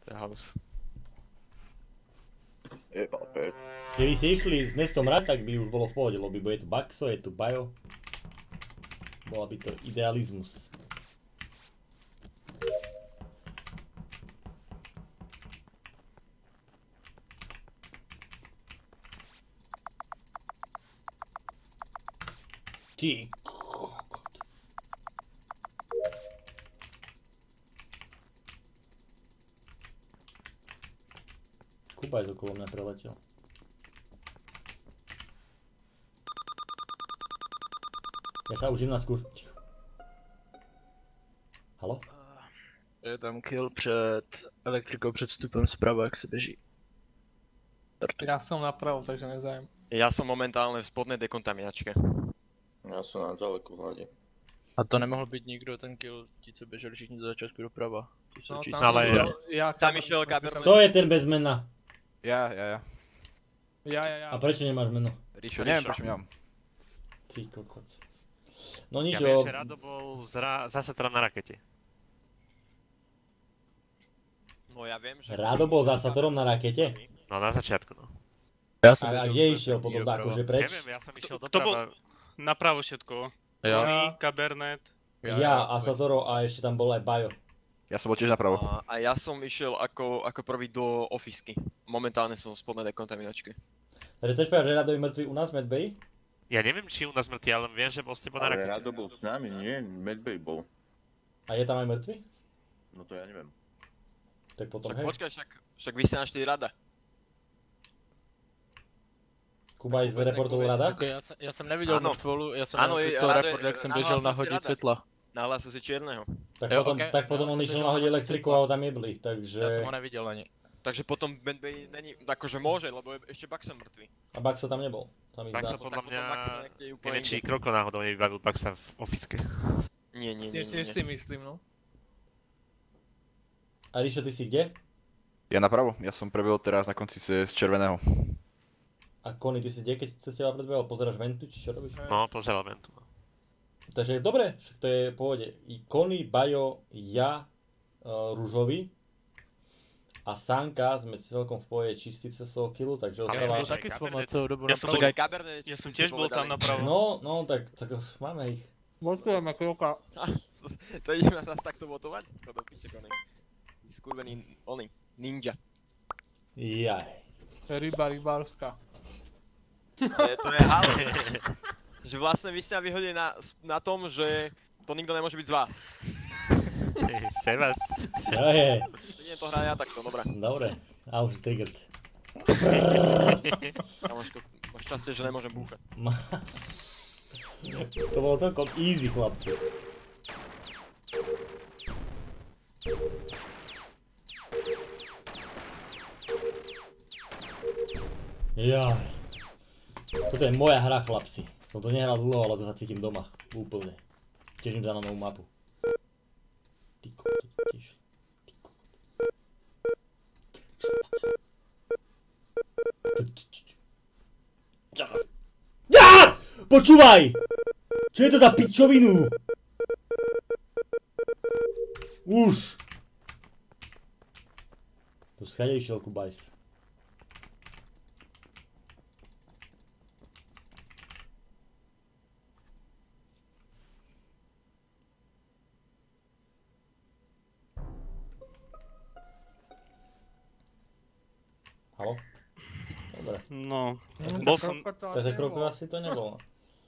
To je house. Keby ste išli s Nestom hrať, tak by už bolo v pohode, lebo je tu Baxo, je tu Bajo. Bola by to idealizmus. Ty kokot. Kubajs okolo mňa preletel. Ja sa užím na skúšku. Halo? Je tam kill před elektrikou, před vstupem zprava, jak se běží. Ja som napravo, takže nezájem. Ja som momentálne v spodnej dekontaminačke. Já jsem na daleko hladě. A to nemohl být nikdo ten kill, ti co běželi všichni do začátku doprava. No, Ti tam co som ale išiel, ja, Tam išiel Kabernet. Kto je ten bez mena? Ja. Ja. A prečo nemáš meno? Ríšo, neviem prečo nemám. Ty kokot. No nič, Ja viem, že Rado bol zase teda na rakete. No ja viem, že... Rado bol za Satorom na rakete? No na začiatku, no. Já jsem A kde išiel potom akože preč? Neviem, ja som išiel To bol doprava. napravo všetko. Ja. Oni, Kabernet. Ja a Satoro a ešte tam bol aj Bajo. Ja som bol tiež napravo. A ja som išiel ako prvý do ofisky. Momentálne som v spodnej dekontaminačke. Takže chceš povedať, že Rado je mŕtvý u nás v Medbay? Ja neviem, či u nás mŕtvy, ale viem, že bol s tebou na Ale rakete. Rado byl s námi, nie? Medbay bol. A je tam aj mŕtvy? No to ja neviem. Tak potom Však hej. počkaj, však vy ste našli Rada. Kubaj zreportoval Rada? Jako já jsem neviděl Ano. mrtvolu, já jsem Ano, neviděl Rado je- report, jak jsem nahlásil běžel si nahodit Rada. světla. Nahlásil si čierneho. Tak Jo, potom, okej. tak potom Ja on som išiel bežal nahodiť na elektriku svetlo. a ho tam jebli, takže... Já jsem ho neviděl ani. Takže potom Medbay není, akože môže, lebo je ešte Baxa mŕtvý. A Baxo tam nebol. Tam ich Baxa zdá. podľa Tak mňa... potom Baxa niekde je úplne Neviem, či inde. Kroko náhodou nevybavil Baxa v ofiske. Nie. Tiež si myslím, no. A Ríšo, ty si kde? Ja napravo, ja som prebehol teraz na konci z červeného. A Kony, ty si kde, keď cez teba predbehol? Pozeráš ventu, či čo robíš? No, pozeral ventu. Takže dobre, však to je v pohode. I Kony, Bajo, ja, Ružovi a Sanka sme celkom v pohode čistí cez toho killu, takže Ale Já jsem ostáva... byl že taky Kabernet- zvolat celou dobu Ja som napravo. Však aj Kabernet, Ja som tiež bol tam napravo. No, tak máme ich. Voltujeme kroka. To ideme nás takto votovať? Chodom píče konej. Skurvený, oný, ninja. Jaj. Rybárska. To je halo. Že vlastne vy ste ma vyhodili na tom, že to nikto nemôže byť z vás. Sebas. Čo je? Idem to hrať ja takto, dobré. Dobre. A už triggered. Kamoško, máš šťastie, že nemôžem búchať. To bolo celkom easy, chlapci. Jaj. Toto je moja hra, chlapci. Som to nehral dlho, ale to sa cítim doma. Úplne. Teším sa na novú mapu. Ty kokot, tiež. Ty kokot. Počúvaj! Čo je to za pičovinu? Už! To schade išiel Kubajs. Haló? Dobre. No, bol som, Takže kroku asi to nebolo.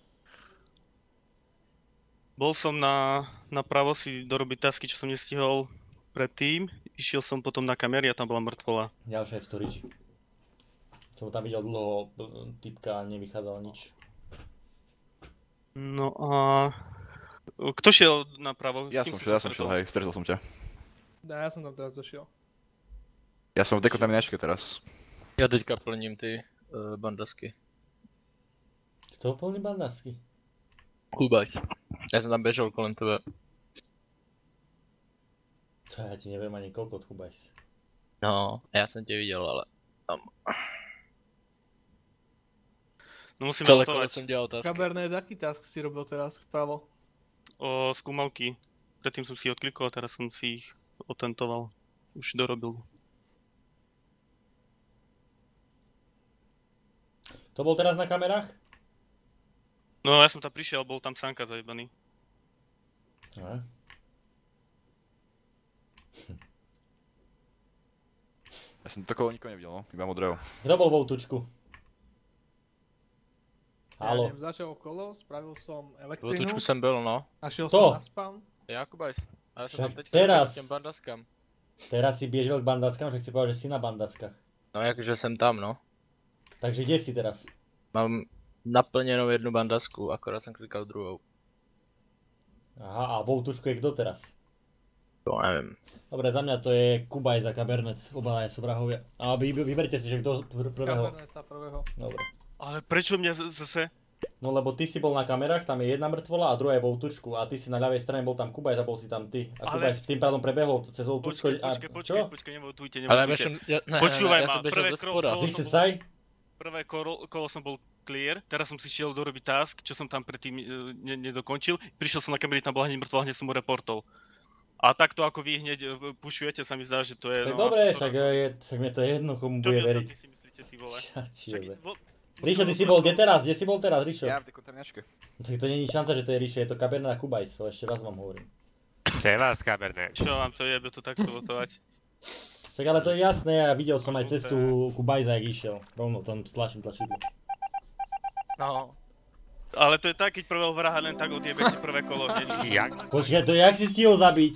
bol som napravo si dorobiť tasky, čo som nestihol predtým. Išiel som potom na kamery a tam bola mŕtvola. Ja už aj v storage. Som tam videl dlho typka a nevychádzalo nič. No a... Kto šiel napravo? Ja som šiel, hej, stretol som ťa. Ja som tam teraz došiel. Ja som v dekontaminačke teraz. Já teďka plním ty bandasky. Kto plný bandasky? Kubajs. Já jsem tam běžel kolem tebe. Čo ja ti neviem ani koľko Kubajs. No, já jsem tě viděl, ale tam. No musíme Celé kolo lutovať jsem dělal task. Kabernet, aký task si robil teraz vpravo? o skúmavky. Predtým som si ich odklikol a teraz som si ich otentoval. Už dorobil. To bol teraz na kamerách? No ja som tam prišiel, bol tam Sanka zajebaný. Aha. Ja som to kolo nikoho nevidel, no, iba modrého. Kto bol vo útučku? Ja Halo. neviem, začal okolo, spravil som V elektrinu otočku jsem byl, no. a šiel To. som na spawn. Jakubajs. A já jsem Však tam teďka teraz. k těm bandaskám. Teraz si biežel k bandaskám, však si povedal, že si na bandaskách. No jakože jsem tam, no. Takže kde si teraz? Mám naplněnou jednu bandasku, akorát jsem klikal druhou. Aha, a vo útučku je kto teraz? To nevím. Dobre, za mňa to je Kubaj za Kabernec, obaja sú vrahovia. A vyberte si, že kto prvého. Kaberneca prvého. Dobre. Ale prečo mňa zase? No lebo ty si bol na kamerách, tam je jedna mŕtvola a druhá je vo útučku a ty si na ľavej strane bol tam Kubaj a bol si tam ty. A Ale- Kubaj tým pádom prebehol cez útučku a... Počkej, nevoutujte, Ale ja nevoutujte. jsem, ne, Počúvaj já ma, jsem běžel prvé ze spoda. kolo- Si saj? Prvé kolo som bol clear, teraz som si šiel dorobiť task, čo som tam predtým nedokončil. Prišiel som na kamery, tam bola hneď mŕtva, hneď som mu reportol. A takto ako vy hneď pušujete, sa mi zdá, že to je... Tak no, dobre, až však, však mne to je jedno, komu Čo bude vy veriť. ostatní si myslíte, ty vole? Čo ti Však, jebe. vo- Ríšo, ty si bol kde teraz? Kde si bol teraz, Ríšo? Ja v tej kotrňačke. Tak to není šanca, že to je Ríšo, je to Kabernet a Kubaj, so ešte raz vám hovorím. Sevas, Cabernet. Čo vám to jebe to takto votovať? Však ale to je jasné, ja videl som aj cestu Kubajza, jak išiel. Rovno tam tlačím tlačidlo. No. Ale to je tak, keď prvého vraha len tak odjebete prvé kolo hneď. Jak? Počkaj, to jak si stihol zabiť?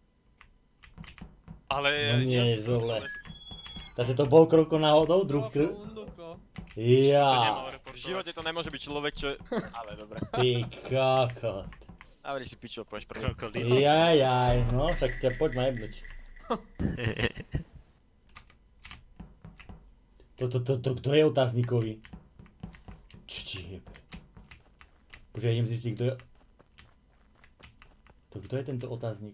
Ale... No nie, neviem, čo som zle. chcel- Takže to bol kroko náhodou, druh krk? Funduko. to Ja, nemal V reportovať. živote to nemôže byť človek, čo... Ale dobre. ty kokot. Dobre, si pičo, povieš prvý. Krokodil. Jajaj, no však ťa poď ma jebnúť. To kto je otáznikový? Čo ti jebe? Počkaj, idem zistiť, kto je... To kto je tento otáznik?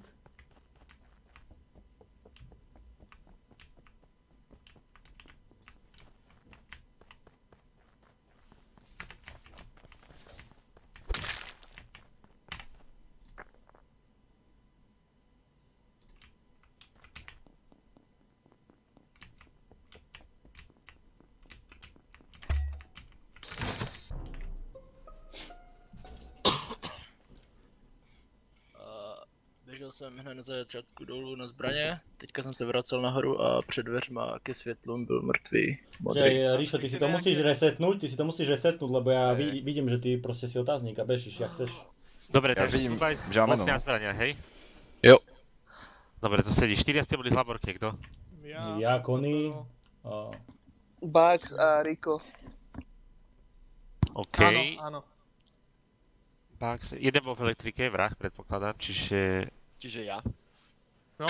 Běžel jsem hned na začátku dolů na zbraně, teďka jsem se vracel nahoru a před dveřma ke světlům byl mrtvý modrý. Počkaj, Ríšo, ty si to musíš resetnúť, lebo ja vidím, že ty proste si otáznik a bežíš, jak chceš. Dobre, Ja takže vidím, Kubaj že mám mocná meno. zbrania, hej? Jo. Dobre, to sedí. 4 ste boli v laborke, kto? Ja, Kony toto- a... Bugs a Rico. OK. Áno, áno. Bugs. Jeden bol v elektrike, vrah, predpokladám, čiže... Čiže ja. No,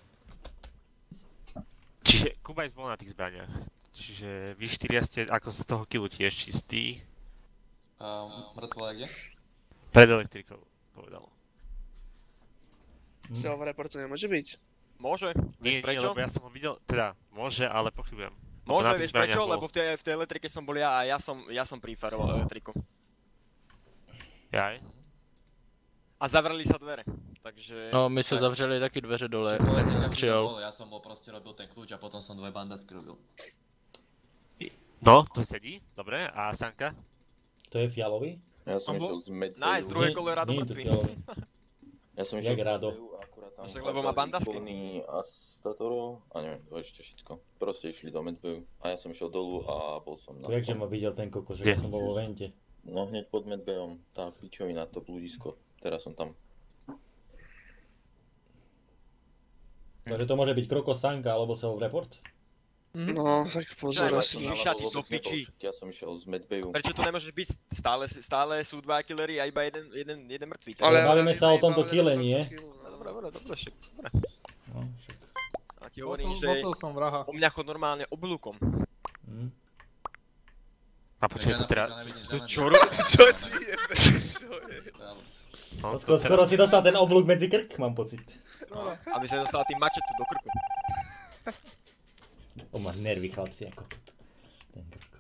Čiže Kubajs bol na tých zbraniach. Čiže vy 4 ste ako z toho killu tiež čistí. Mŕtvola kde? Pred elektrikou, povedal. Self-report to nemôže byť. Môže. Nie, Vieš prečo? lebo ja som ho videl, teda môže, ale pochybujem. Lebo Môže, na tých vieš zbraniach prečo? bol. Lebo v tej elektrike som bol ja a ja som preferoval elektriku. Jaj. A zavreli sa dvere. Takže... No, my se zavřeli taky dveře dole, keď jsem přijel. Ja som bol proste robil ten kľúč a potom som dve bandasky robil. No, to sedí, dobre. A Sanka? To je fialový? Ja som Abo- išiel z medbayu. Nice, druhé kolo je Rado Nie je to mŕtvy. fialový. Ja som Jak išiel z Rado? medbayu, akurát tam Však lebo má bandasky. Výkonný Astatoro, a neviem, to ešte všetko. Proste išli do medbayu a ja som išiel dolu a bol som na... To jakže ma videl ten koko, že Kde? ja som bol vo vente. No hneď pod medbayom, tá pičovina, to blúdisko. Teraz som tam. Takže to môže byť Kroko, Sanka alebo self-report? No, tak pozor Čo, asi. ale- No. Vyšatý do piči. Ja som išiel z medbayu. Prečo to nemôžeš byť? Stále sú dva killery a iba jeden mŕtvý. Ale Takže- bavíme sa o tomto iba kille, len o nie? tomto kille, no. Dobre, však. Dobre. No, však. A ti hovorím, že Botol som vraha. o mňa chod normálne oblúkom. Hm. A počkaj, to teda... Čo Čo ti jebe? Čo je? No, Skoro si dostal ten oblúk medzi krk, mám pocit. Aby sa dostal tým mačetu do krku. To má nervy, chlapci, ako kokot. Ten krko.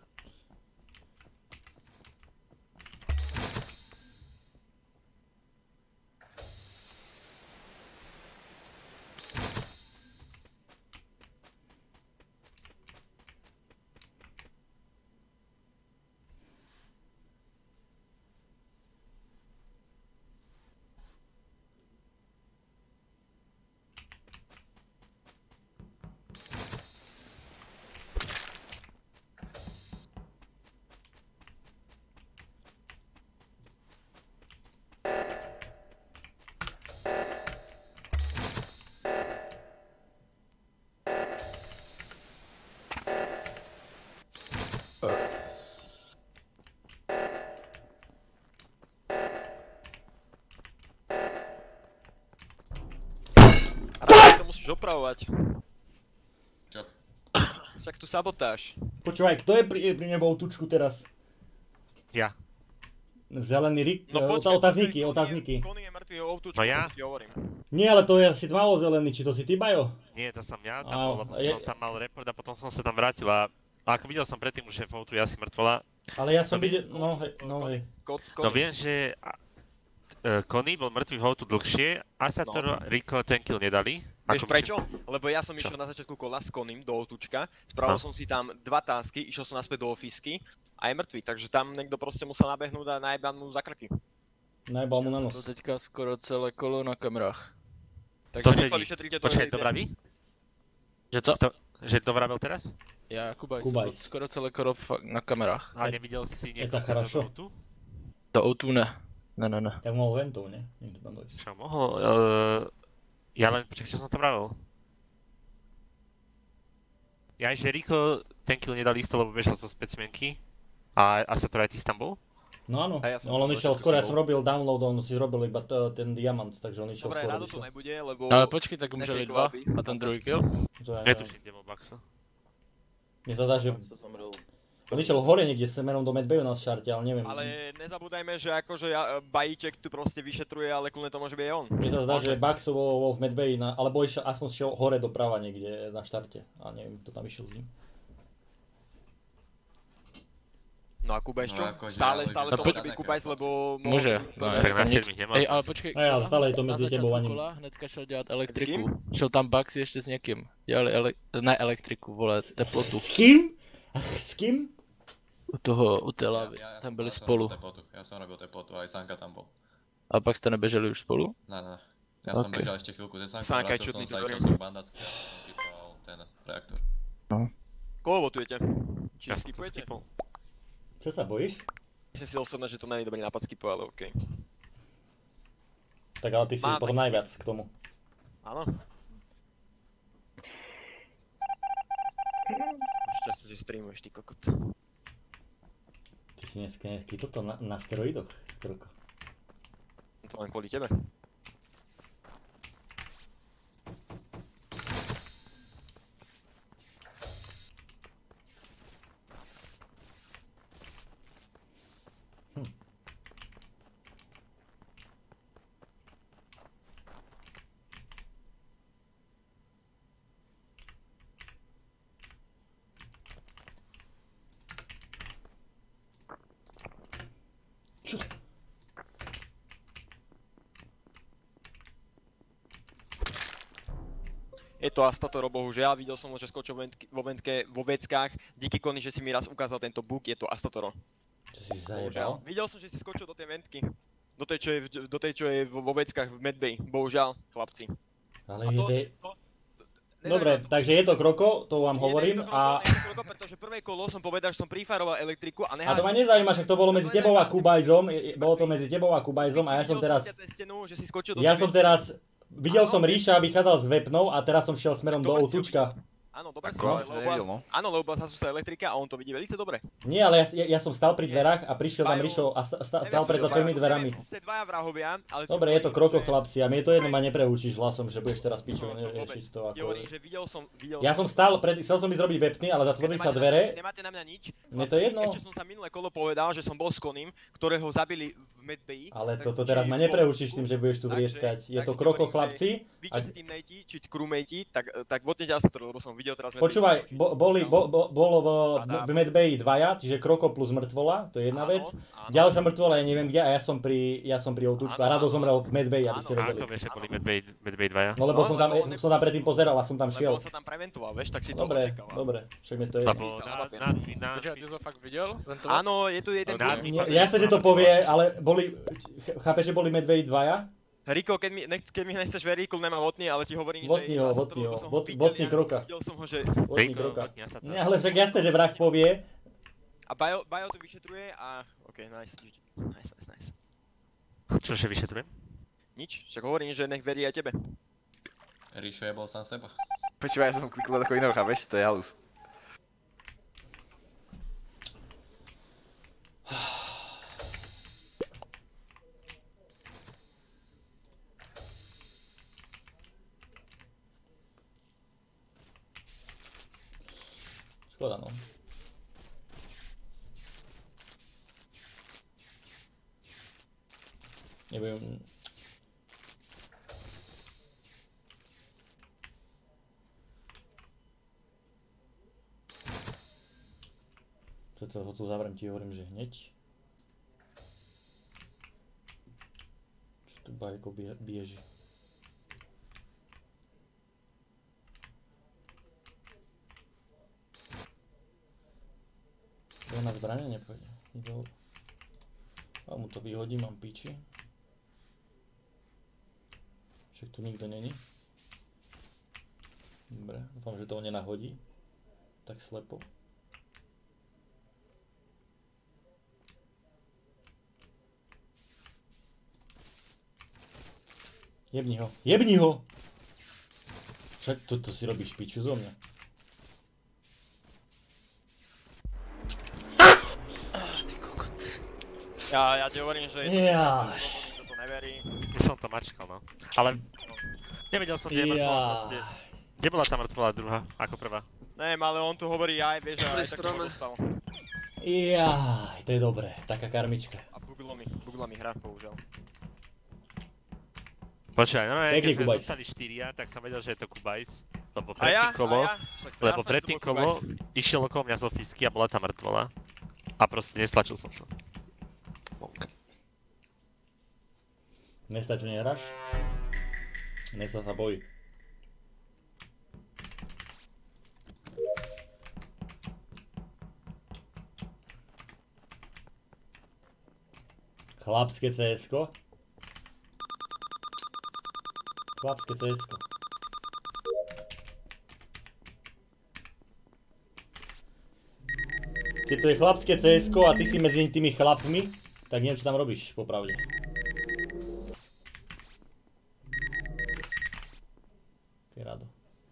musíš opravovať. Čo? Však tu sabotáž. Počúvaj, kto je pri nebo tučku teraz? Ja. Zelený Rick, počkaj, otázniky. Kony je mŕtvý o tučku, No ja? ti hovorím. Nie, ale to je asi tmavo zelený, či to si ty, Bajo? Nie, to som ja tam bol, lebo som tam mal report a potom som sa tam vrátil a ako videl som predtým už šéfov tu, ja si mŕtvola. Ale ja som videl, no hej. No viem, že Conny bol mŕtvý v Houtu dlhšie, Asatoro, Rico ten kill nedali. Vieš prečo? Lebo ja som išiel na začiatku kola s Connym do Outučka, spravil som si tam 2 tasky, išiel som naspäť do ofisky a je mŕtvý, takže tam niekto proste musel nabehnúť a najebal mu za krky. Najebal mu na nos. To teďka skoro celé kolo na kamerách. Takže rýchlo vyšetrite to. Počkaj, to vraví? Že co? Že to vravel teraz? Ja, Kubaj, som bol skoro celé kolo na kamerách. A nevidel si niekoho z Outu? Do Outu ne. Ne. Tak mohol ventou, ne? Niekto tam dojde. Čo mohol? Ja len, počkaj, čo som tam vravel? Ja že Rico ten kill nedal isto, lebo bežal zo specimenky. A Asatoro aj ty tam bol? No áno, ale on išiel skôr, ja som robil download, on si robil iba ten diamant, takže on išiel skôr. Dobre, Rado to nebude, lebo... Ale počkej, tak umřeli 2 a ten druhý kill? Netuším, kde bol Baxo. Mne sa zdá, že... On išiel hore niekde smerom do Medbayu na šarte, ale neviem. Ale nezabúdajme, že akože Bajíček tu proste vyšetruje, ale kľudne to môže byť aj on. Mne sa zdá, že Baxo bol v Medbayi, alebo aspoň šiel hore doprava niekde na štarte. A neviem, kto tam išiel s ním. No a Kubajs čo? Stále to môže byť Kubajs, lebo... Môže. Tak na 7 nemá. Ej, ale počkej, ale stále je to medzi tebou a ním. Hnedka šel dělat elektriku. Šel tam Baxi ešte s někým. Dělali ne elektriku, vole, teplotu. S kým? S kým? U té lávy, tam byli spolu. Ja som robil teplotu, aj Sanka tam bol. A pak ste nebeželi už spolu? Ne. Ja som bežal ešte chvíľku ze Sankou, vrátil som sa, išiel som bandácky a som vypal ten reaktor. Koho votujete? Či Ja skipujete? Čo sa bojíš? Myslím si osobne, že to nie je dobrý nápad skipu, ale okej. Tak ale ty si potom najviac k tomu. Áno. Šťastie, že streamuješ, ty kokot. Ty si dneska nejaký toto na steroidoch, Troko. To len kvôli tebe. Čo? Je to Astatoro, bohužiaľ, videl som ho, že skočil vo veckách, díky Conny, že si mi raz ukázal tento bug, je to Astatoro. Čo si zajebal? Videl som, že si skočil do tej ventky. Do tej, čo je vo veckách v Medbay, bohužiaľ, chlapci. Ale dobre, takže je to Kroko, to vám hovorím a... Nie je to Kroko, pretože prvé kolo som povedal, že som prifaroval elektriku a nehážem... A to ma nezaujíma, však to bolo medzi tebou a Kubajzom, bolo to medzi tebou a Kubajzom a ja som teraz... Videl som Ríša, vychádzal s Vepnou a teraz som šiel smerom do Outučka. Áno, dobre lebo sa sú elektrika a on to vidí veľmi dobre. Nie, ale ja som stal pri dverách a prišiel tam Ríšo a stal pred tvojimi dverami. Ste dvaja vrahovia, ale... Dobre, je to Kroko, chlapci, a mne je to jedno, ma nepreučíš hlasom, že budeš teraz pičo riešiť to ako... Ja som stál, chcel som ísť robiť Vepny, ale zatvorili sa dvere. Nemáte na mňa nič. Mne to je jedno. Ešte som sa minulé kolo povedal, že som bol s Connym, ktorého zabili v Medbayi. Ale toto teraz ma nepreučíš tým, že budeš tu vrieskať. Je to Kroko, chlapci. Vy čo si teammatey, či crewmatey, tak vodnete Astatoro, lebo som videl teraz... Počúvaj, bolo v Medbayi dvaja, čiže Kroko plus mŕtvola, to je jedna vec. Ďalšia mŕtvola, ja neviem kde, a ja som pri Outučku a Rado zomrel v Medbayi, aby si vedeli. Ako vieš, že boli Medbayi dvaja? No lebo som tam predtým pozeral a som tam šiel. Lebo on sa tam preventoval, vieš, tak si to očakával. Dobre, však mi to je... Počkaj, ty to fakt videl? Áno, je tu jeden... Ja sa, že to povie, ale chápeš, že boli Medbayi dvaja? Riko, keď mi nechceš veriť, kľud nemám votný, ale ti hovorím, že... Votni Kroka. Videl som ho, že... Votni Kroka. Nie, ale však jasné, že vrah povie. A Bajo to vyšetruje a... OK, nice. Čože vyšetrujem? Nič, však hovorím, že nech verí aj tebe. Ríšo jebol sám seba. Počúvaj, ja som klikol ako iného, chápeš? To je halus. Škoda, no. Nebudem... Toto ho tu zavriem, ti hovorím, že hneď. Čo tu bajko bieži? To na zbrane nepôjde. Idol. A mu to vyhodím, mám piči. Však tu nikto není. Dobre, dúfam, že to nenahodí. Tak slepo. Jebni ho, jebni ho! Však toto si robíš piču zo mňa. Ja ti hovorím, že nikto to neverí. Už som to mačkal, no. Ale nevedel som, kde je mŕtvola proste. Kde bola tá mŕtvola druhá, ako prvá? Neviem, ale on tu hovorí aj, vieš, a aj tak som ho dostal. Jaj, to je dobré, taká karmička. A bugla mi hra, bohužiaľ. Počkaj, no keď sme zostali 4, tak som vedel, že je to Kubajs. Lebo predtým kolo išiel okolo mňa z ofisky a bola tá mŕtvola. A proste nestlačil som to. Nesta, čo nehráš? Nesta sa bojí. Chlapské CS-ko. Chlapské CS-ko. Keď to je chlapské CS-ko a ty si medzi tými chlapmi, tak neviem, čo tam robíš, popravde. Ty Rado.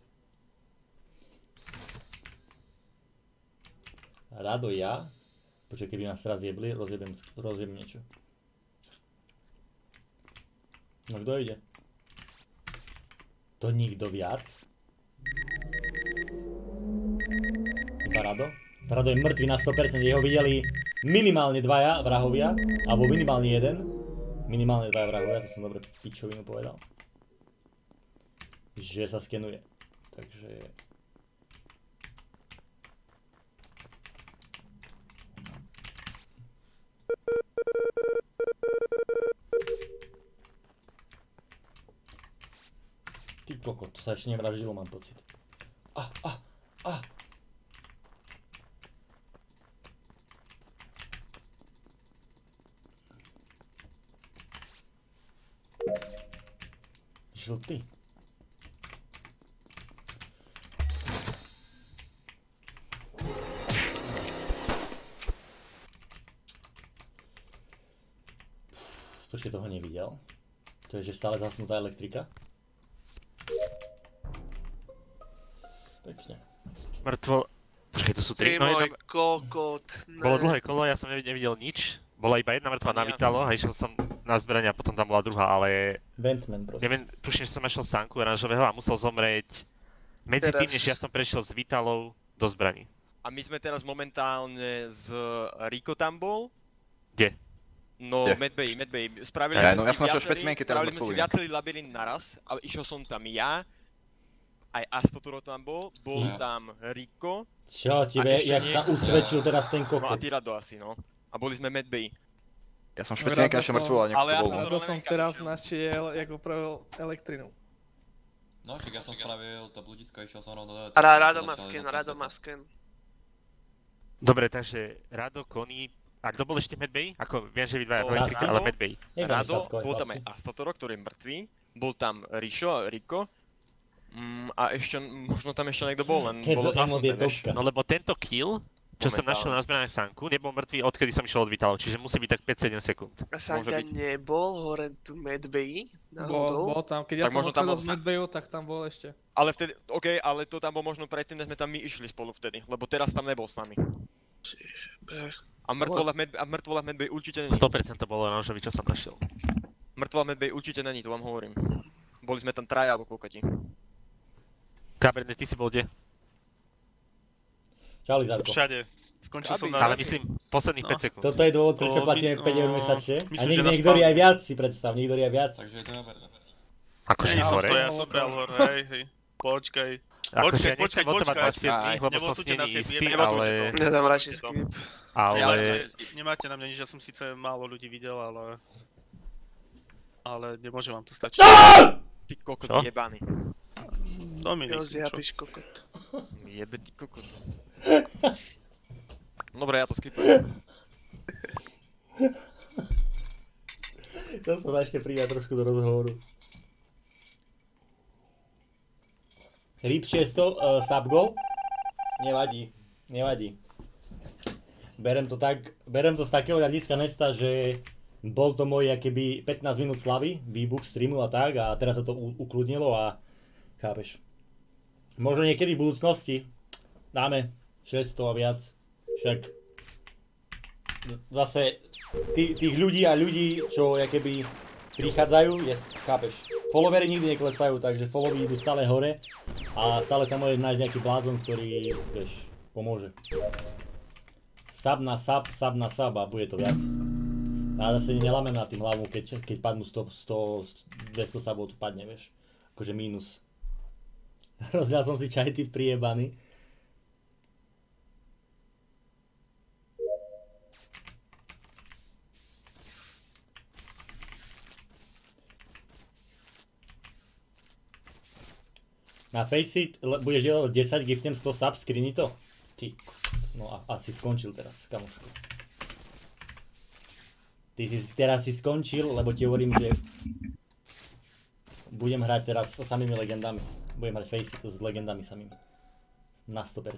Rado ja? Počkaj, keby nás raz jebli, rozjebem niečo. No kto ide? To nikto viac? Iba Rado? Rado je mŕtvý na 100%, jeho videli minimálne dvaja vrahovia, alebo minimálne jeden. Minimálne dvaja vrahovia, to som dobre pičovinu povedal. Že sa skenuje. Takže... Ty kokot, to sa ešte nevraždilo, mám pocit. Žltý. Počkej, toho nevidel. To je, že stále zasnutá elektrika. Pekne. Mŕtvo... Počkej, to sú 3. Ty môj kokot. Bolo dlhé kolo, ja som nevidel nič. Bola iba jedna mŕtva na Vitalo a išiel som na zbranie a potom tam bola druhá, ale... Ventman proste. Neviem, tuším, že som našiel Sanku oranžového a musel zomrieť medzi tým, než ja som prešiel z Vitalov do zbraní. A my sme teraz momentálne z Rico tam bol. Kde? No, Medbay. Spravili sme si viacerý labyrint naraz, ale išiel som tam ja. Aj Astoturo tam bol tam Rico. Čo tebe, jak sa usvedčil teraz ten kokot? No a ty Rado asi, no. A boli sme Medbay. Ja som špeciálne našiel mŕtvu, ale niekto bol. Rado som teraz našiel, jak opravil elektrinu. No, však ja som spravil to bludisko, išiel som rovno do... Rado má sken. Dobre, takže Rado, Kony... A kto bol ešte Medbay? Ako, viem, že vy dvaja elektrika, ale Medbay. Rado, bol tam aj Astotoro, ktorý je mŕtvý. Bol tam Rico. A ešte, možno tam ešte niekto bol, len bolo zasnuté, vieš. No lebo tento kill, čo som našiel na zbraniach Sanku, nebol mŕtvý, odkedy som išiel od Vitalov, čiže musí byť tak 5-7 sekúnd. A Sanka nebol hore tu Medbay náhodou? Bol tam, keď ja som odchádzal z Medbayu, tak tam bol ešte. Ale vtedy, okej, ale to tam bol možno predtým, než sme tam my išli spolu vtedy, lebo teraz tam nebol s nami. A mŕtvola v Medbay určite není. 100% to bolo oranžový, čo som našiel. Mŕtvola v Medbay určite není, to vám hovorím. Boli sme tam traja alebo koľkati. Cabernet, ty si bol kde? Čau, Lizarko. Všade. Skončil som na... Ale myslím, posledných 5 sekúnd. Toto je dôvod, prečo platíme 5 eur mesačne. A niektorí aj viac si predstav, niektorí aj viac. Takže je to dobre. Akože hore? Ja som behal hore, hej. Počkaj. Akože ja nechcem motovať na 7 lebo som si není istý, ale... Nedám radšej skip. Ale... Nemáte na mňa nič, ja som síce málo ľudí videl, ale... Ale nemôže vám to stačiť. Ty kokot jebaný. Dominik, Jo, zjapíš kokot. Jebe ty kokot. Dobre, ja to skipujem. Chcel som sa ešte pridať trošku do rozhovoru. RIP 600, subgoal? Nevadí, nevadí. Berem to z takého hľadiska Nesta, že bol to môj akéby 15 minút slavy, výbuch streamu a tak a teraz sa to ukludnilo a chápeš. Možno niekedy v budúcnosti dáme 600 a viac, však zase tých ľudí a ľudí, čo akéby prichádzajú, chápeš. Followery nikdy neklesajú, takže followy idú stále hore a stále sa môže nájsť nejaký blázon, ktorý, vieš, pomôže. Sub na sub a bude to viac. A zase neláme na tým hlavu, keď padnú 100, 200 subov, to padne, vieš. Akože mínus. Rozdiel som si čaj, ty prijebaný. Na Faceit budeš delať 10, giftem 100 sub, screeni to? Ty, no a asi skončil teraz, kamoško. Teraz si skončil, lebo ti hovorím, že budem hrať teraz s samými legendami. Budem hrať Faceit s legendami samými. Na 100%.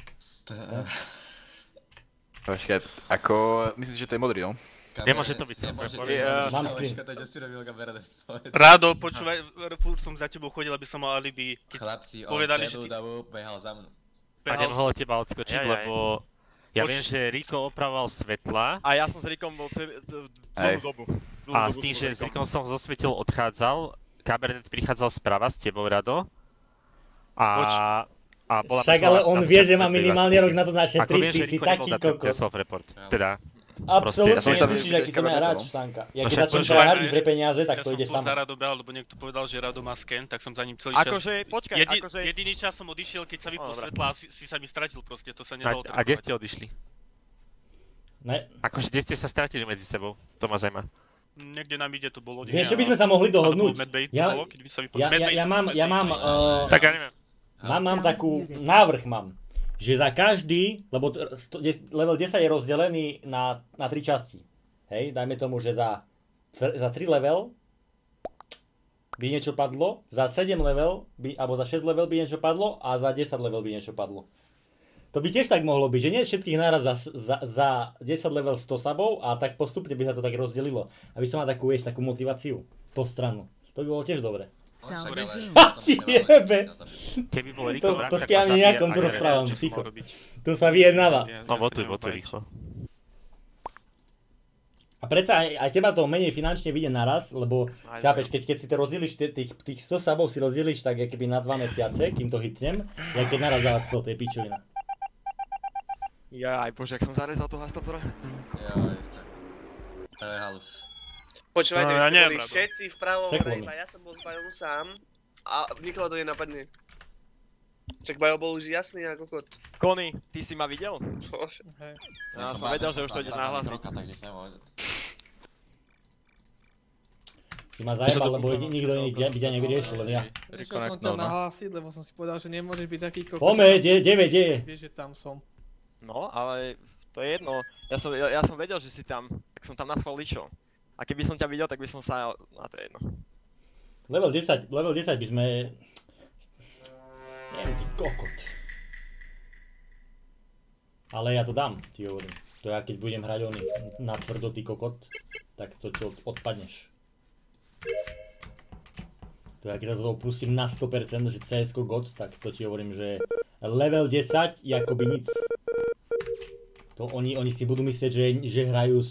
Počkaj, ako, myslím, že to je modrý, no? Nemôže to byť som. Mám screen. Rádo, počúvaj, furt som za tebou chodil, aby som mal alibi. Chlapci, on povedali, celú dobu behal za mnou. A nemohol teba odskočiť, lebo... Ja viem, že Riko opravoval svetla. A ja som s Rikom bol celú dobu. A s tým, že s Rikom som zo svetel odchádzal, Kabernet prichádzal sprava s tebou, Rado. A bola... Však ale on vie, že má minimálny rok na to naše tripy, si taký kokos. Teda... Absolutne netušíš, aký som ja hráč, Sanka. Ja keď začnem tryhardiť pre peniaze, tak to ide samo. Ja som za Rado behal, lebo niekto povedal, že Rado má sken, tak som za ním celý čas... Akože, počkaj, akože... Jediný čas som odišiel, keď sa vyplo svetla a si sa mi stratil proste, to sa nedalo trvať. A kde ste odišli? Ne. Akože kde ste sa stratili medzi sebou? To ma zaujíma. Niekde nám ide, to bolo... Vieš, čo by sme sa mohli dohodnúť? Ja mám... Tak ja neviem. Mám takú... Návrh mám. Že za každý, lebo level 10 je rozdelený na 3 časti. Hej, dajme tomu, že za 3 level by niečo padlo, za 7 level, alebo za 6 level by niečo padlo a za 10 level by niečo padlo. To by tiež tak mohlo byť, že nie všetkých naraz za 10 level 100 subov a tak postupne by sa to tak rozdelilo. Aby som mal takú, vieš, takú motiváciu po stranu. To by bolo tiež dobre. Ti jebe! Keby bol Riko to s kým nejakom tu rozprávam, ticho. Tu sa vyjednáva. No votuj rýchlo. A predsa aj teba to menej finančne vyjde naraz, lebo chápeš, keď si to rozdeliš, tých 100 subov si rozdeliš tak keby na 2 mesiace, kým to hitnem, ja keď naraz dávať 100, to je pičovina. Jaj, bože, jak som zarezal toho Hastatora. Jaj, to je halus. Počúvajte, vy ste boli všetci vpravo hore, iba ja som bol s Bajom sám a nikoho to nenapadne. Čak Bajo bol už jasný ako kokot. Kony, ty si ma videl? Hej. Ja som vedel, že už to ideš nahlásiť. Si ma zajebal, lebo nikto by ťa nevyriešil, len ja. Išiel som ťa nahlásiť, lebo som si povedal, že nemôžeš byť taký kokot. Pome, kde? Vieš, že tam som. No, ale to je jedno. Ja som vedel, že si tam, tak som tam na schvál išiel. A keby som ťa videl, tak by som sa... A to je jedno. Level 10 by sme... Neviem, ty kokot. Ale ja to dám, ti hovorím. To ja keď budem hrať oný na tvrdo, ty kokot, tak to odpadneš. To ja keď sa to pustím na 100%, že CS:GO God, tak to ti hovorím, že level 10 je akoby nic. To oni si budú myslieť, že hrajú...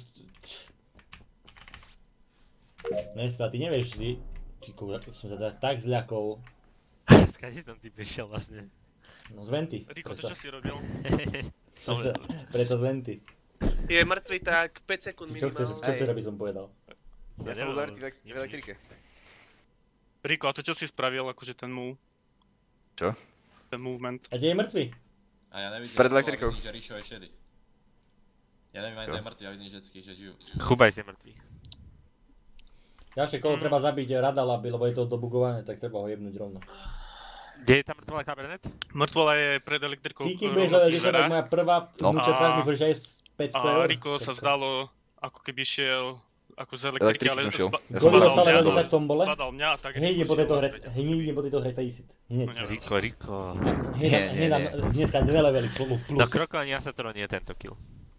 Nesta, ty nevieš, som sa tak zľakol. Skade si tam ty prišiel vlastne. No z Venty. Riko, to čo si robil? Preto z Venty. Je mŕtvy tak 5 sekúnd minimálne. Čo chceš, aby som povedal? Ja som bol v elektrike. Riko, a to čo si spravil, akože ten move? Čo? Ten movement. A kde je mŕtvy? A ja nevidím, pred elektrikou. Že Ríšo je šedý. Ja neviem, ani to je mŕtvy, ja vidím všetky, že žijú. Kubajs je mŕtvy. Ďalšie kolo treba zabiť Radala, lebo je to dobugované, tak treba ho jebnúť rovno. Kde je tá mŕtvola kabernet? Mŕtvola je pred elektrikou. Ty, kým budeš hľadať, že sa moja prvá vnúčetvák mi budeš aj 500 eur. A Riko sa zdalo, ako keby šiel ako z elektriky, ale Goli dostal level 10 v tom bole. Spadal mňa, tak hneď idem po tejto hre Faceit. Hneď. Riko. Dneska 2 levely plus. No Kroko ani Asatoro nie je tento kill.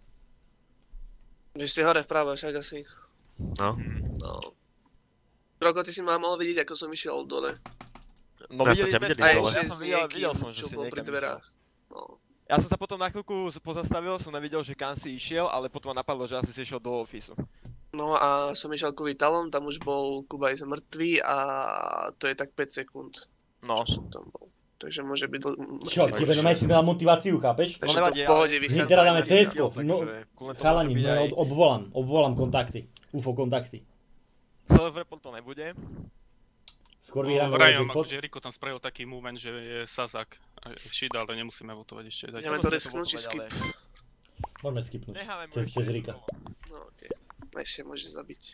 Vy ste hore vpravo však asi. No. Kroko, ty si ma mohol vidieť, ako som išiel dole. No videli sme aj dole. ešte s niekým, čo bol pri dverách. Ja som sa potom na chvíľku pozastavil, som nevidel, že kam si išiel, ale potom ma napadlo, že asi si išiel do ofisu. No a som išiel ku Vitalom, tam už bol Kubajs mŕtvý a to je tak 5 sekúnd, čo som tam bol. Takže môže byť Čo, tebe normálne si dala motiváciu, chápeš? Takže to v pohode vychádza. My teda dáme CS-ko, no chalani, obvolám kontakty, UFO kontakty. Self-report to nebude. Skôr vyhráme Ryan, akože Riko tam spravil taký movement, že je Sazak a Shida, ale nemusíme votovať ešte. Ideme to risknúť, či skip? Môžeme skipnúť, cez Rika. No okej, ešte môže zabiť.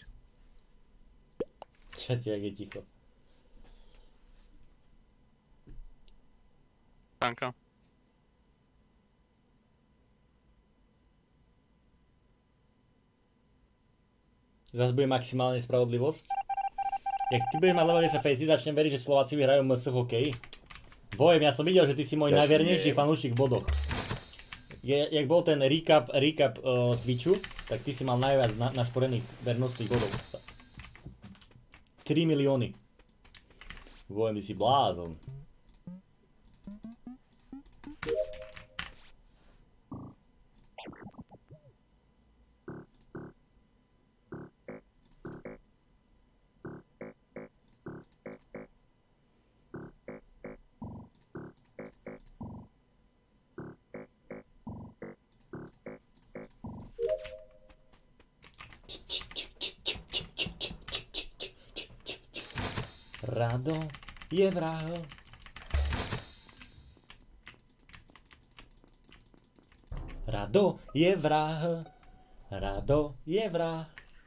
Čo ti, jak je ticho. Tanka. Zas bude maximálne spravodlivosť. Jak ty budeš mať level 10 Faceit, začnem veriť, že Slováci vyhrajú MS v hokeji. Bojem, ja som videl, že ty si môj najvernejší fanúšik v bodoch. Jak bol ten recap Twitchu, tak ty si mal najviac našporených vernostných bodov. 3 milióny. Bojem, ty si blázon. Rado je vrah. Rado je vrah. Rado je vrah.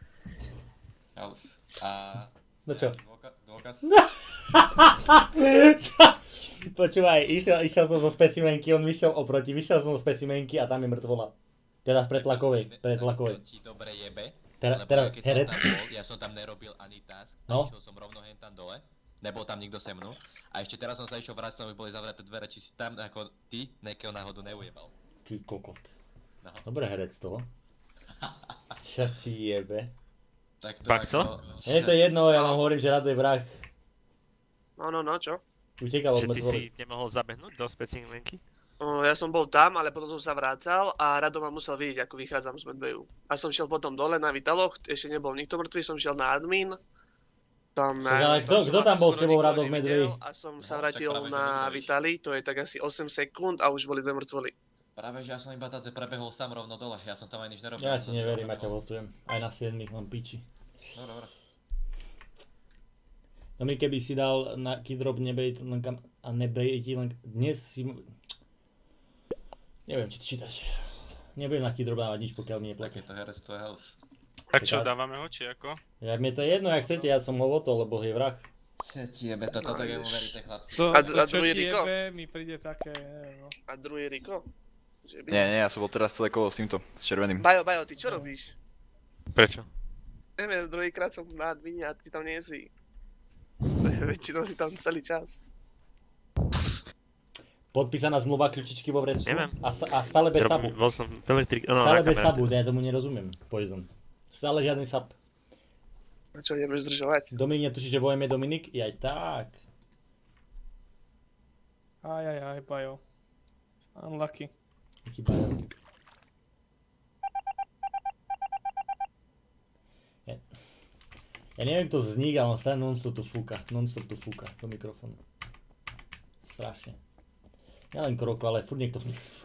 No čo? Dôkaz? Počúvaj, išiel som zo specimenky, on vyšiel oproti, vyšiel som zo specimenky a tam je mŕtvola. Teda v predtlakovej. To ti dobre jebe, teraz keď herec. som tam bol, ja som tam nerobil ani task, išiel som rovno hen tam dole, nebol tam nikto se mnou. A ešte teraz som sa išiel vrátiť, aby boli zavreté dvere, či si tam ako ty nejakého náhodu neujebal. Ty kokot. Dobre herec toho. Čo ti jebe? Paxo? Nie je to jedno, ja vám hovorím, že Rado je vrah. No, čo? Utekal od mŕtvoly. Že ty si nemohol zabehnúť do specimenky? Ja som bol tam, ale potom som sa vracal a Rado ma musel vidieť, ako vychádzam z medbayu. A som šiel potom dole na Vitaloch, ešte nebol nikto mŕtvý, som šiel na admin. Ale kto tam bol s tebou, Rado, v medbayu? A som sa vrátil na Vitali, to je tak asi 8 sekúnd a už boli 2 mŕtvoly. Práve, že ja som iba táce prebehol sám rovno dole, ja som tam aj nič nerobil. Ja ti neverím, ja ťa votujem. Aj na 7 mám piči. Dobre. No mi keby si dal na keydrop nebejt a nebejti len dnes si... Neviem, či čítať. Nebudem na keydrop dávať nič, pokiaľ mi neplatia. Takéto herectvo je house. Tak čo, dávame ho, či ako? Ja, mne to je jedno, jak chcete, ja som ho votol, lebo je vrah. Čo ti jebe, toto tak jemu veríte, chlapci. A druhý Riko? Mi príde také, neviem no. A druhý Riko? Nie, ja som bol teraz celé kolo s týmto, s červeným. Bajo, ty čo robíš? Prečo? Neviem, druhýkrát som na admine a ty tam nie si. Väčšinou si tam celý čas. Podpísaná zmluva, kľúčičky vo vrecku. Neviem. A stále bez sabu. Bol som v elektrik... Stále bez sabu, ja tomu nerozumiem, Poison. Stále žiadny sab. A čo, nebudeš zdržovať? Dominik, netučíš, že vojeme Dominik? Jaj tak. Aj, Bajo. Unlucky. Aký Bajo. Ja neviem, kto zník, ale on stále non-stop tu fúka. Non-stop tu fúka do mikrofónu. Strašne. Ja len kroko, ale furt niekto...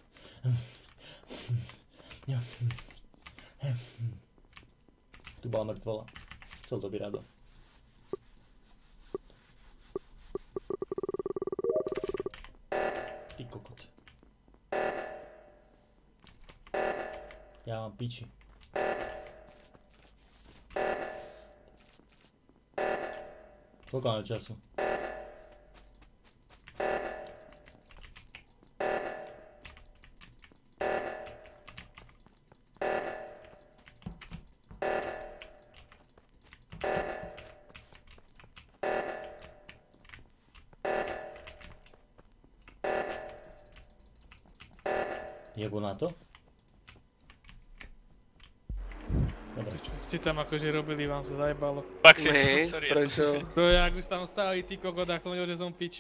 Tu bola mŕtvola. Chcel to by rado. Ty kokot. Ja mám piči. Koľko máme času? Jebo na to? Dobre. Čo ste tam akože robili, vám sa zajebalo. Nie, prečo? To je, ak už tam stáli ty kokot, tak som vedel, že som piči.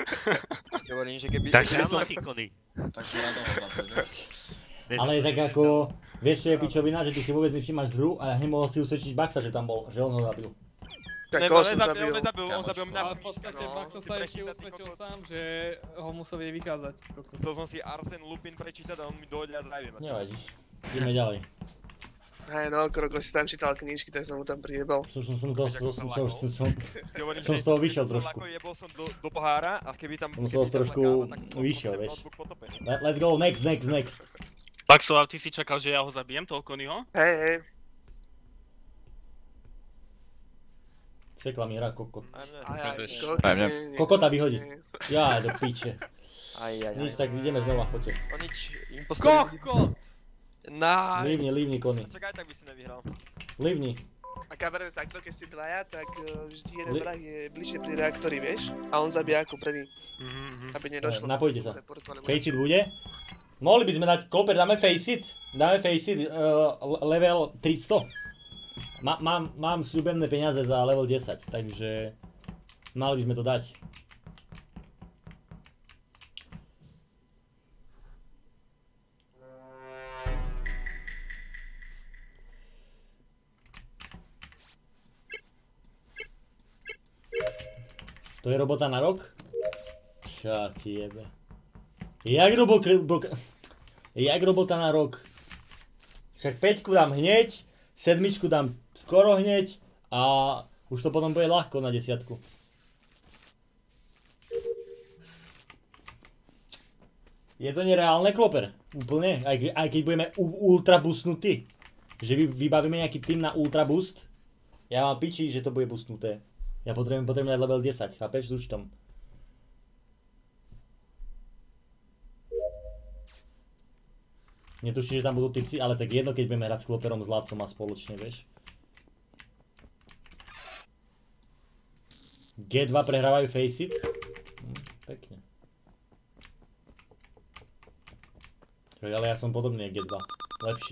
Takže áno, Kikony. Takže na toho zlato, že? Ale tak ako, vieš čo je pičovina, že ty si vôbec nevšimáš zru a nemohol si usvedčiť Baxa, že tam bol, že on ho zabil. Tak koho som zabil? On zabil mňa. Ale v podstate Baxo sa ešte usvedčil sám, že ho musel vedieť vychádzať. Chcel som si Arsene Lupin prečítať a on mi dojde a zajde ma. Nevadí, ideme ďalej. Hej no, Kroko si tam čítal knižky, tak som mu tam prijebal. Som z toho vyšiel trošku. Jebol som do pohára a keby tam... Som z toho trošku vyšiel, vieš. Let's go, next. Baxo, ale ty si čakal, že ja ho zabijem, toho Konyho? Hej. Sekla mi hra kokot. Kokota vyhodí. Ja, do píče. Nič, tak ideme znova, poďte. Kokot! Nice! Livni, Kony. Čakaj, tak by si nevyhral. Livni. A Cabernet takto, keď ste dvaja, tak vždy jeden vrah je bližšie pri reaktori, vieš? A on zabíja ako prvý. Aby nedošlo. Napojte sa. Faceit bude. Mohli by sme dať Kloper, dáme Faceit? Dáme Faceit level 300. Mám sľubené peniaze za level 10, takže mali by sme to dať. To je robota na rok? Ča ti jebe. Jak robota na rok? Však 5 dám hneď, 7 dám skoro hneď a už to potom bude ľahko na 10. Je to nereálne, Kloper? Úplne? Aj keď budeme ultra boostnutí. Že vybavíme nejaký tým na ultra boost. Ja mám piči, že to bude boostnuté. Ja potrebujem dať level 10, chápeš, s účtom. Netuším, že tam budú tipsy, ale tak jedno, keď budeme hrať s Kloperom, s Ládcom a spoločne, vieš. G2 prehrávajú Faceit. Pekne. Ale ja som podobný G2. Lepší.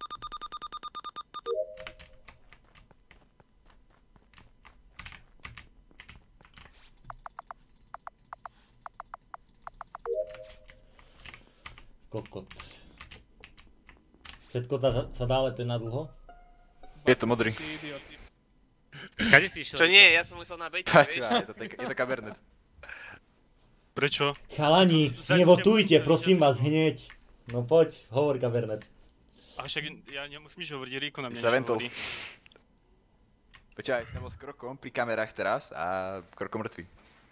Kokot. Všetko sa dá, ale to je na dlho? Je to modrý. Skade si išiel? Čo nie, ja som musel na bejte, vieš? Je to Cabernet. Prečo? Chalani, nevotujte, prosím vás, hneď. No poď, hovor Cabernet. A však ja nemusíš hovoriť, Riko na mňa niečo hovorí. Počkaj, som bol s Krokom pri kamerách teraz a Kroko mŕtvý.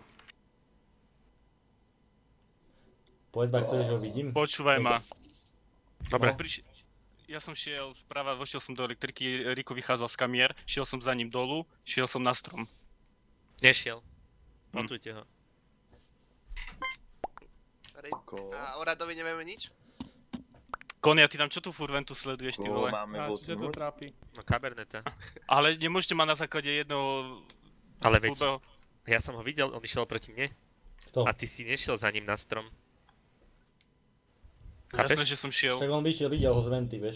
Povedz Baxovi, že ho vidím. Počúvaj ma. Dobre. Ja som šiel sprava, vošiel som do elektriky, Riko vychádzal z kamier, šiel som za ním dolu, šiel som na strom. Nešiel. Montujte ho. A o Radovi nevieme nič? Konia, ty tam čo tu furventu sleduješ, ty vole? Čo to trápi? No Caberneta. Ale nemôžete ma na základe jednoho... Ale veď, ja som ho videl, on išiel proti mne. Kto? A ty si nešiel za ním na strom. Jasné, že som šiel. Tak on videl ho z venty, vieš.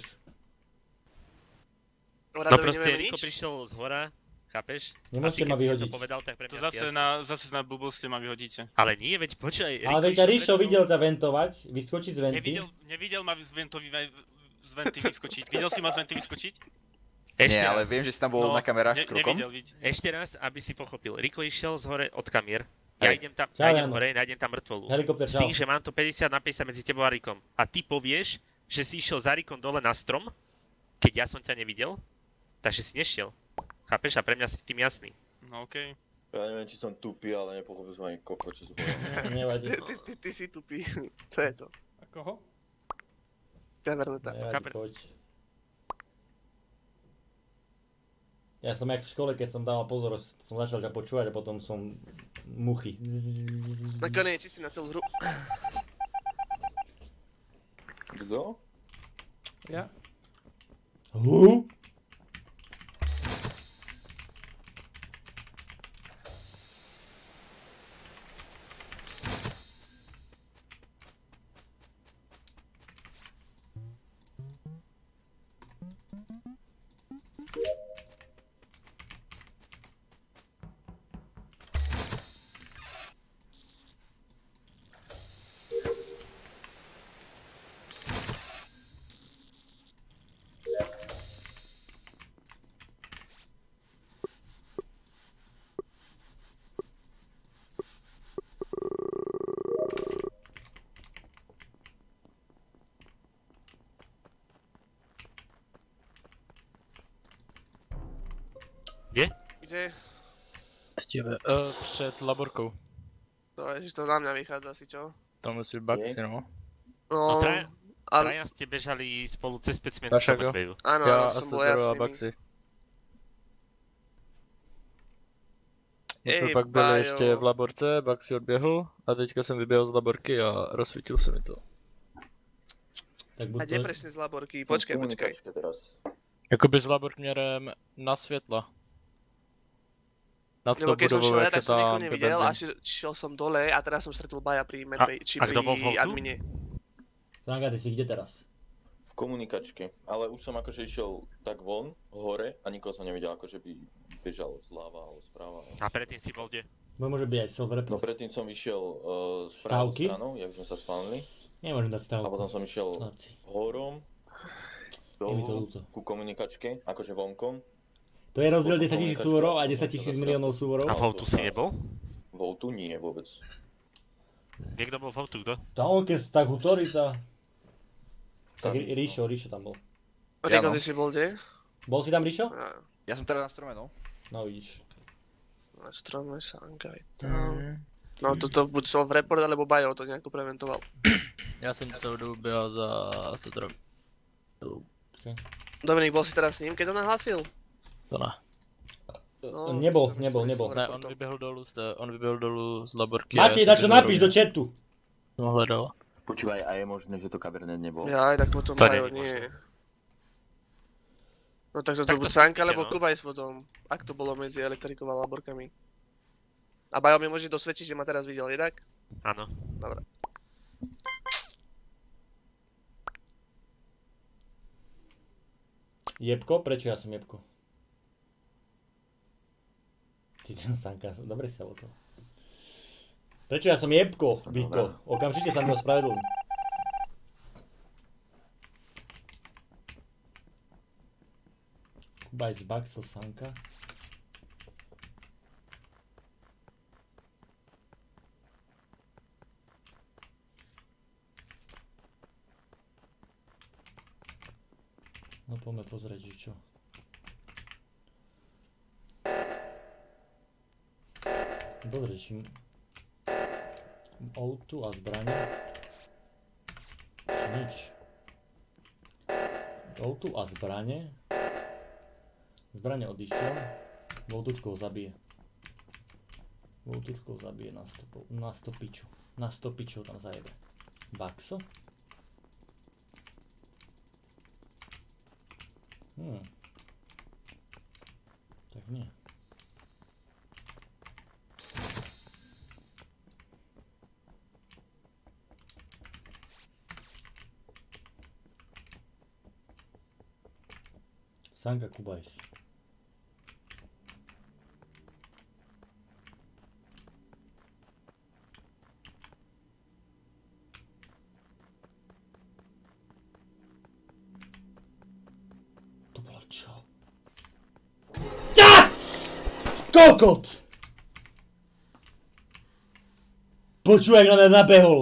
No proste, Riko prišiel z hora, chápeš? Nemôžete ma vyhodiť. A ty keď si to povedal, tak pre mňa si Zase na blbosti ma vyhodíte. Ale nie, veď počkaj, Riko. Ale veď Rišo videl ťa ventovať, vyskočiť z venty. Nevidel ma z venty vyskočiť. Videl si ma z venty vyskočiť? Nie, ale viem, že si tam bol na kamerách s Krokom. Ešte raz, aby si pochopil. Riko išiel z hore od kamier. Ja idem hore, nájdem tam mŕtvolu. Helikopter, s tým, že mám to 50 na 50 medzi tebou a Rikom. A ty povieš, že si išiel za Rikom dole na strom, keď ja som ťa nevidel, takže si nešiel. Chápeš? A pre mňa si tým jasný. No okej. Ja neviem, či som tupý, ale nepochopil som ani koko, čo tu povedal. Nevadí. Ty si tupý. Co je to? A koho? Kaverneta. Nevadí, poď. Ja som jak v škole, keď som dával pozor, som začal ťa počúvať a potom som muchy. Nakoniec čistý na celú hru. Kto? Ja. Kde? Před laborkou. No ježiš, to na mňa vychádza asi, čo? Tam musí Baxi, no. No, traja ste bežali spolu cez 5 minút do Medbayu. Áno, som bol ja s nimi. My jsme pak byli ještě v laborce, Baxi odběhl a teďka jsem vyběhl z laborky a rozsvítil se mi to. A kde presne z laborky? Počkaj. Jakoby z labor směrem na světla. Lebo keď som šiel ja, tak som nikoho nevidel a šiel som dole a teraz som stretol Baja pri Medbay, či pri admine. Zanga, ty si kde teraz? V komunikačke, ale už som akože išiel tak von, hore a nikoho som nevidel, akože by bežal zľava alebo správa. A predtým si bol kde? Môže byť aj silver report. No predtým som išiel správou stranou, jak sme sa spálili. Nemôžem dať stávku. A potom som išiel horom, dolu, ku komunikačke, akože vonkom. To je rozdiel 10 000 súvorov a 10 000 miliónov súvorov. A Voutu si nebol? Voutu nie vôbec. Niekto bol Voutu, kto? Tam keď tak Hutorita. Tak Ríšo tam bol. A ty si bol kde? Bol si tam Ríšo? Ja som teraz na strome, no. No vidíš. Na strome Sanga je tam. No toto buď self-report, alebo Bajo to nejako preventoval. Ja som celú dobu behal za Sotrom. Dominik, bol si teraz s ním, keď to nahlásil? To ne. No, nebol. Ne, on vyběhl dolů z laborky. Matej, na čo napíš do chatu? No hledal. Počúvaj, a je možné, že to Cabernet nebol? Jaj, tak potom Bajo nie. No tak to buď Sanka, alebo Kubajs potom. Ak to bolo medzi elektrikou a laborkami. A Bajo mi môže dosvedčiť, že ma teraz videl, je tak? Áno. Dobre. Jebko? Prečo ja som Jebko? Ty ten Sanka, dobre sa o to. Prečo ja som Jebko, Viko? Okamžite sa mi ospravedlň. Kubajs, Baxo, Sanka. No poďme pozrieť, že čo. Dobre, či autu a zbrane. Či nič. Autu a zbrane. Zbrane odišiel. Voltučkou zabije. Voltučkou zabije na 100 piču. Na 100 pičov tam zajebe. Baxo? Tak nie. Sanka Kubajs. To bolo čo? Kokot! Počúvaj, jak na mňa nabehol.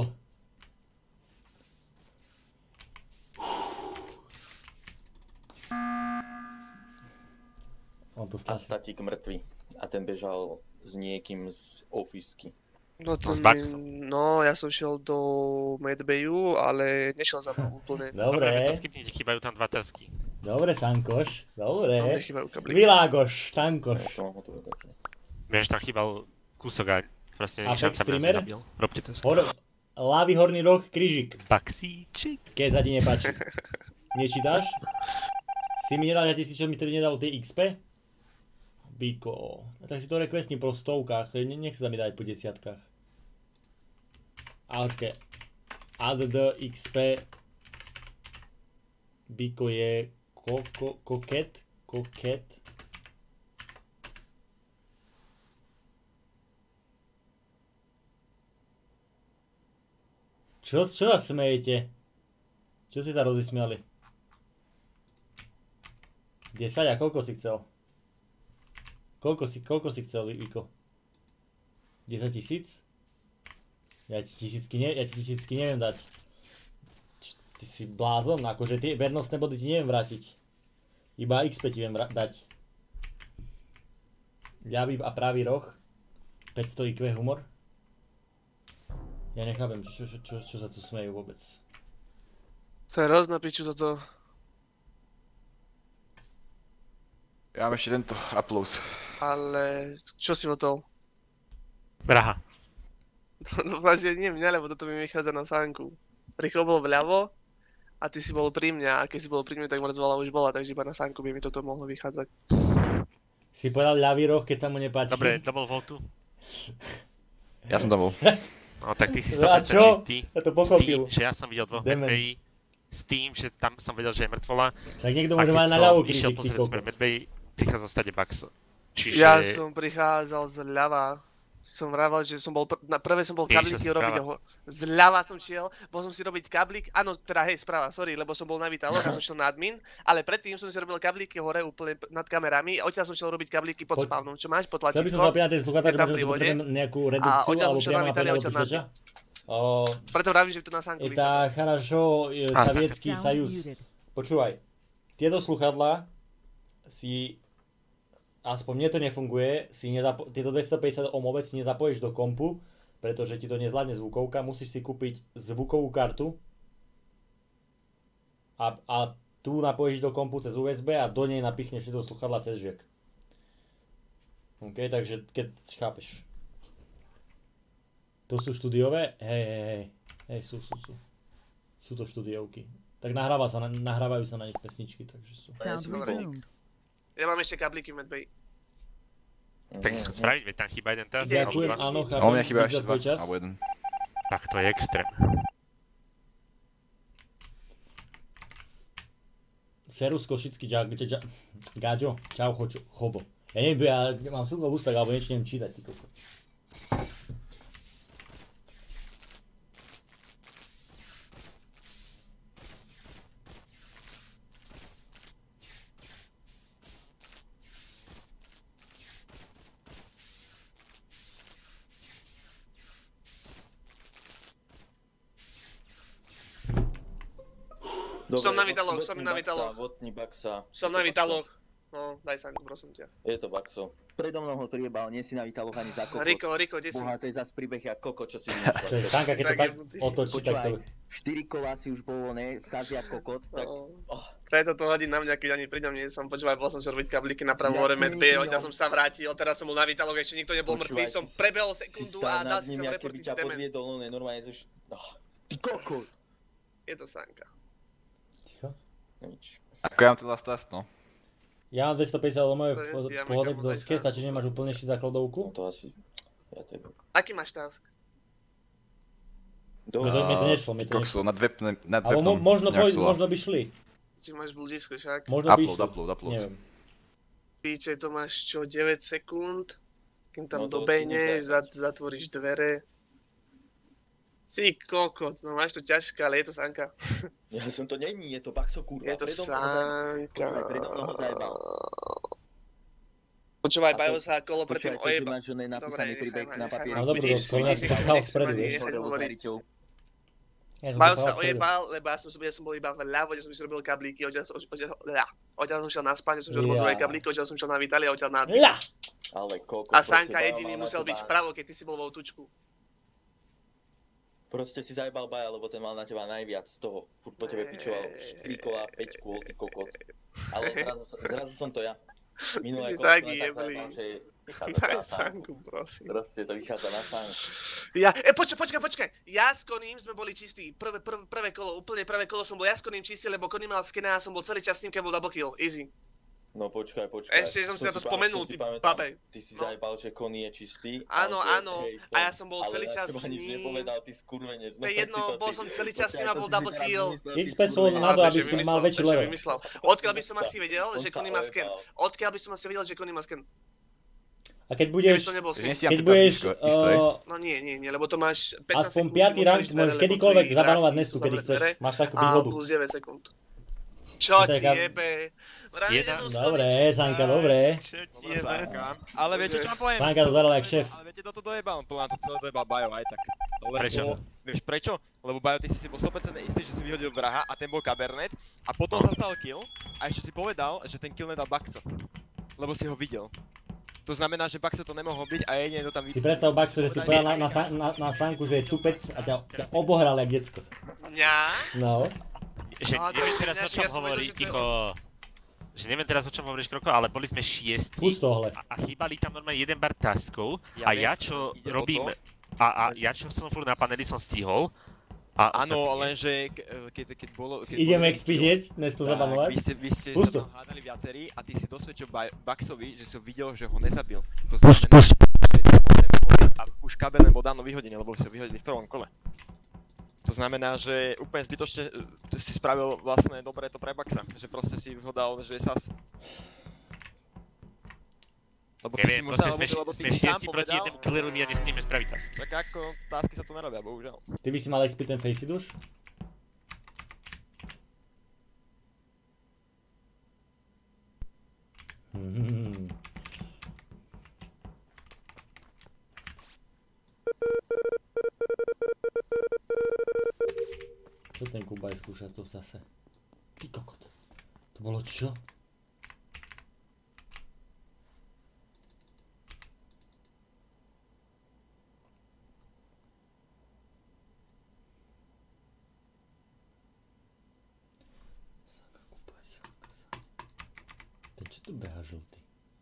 On to a statík mŕtvy. A ten bežal s niekým z ofisky. No ja som šiel do Medbayu, ale nešiel za mnou úplne. Dobre. To skipnite, chýbajú tam 2 tasky. Dobre, Sankoš, dobre. No, nechýbajú kablíky. Világoš, Sankoš. Vieš, tam chýbal kúsok a proste není šanca, aby nás nezabil. Robte task. Ľavý horný roh, krížik. Baxíčik. Keď sa ti nepáči. Nečítaš? Si mi nedal, ja ti si čo mi tedy nedal tie XP? Biko. Tak si to requestni po stovkách, nech sa mi dať po desiatkách. Ale add the XP. Biko je koket. Čo sa smejete? Čo si sa rozvysmiali? 10 a koľko si chcel? Koľko si chcel, Viko? 10 000? Ja ti tisícky neviem dať. Ty si blázon, akože tie vernostné body ti neviem vrátiť. Iba XP ti viem dať. Ľavý a pravý roh. 500 IQ humor. Ja nechápem, čo sa tu smejú vôbec. Sa hrozná piču toto. Ja mám ešte tento upload. Ale čo si otol? Braha. No vlastne nie mňa, lebo toto mi vychádza na sánku. Richo bol vľavo a ty si bol pri mňa a keď si bol pri mňa, tak mŕtvola už bola, takže iba na sánku by mi toto mohlo vychádzať. Si povedal ľavý roh, keď sa mu nepáči. Dobre, double votu. Ja som tam bol. No tak ty si 100% čistý. Ja to pochopil. S tým, že ja som videl 2 medbayi. S tým, že tam som vedel, že je mŕtvola. Tak niekto môže mať na ľavú krížik, ty kokos. A keď som išiel pozrieť smer medbayi, prichádzal stade Baxo. Čiže... Ja som prichádzal zľava. Som vravel, že som bol, prvé som bol kablíky robiť zľava som šiel, bol som si robiť kablík, áno, teda hej, správa, sorry, lebo som bol na Vitaloch a som šiel na admin, ale predtým som si robil kablíky hore úplne nad kamerami a odtiaľ som šiel robiť kablíky pod spavnom, čo máš, pod tlačítko, chcel by som sa opýtať, že tam pri vode nejakú redukciu, alebo priamo naplňalo píšača? Preto vravím, že to na sánku vychádza. Tá, хорошо, sovietský sajuz. Počúvaj, tieto sluchadlá si... Aspoň mne to nefunguje, tieto 250 Ohm vôbec si nezapojíš do kompu, pretože ti to nezvládne zvukovka, musíš si kúpiť zvukovú kartu a tu napojíš do kompu cez USB a do nej napichneš tieto sluchadlá cez jack. OK, takže keď chápeš. To sú štúdiové? Hej, sú. Sú to štúdiovky. Tak nahrávajú sa na nich pesničky, takže sú. Ja mám ešte kablíky v Medbayi. Tak spraviť, veď tam chýba jeden task. Ďakujem, áno, chápem. A u mňa chýba ešte 2, alebo 1. Tak to je extrém. Serus Košický, Gáďo, čau, chobo. Ja neviem, ja mám súko v ústach, alebo niečo neviem čítať, ty kokos. Som na Vitaloch. Som na Vitaloch. No, daj sánku, prosím ťa. Je to Baxo. Predo mnou ho priebal, nie si na Vitaloch ani za kokot. Riko, kde si? Boha, to je zas príbeh jak kokot, čo si vymýšľaš. Čo je sánka, keď to tak otočí, tak to... 4 kola si už bol voľné, skazia kokot, tak... Preto to hodí na mňa, keď ani pri ňom nie som. Počúvaj, bol som si robiť kablíky na pravom hore Medbayi, odtiaľ som sa vrátil, teraz som bol na Vitaloch, ešte nikto nebol mŕtvý, som prebehol sekundu a dal si sem reportiť dement. Ty kokot. Je to sánka. Ako ja mám teda stas, no. Ja mám 250 lomové pohľadek v doske, stačí, že nemáš úplne ešte základovku? To asi... Aký máš task? Mne to nešlo. Kokso, nad webnom, alebo možno by šli. Či máš blúdisko však? Možno by šli. Upload. Neviem. Píče, to máš čo, 9 sekúnd? Kým tam dobehneš, zatvoríš dvere. Si kokot, no máš to ťažké, ale je to sánka. Ja som to není, je to Baxo kurva. Je to sánka. Počúvaj, Bajo sa kolo predtým ojeba. Dobre, na papieri. No dobrý, skoro nechal spredu, vieš. Bajo sa ojebal, lebo ja som bol iba vľavo, kde som si robil kablíky, odtiaľ som šiel na spáne, som šiel robil druhé kablíky, odtiaľ som šiel na Vitali a odtiaľ na Admin. A Sanka jediný musel byť vpravo, keď ty si bol vo tučku. Proste si zajebal Baja, lebo ten mal na teba najviac z toho. Furt po tebe pičoval 4 kola, 5 kôl, ty kokot. Ale zrazu som to ja. Minulé kolo som tak zajebal, že vychádza na Sanku. Prosím. Proste to vychádza na Sanku. Počkaj. Ja s Koným sme boli čistí. Prvé kolo, úplne prvé kolo som bol ja s Koným čistý, lebo Koný mal skena a som bol celý čas s ním, keď bol double kill. Easy. No počkaj. Ešte som si na to spomenul, ty babe. Ty si zajebal, že Konný je čistý. Áno. A ja som bol celý čas s ním. Ale ja som nič nepovedal, ty skurvenec. To je jedno, bol som celý čas s ním a bol double kill. XP sú na to, aby si mal väčší level. Odkiaľ by som asi vedel, že Konný má sken? A keď budeš... No nie, lebo to máš 15 aspoň sekúnd. 5. rank, môžeš kedykoľvek zabanovať nestu, kedy chceš. Máš takú výhodu. A plus 9 sekúnd. Čo ti jebe? Dobre, Sanka, dobre. Ale viete, čo vám poviem? Sanka to zaral jak šéf. Ale viete, kto to dojebal? On na to celé dojebal Bajo aj tak. Prečo? Vieš prečo? Lebo Bajo, ty si bol 100% istý, že si vyhodil vraha a ten bol Cabernet. A potom sa stal kill a ešte si povedal, že ten kill nedal Baxo. Lebo si ho videl. To znamená, že Baxo to nemohol byť a jedine to tam videl. Si predstav Baxo, že si povedal na Sanku, že je tupec a ťa obohral jak decko. Mňa? No. Že neviem teraz o čom hovorí, ticho. Že neviem teraz o čom hovoríš, Kroko, ale boli sme 6 a chýbali tam normálne jeden bar taskov a ja čo robím, a ja čo som furt na paneli som stihol. Áno, lenže keď bolo... Ideme expedieť, dnes to zabanovať. Vy ste sa tam hádali viacerí a ty si dosvedčil Baxovi, že si ho videl, že ho nezabil. To znamená, že on nemohol byť a už Cabernet bol dávno vyhodený, lebo si ho vyhodili v prvom kole. To znamená, že úplne zbytočne si spravil vlastne dobre to pre Baxa, že proste si ho dal, že sas. Lebo ty si musel, lebo ty si sám povedal... proti jednému killeru my nesmieme spraviť task. Tak ako, tasky sa tu nerobia, bohužiaľ. Ty by si mal expiť ten Facey duš? Čo ten Kubaj skúša tu zase? Ty kokot. To bolo čo? Sanka, Kubaj, Sanka. Ten čo tu beha žltý?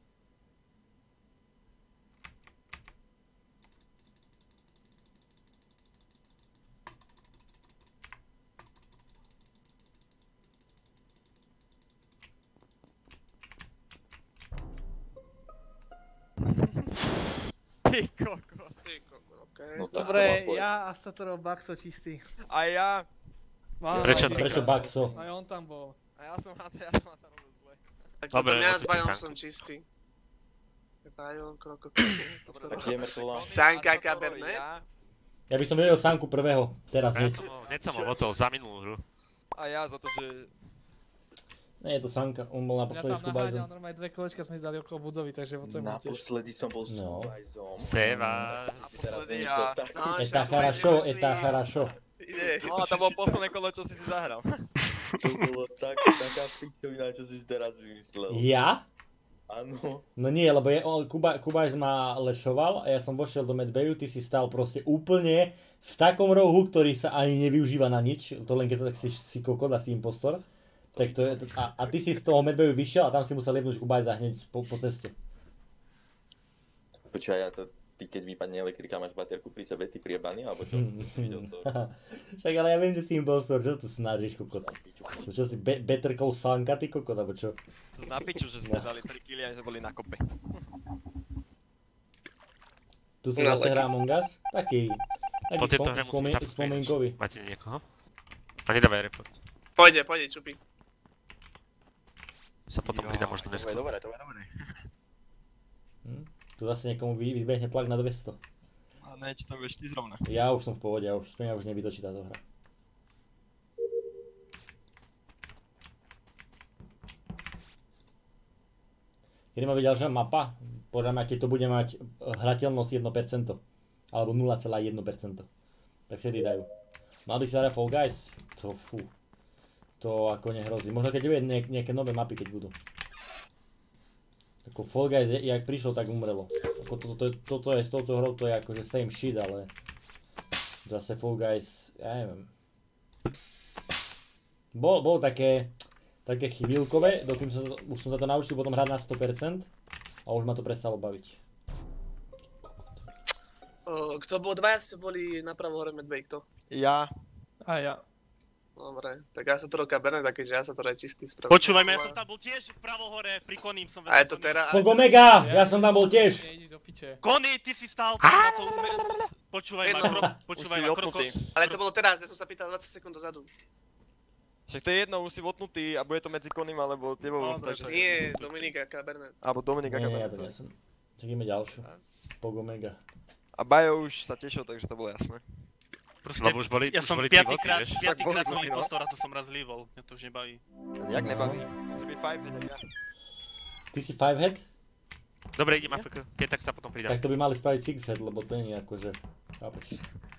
Ty kokot. okej. Dobre, ja a Statorov Baxo čistý. A ja. Prečo Baxo? Aj on tam bol. A ja som na to robil zle. Tak potom ja s Bajom som čistý. Bajo, Kroko, Sanka, Cabernet. Ja by som vedel Sanku prvého, teraz hneď. Hneď som ho votol za minulú hru. A ja za to, že... Nie, je to Sanka, on bol naposledy s Kubajzom. Ja tam naháňal, normálne 2 kolečka sme si dali okolo budovy, takže vocujem ho tiež. Naposledy som bol s Kubajzom. Sevas. Naposledy ja. Eta хорошо. No a to bolo posledné kolo, čo si zahral. To bolo taká pičovina, čo si teraz vymyslel. Ja? Áno. No nie, lebo Kubajz ma lešoval a ja som vošiel do medbayu, ty si stál proste úplne v takom rohu, ktorý sa ani nevyužíva na nič, to len keď si kokot a si impostor. Tak to je, a ty si z toho medbayu vyšiel a tam si musel jebnúť Kubajza hneď po ceste. Počúvaj, ja to, ty keď vypadne elektrika, máš baterku pri sebe, ty priebaný, alebo čo? Však ale ja viem, že si impostor, čo tu snažíš, kokot? Čo si, Better Call Sanka, ty kokot, alebo čo? Na piču, že ste dali 3 killy a sme boli na kope. Tu si zase hrá Among Us? Taký po tejto hre musím spomienkový. Máte niekoho? A nedávaj report. Pôjde, čupi. Sa potom pridá možno neskôr. Dobre. Tu zase niekomu vybehne tlak na 200. A ne, či tam budeš ty zrovna. Ja už som v pohode, ja už nevytočí táto hra. Kedy má byť ďalšia mapa? Podľa mňa, keď to bude mať hrateľnosť 1%, alebo 0,1%, tak vtedy dajú. Mal by si dať Fall Guys? To fú. To ako nehrozí. Možno keď bude nejaké nové mapy, keď budú. Ako Fall Guys, jak prišlo, tak umrelo. Ako toto je s touto hrou, to je akože same shit, ale... Zase Fall Guys, ja neviem. Bolo také chvíľkové, dokým už som sa to naučil potom hrať na 100% a už ma to prestalo baviť. Kto bol? Dvaja ste boli napravo hore medvej, kto? Ja. A ja. Dobre, tak ja sa to roká Berne, takže ja sa to čistý spravím. Počúvajme, ja som tam bol tiež pravo hore, pri Koným som A je to teraz... Pogomega! Ja som tam bol tiež! Kony, ty si stál tam na to... Počúvaj ma, Kroko. Ale to bolo teraz, ja som sa pýtal 20 sekúnd dozadu. Však to je jedno, už si votnutý a bude to medzi Koným alebo tebou. Nie, Dominika Cabernet. Alebo Dominika Cabernet. Nie, ja to nie som. Čakíme ďalšiu. Pogomega. A Bajo už sa tešil, takže to bolo jasné. Lebo už boli ja som piatýkrát som impostor a to som raz líbol, mňa to už nebaví. Jak nebaví? Musí byť 5-head jak ja. Ty si 5-head? Dobre, idem AFK, keď tak sa potom pridám. Tak to by mali spraviť 6-head, lebo to nie je akože... Chápeš?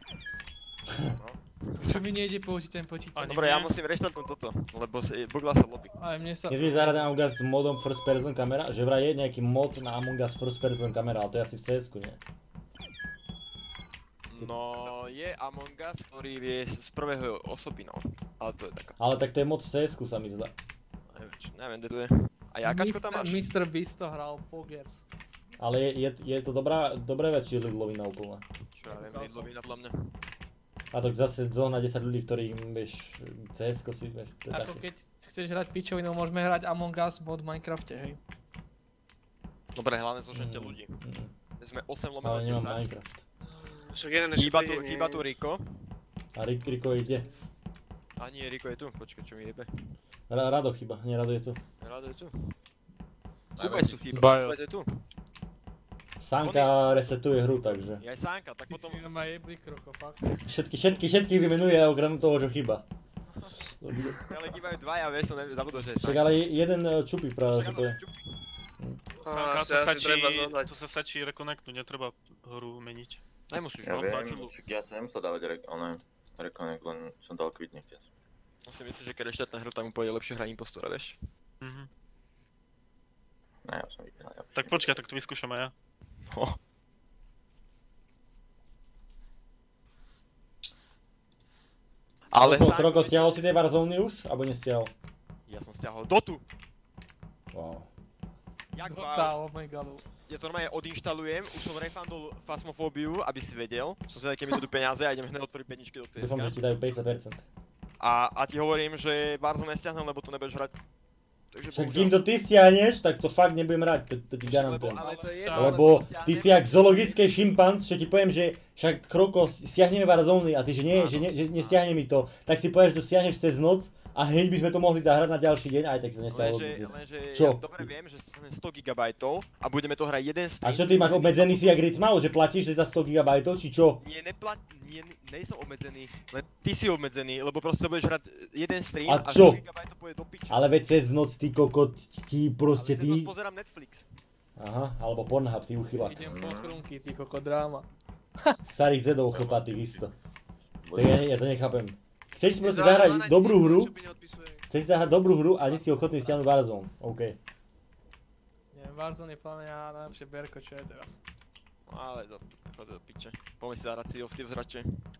Čo mi nejde použiť ten počítač? Dobre, ja musím reštartnúť toto, lebo bugla sa lobby. Ale mne sa... Nezvieš zahrať Among Us s modom first person kamera? Že vraj je nejaký mod na Among Us first person kamera, ale to je asi v CS-ku, nie? No, je Among Us, ktorý vie z prvého osoby, no. Ale to je taká. Ale tak to je mod v CS-ku, sa mi zdá. Neviem, kde to je. A jakáčko tam máš? Mr. Beast to hral Pogers. Ale je to dobrá vec, či je Lidlovina úplná. Čo ja viem, Lidlovina podľa mňa. A tak zase zohnať 10 ľudí, ktorých, vieš, CS-ko si, vieš, to je ako také. keď chceš hrať pičovinou, môžeme hrať Among Us mod v Minecrafte, hej. Dobre, hlavne zožente ľudí. My sme 8 lomeno 10. Ale nemám Minecraft. Však jeden ešte príde, nie. Chýba tu Riko. A Riko ide. A nie, Riko je tu, počkaj, čo mi jebe. Rado chyba, nie Rado je tu. Rado je tu. Kubajs tu chýba, Kubajs je tu. Sanka resetuje hru, takže. Je aj Sanka, tak potom... Ty si ma jebli, Kroko, fakt. Všetky vymenuje okrem toho, že chyba. Ale chýbajú dvaja, vieš, som zabudol, že je Sanka. Však ale jeden čupí práve, že to je. To sa stačí rekoneknúť, netreba hru meniť. Nemusíš, ja no, viem, ja som nemusel dávať reconnect, len som dal quit nechťať. Ja si myslím, že keď reštartne hru, tak mu pôjde lepšie hrať impostora, vieš? No ja som vypínal, ja. Tak počkaj, tak to vyskúšam aj ja. Ale Kroko, stiahol si tie Warzone už? Alebo nestiahol? Ja som stiahol Dotu! Wow. Dota, oh my god. Ja to normálne odinštalujem, už som refundol Phasmophóbiu, aby si vedel. Som si vedel, keď mi idú peniaze a idem hneď otvoriť peničky do CSK. Dúfam, že ti dajú 50%. A ti hovorím, že Warzone nestiahnem, lebo to nebudeš hrať. Však kým to ty stiahneš, tak to fakt nebudem hrať, to ti garantujem. Lebo ty si jak zoologický šimpanz, čo ti poviem, že však Kroko, stiahneme Warzone a ty, že nie, že nestiahne mi to, tak si povieš, že to stiahneš cez noc a hneď by sme to mohli zahrať na ďalší deň, aj tak sa nestiahlo. Lenže čo? ja dobre viem, že stane 100 GB a budeme to hrať jeden stream. A čo ty máš obmedzený si jak Ritzmau, že platíš za 100 GB, či čo? Nie, nejsem obmedzený, len ty si obmedzený, lebo proste budeš hrať jeden stream a 100 GB to pôjde do piče. Ale veď cez noc, ty kokot, ti proste ty... Ale cez noc pozerám Netflix. Aha, alebo Pornhub, ty uchylák. Idem po chrumky, ty kokot, dráma. Starých zedov chlpatých isto. Tak ja to nechápem. Chceš si proste zahrať dobrú hru? Chceš si zahrať dobrú hru a nie si ochotný stiahnuť Warzone, OK. Nie, Warzone je plne najlepšie berko, čo je teraz. Ale chod do piče. Poďme si zahrať Sea of Thieves radšej.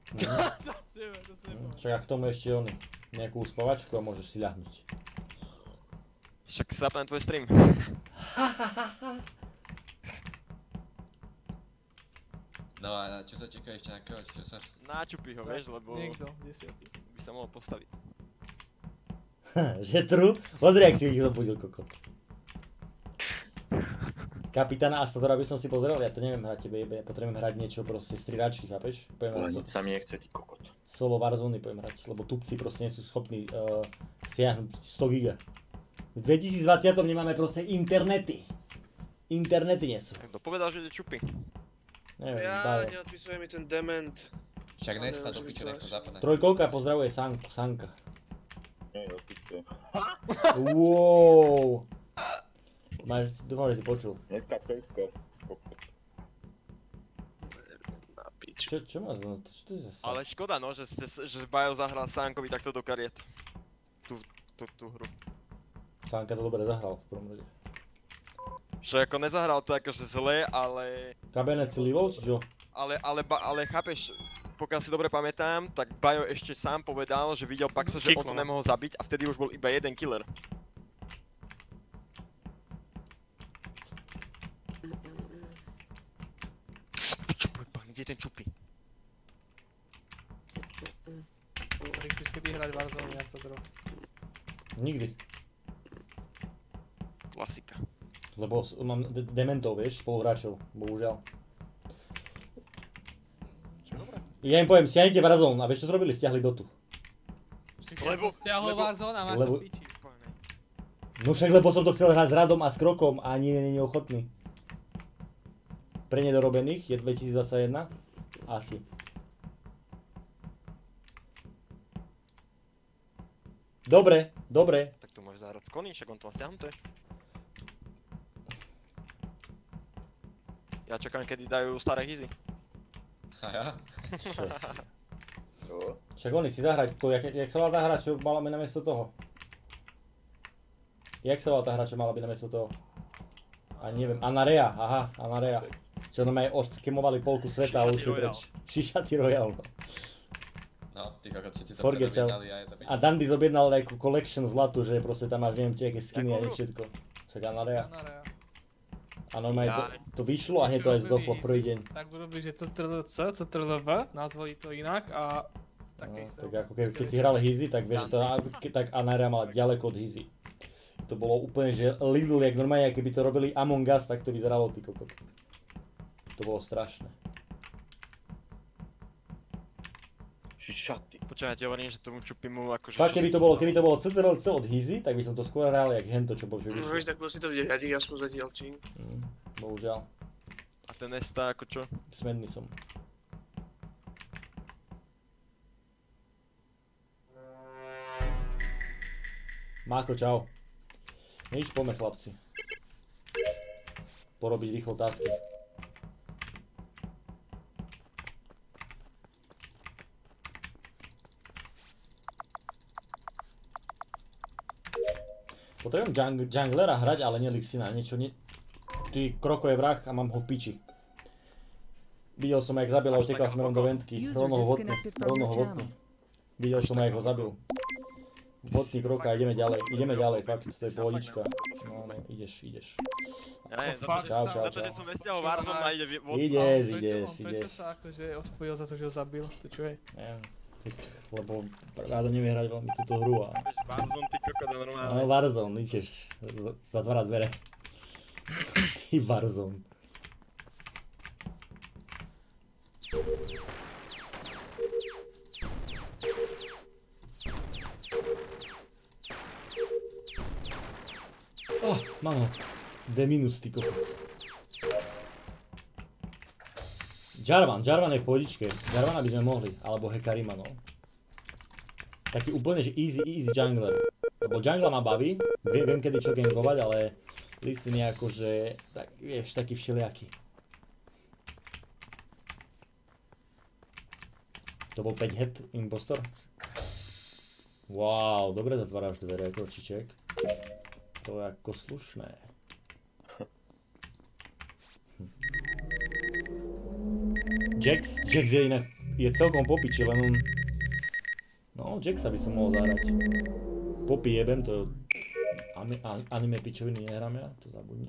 Však a k tomu ešte nejakú uspavačku a môžeš si ľahnuť. Však si zapnem tvoj stream. No a čo sa čaká ešte na kroč, čo sa... Načupí ho, vieš, lebo... Niekto, 10. By sa mohol postaviť. Že true? Pozri, jak si ich zobudil kokot. Kapitána Astatora by som si pozrel, ja to neviem hrať tebe jebe, potrebujem hrať niečo proste striráčky, chápeš? Ale nič sa mi nechce, ty kokot. Solo Warzone poviem hrať, lebo tupci proste nie sú schopní stiahnuť 100 giga. V 2020 nemáme proste internety. Internety nie sú. Kto povedal, že je čupy? Neviem, ja neodpisuje mi ten dement. Však nesta do piče, nech to zapne. Trojkolka pozdravuje Sanka. Nie, odpisuje. Wow. Dúfam, že si počul. Dneska Česko. Na pič. Čo má za to? Čo to je zase? Ale škoda no, že Bajo zahral Sánkovi takto do kariet. Tú hru. Sánka to dobre zahral v prvom rade. Že ako nezahral to akože zle, ale... Kabenec si livol, či čo? Ale chápeš, pokiaľ si dobre pamätám, tak Bajo ešte sám povedal, že videl Paxa, že on to nemohol zabiť a vtedy už bol iba jeden killer. Kde je ten čupy? Chceš kedy hrať Warzone, ja sa trochu. Nikdy. Klasika. Lebo mám dementov, vieš, spoluhráčov, bohužiaľ. Ja im poviem, stiahnite Warzone a vieš čo zrobili? Stiahli Dotu. Lebo stiahol Warzone a máš to piči. No však lebo som to chcel hrať s Radom a s Krokom a ani nie je ochotný. Pre nedorobených je 2021? Asi. Dobre. Tak tu môžeš zahrať s Koní, však on to má stiahnuté. Ja čakám, kedy dajú staré hizy. A ja? Však oni si zahrať to, jak sa volá tá hra, čo mala byť namiesto toho? Jak sa volá tá hra, čo mala byť namiesto toho? Ani neviem, Anarea, aha, Anarea. Čo nám aj odskemovali polku sveta a ušli preč. Šišatý Royal. No, ty kokot, všetci to Forget predobjednali a je to piči. A Dandy zobjednal nejakú collection zlatu, že proste tam máš neviem aké skiny a všetko. Však Anarea. A normálne to vyšlo a hneď to aj zdochlo prvý deň. Tak urobili, že CTRL-V, nazvali to inak a také isté. Tak ako keď si hral Hizy, tak vieš, tak Anarea mala ďaleko od Hizy. To bolo úplne, že Lidl, jak normálne, keby to robili Among Us, tak to vyzeralo, ty kokot. To bolo strašné. Šaty. Počkaj, ja ti hovorím, že tomu Čupimu akože... Fakt, keby to bolo CTRL-C od Hizy, tak by som to skôr hral jak hento, čo bol že vyšlo. No vieš, tak bol si to v 9, aspoň zatiaľ, či? Bohužiaľ. A ten Nesta ako čo? Smedný som. Máko, čau. Nič, poďme chlapci. Porobiť rýchlo tasky. Potrebujem junglera hrať, ale nie Lixina, niečo nie... Ty, Kroko je vrah a mám ho v piči. Videl som, jak zabil a utekal smerom do ventky. Rovno ho votný. Videl som, jak ho zabil. Votný Kroka, ideme ďalej, fakt, to je pohodička. No, ideš. Čau. Za to, že som nestiahol Warzone a ide votný. Ideš. Prečo sa akože odpojil za to, že ho zabil, to čo je? Lebo Rádo nevie hrať veľmi túto hru a... Warzone, ty kokot, normálne. No Warzone, ideš, zatvára dvere. Ty Warzone. Mám ho. D minus, ty kokot. Jarvan je v pohodičke. Jarvana by sme mohli, alebo Hekarima, no. Taký úplne, že easy jungler. Lebo jungla ma baví, viem kedy čo gankovať, ale Listin je akože, tak vieš, taký všelijaký. To bol 5 head impostor. Wow, dobre zatváraš dvere, kočiček. To je ako slušné. Jax je inak, je celkom popiči, len on... No, Jaxa by som mohol zahrať. Popy jebem, to... Anime pičoviny nehrám ja, to zabudni.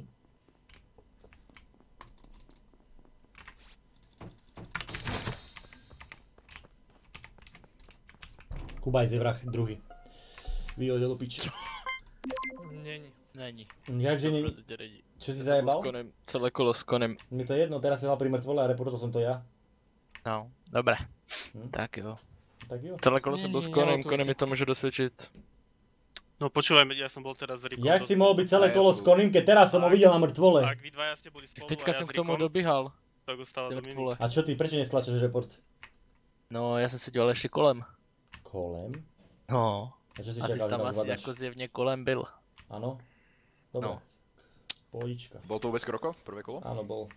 Kubajs je vrah, druhý. Vyhodil do piči. Není. Jakže není? Čo si zajebal? Celé kolo s konem. Mne to je jedno, teraz si hral pri mŕtvole a reportol som to ja. No, dobre. Tak jo. Tak jo. Celé kolo som bol s konem, konem mi to môže dosvedčiť. No počúvaj, ja som bol teraz s Rikom. Jak si mohol byť celé kolo s koným, keď teraz som ho videl na mŕtvole? Ak vy dvaja ste boli spolu Teďka som k tomu dobíhal. Tak ostala to mimo. A čo ty, prečo nestlačaš report? No, ja som si dělal ešte kolem. Kolem? No. A čo si ty čakal, že tam nás asi zvládaš? ako zjevne kolem byl. Áno? Dobre. No. Pohodička. Bol to vôbec Kroko? Prvé kolo? Áno, bol.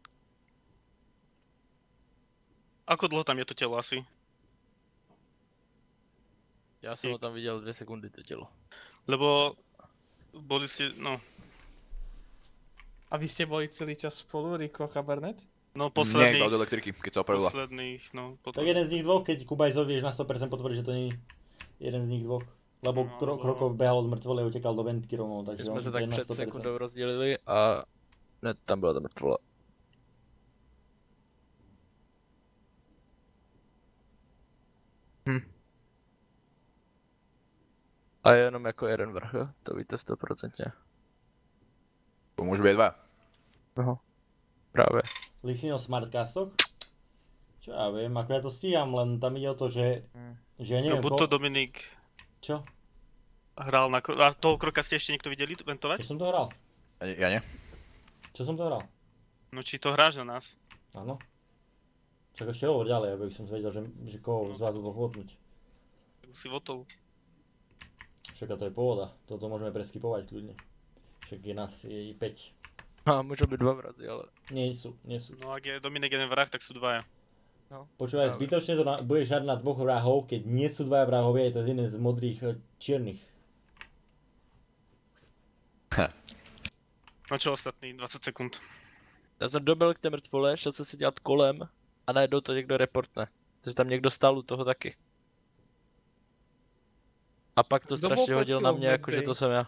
Ako dlho tam je to telo asi? Ja som ho tam videl 2 sekundy to telo. Lebo boli ste, no. A vy ste boli celý čas spolu, Rico a Cabernet? No posledných... Nie, od elektriky, keď to opravila. Posledných, no. Tak jeden z nich dvoch, keď Kubajzov vieš na 100% potvrdiť, že to nie je jeden z nich dvoch. Lebo Krokov behal od mŕtvole a utekal do ventky rovnou, takže my sme sa tak na před 100%. sekundou rozdělili a hned tam byla ta mrtvola. A je jenom jako jeden vrch, jo? To víte 100%. To môžu byť dva. No, právě. Lisino Smartcastoch? Čo ja viem, ako ja to stíham, len tam ide o to, že ja neviem... No buď to Dominik... Čo? Hral na a toho Kroka ste ešte niekto videli ventovať? Čo som to hral? Ja nie. Čo som to hral? No či to hráš na nás? Áno. Čak ešte hovor ďalej, aby som vedel, že koho z vás budol chvotnúť. Si votol. Však to je pohoda, toto môžeme preskipovať kľudne. Však je nás je 5. A môžu byť 2 vrazy, ale... Nie sú. No ak je Dominik jeden vrah, tak sú dvaja. No. Počúvaj, zbytočne to budeš hrať na 2 vrahov, keď nie sú 2 vrahovia, je to jeden z modrých čiernych. No čo ostatní, 20 sekund. Já jsem dobil k té mrtvole, šel jsem si dělat kolem a najednou to někdo reportne. Takže tam někdo stál u toho taky. A pak to strašně hodil na mě, jakože to jsem já.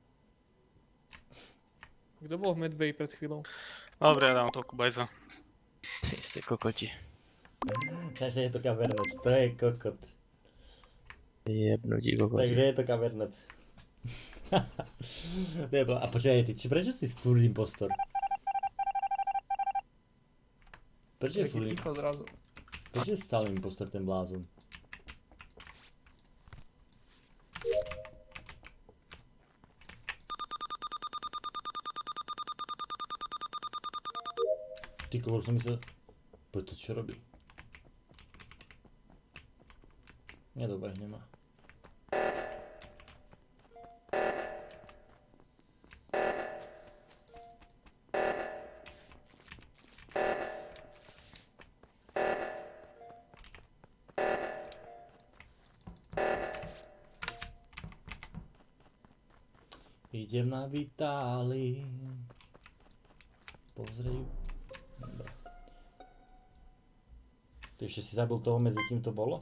Kdo bol v Medbay pred chvíľou? Dobre, ja dám toho Kubajza. Ty ste kokoti. Takže je to Cabernet, to je kokot. Jebnutí kokoti. Takže je to Cabernet. A počkaj, ty, prečo si furt impostor? Prečo je furt ticho zrazu. Prečo je stále impostor ten blázon? Ty kokos, som myslel... Poď to čo robí? Nedobehne ma. Idem na Vitálii. Pozri. Dobre. Ty ešte si zabil toho, medzi kým to bolo?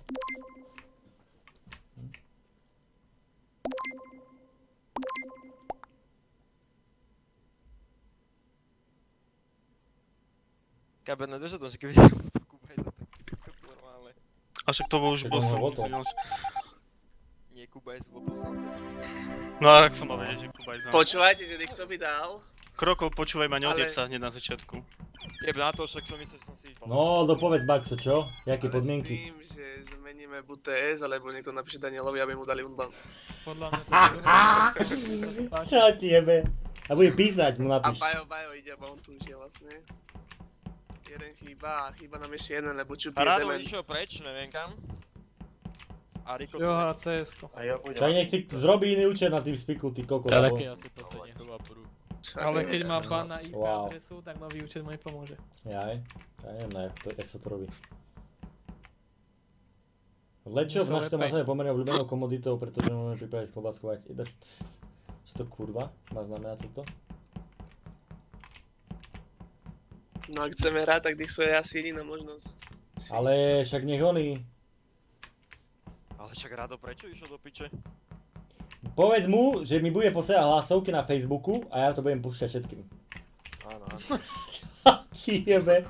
Cabernet, vieš o tom, že keby som to Kubajza, tak to je normálne. A však to už bol som. Nie, Kubajz votol sám sebe. No a ak som mal vedieť, že Kubajza. Počúvajte, že Nixo mi dal. Krokov, počúvaj ma, neodjeb sa hneď na začiatku. Jeb na to, však som myslel, že som si vypadol. No, dopovedz Baxo, čo? Jaké podmienky? Ale s tým, že zmeníme buď TS, alebo niekto napíše Danielovi, aby mu dali unban. Podľa mňa to je Čo ti jebe? A bude písať, mu napíš. A Bajo ide, bo on tu už je vlastne. Jeden chýba, chýba nám ešte jeden, lebo Čupi je dement. Rado išiel preč, neviem kam. A Rico tu... Jo, hrá CS-ko. Čaj, nech si zrobí iný účet na tým spiku, ty kokos. Ja taky asi poslední hru a pôjdu. Ale keď má ban na IP adresu, tak nový účet mu nepomôže. Jaj, ja neviem, jak sa to robí. Lečo v našom mazane pomerne obľúbenou komoditou, pretože môžeme pripraviť klobáskovať. Čo to kurva má znamená toto? No ak chceme hrať, tak Nixo je asi jediná možnosť. Ale však nech oni. Ale však Rado, prečo išiel do piče? Povedz mu, že mi bude posielať hlasovky na Facebooku a ja to budem púšťať všetkým. Áno, áno. Čo ti jebe?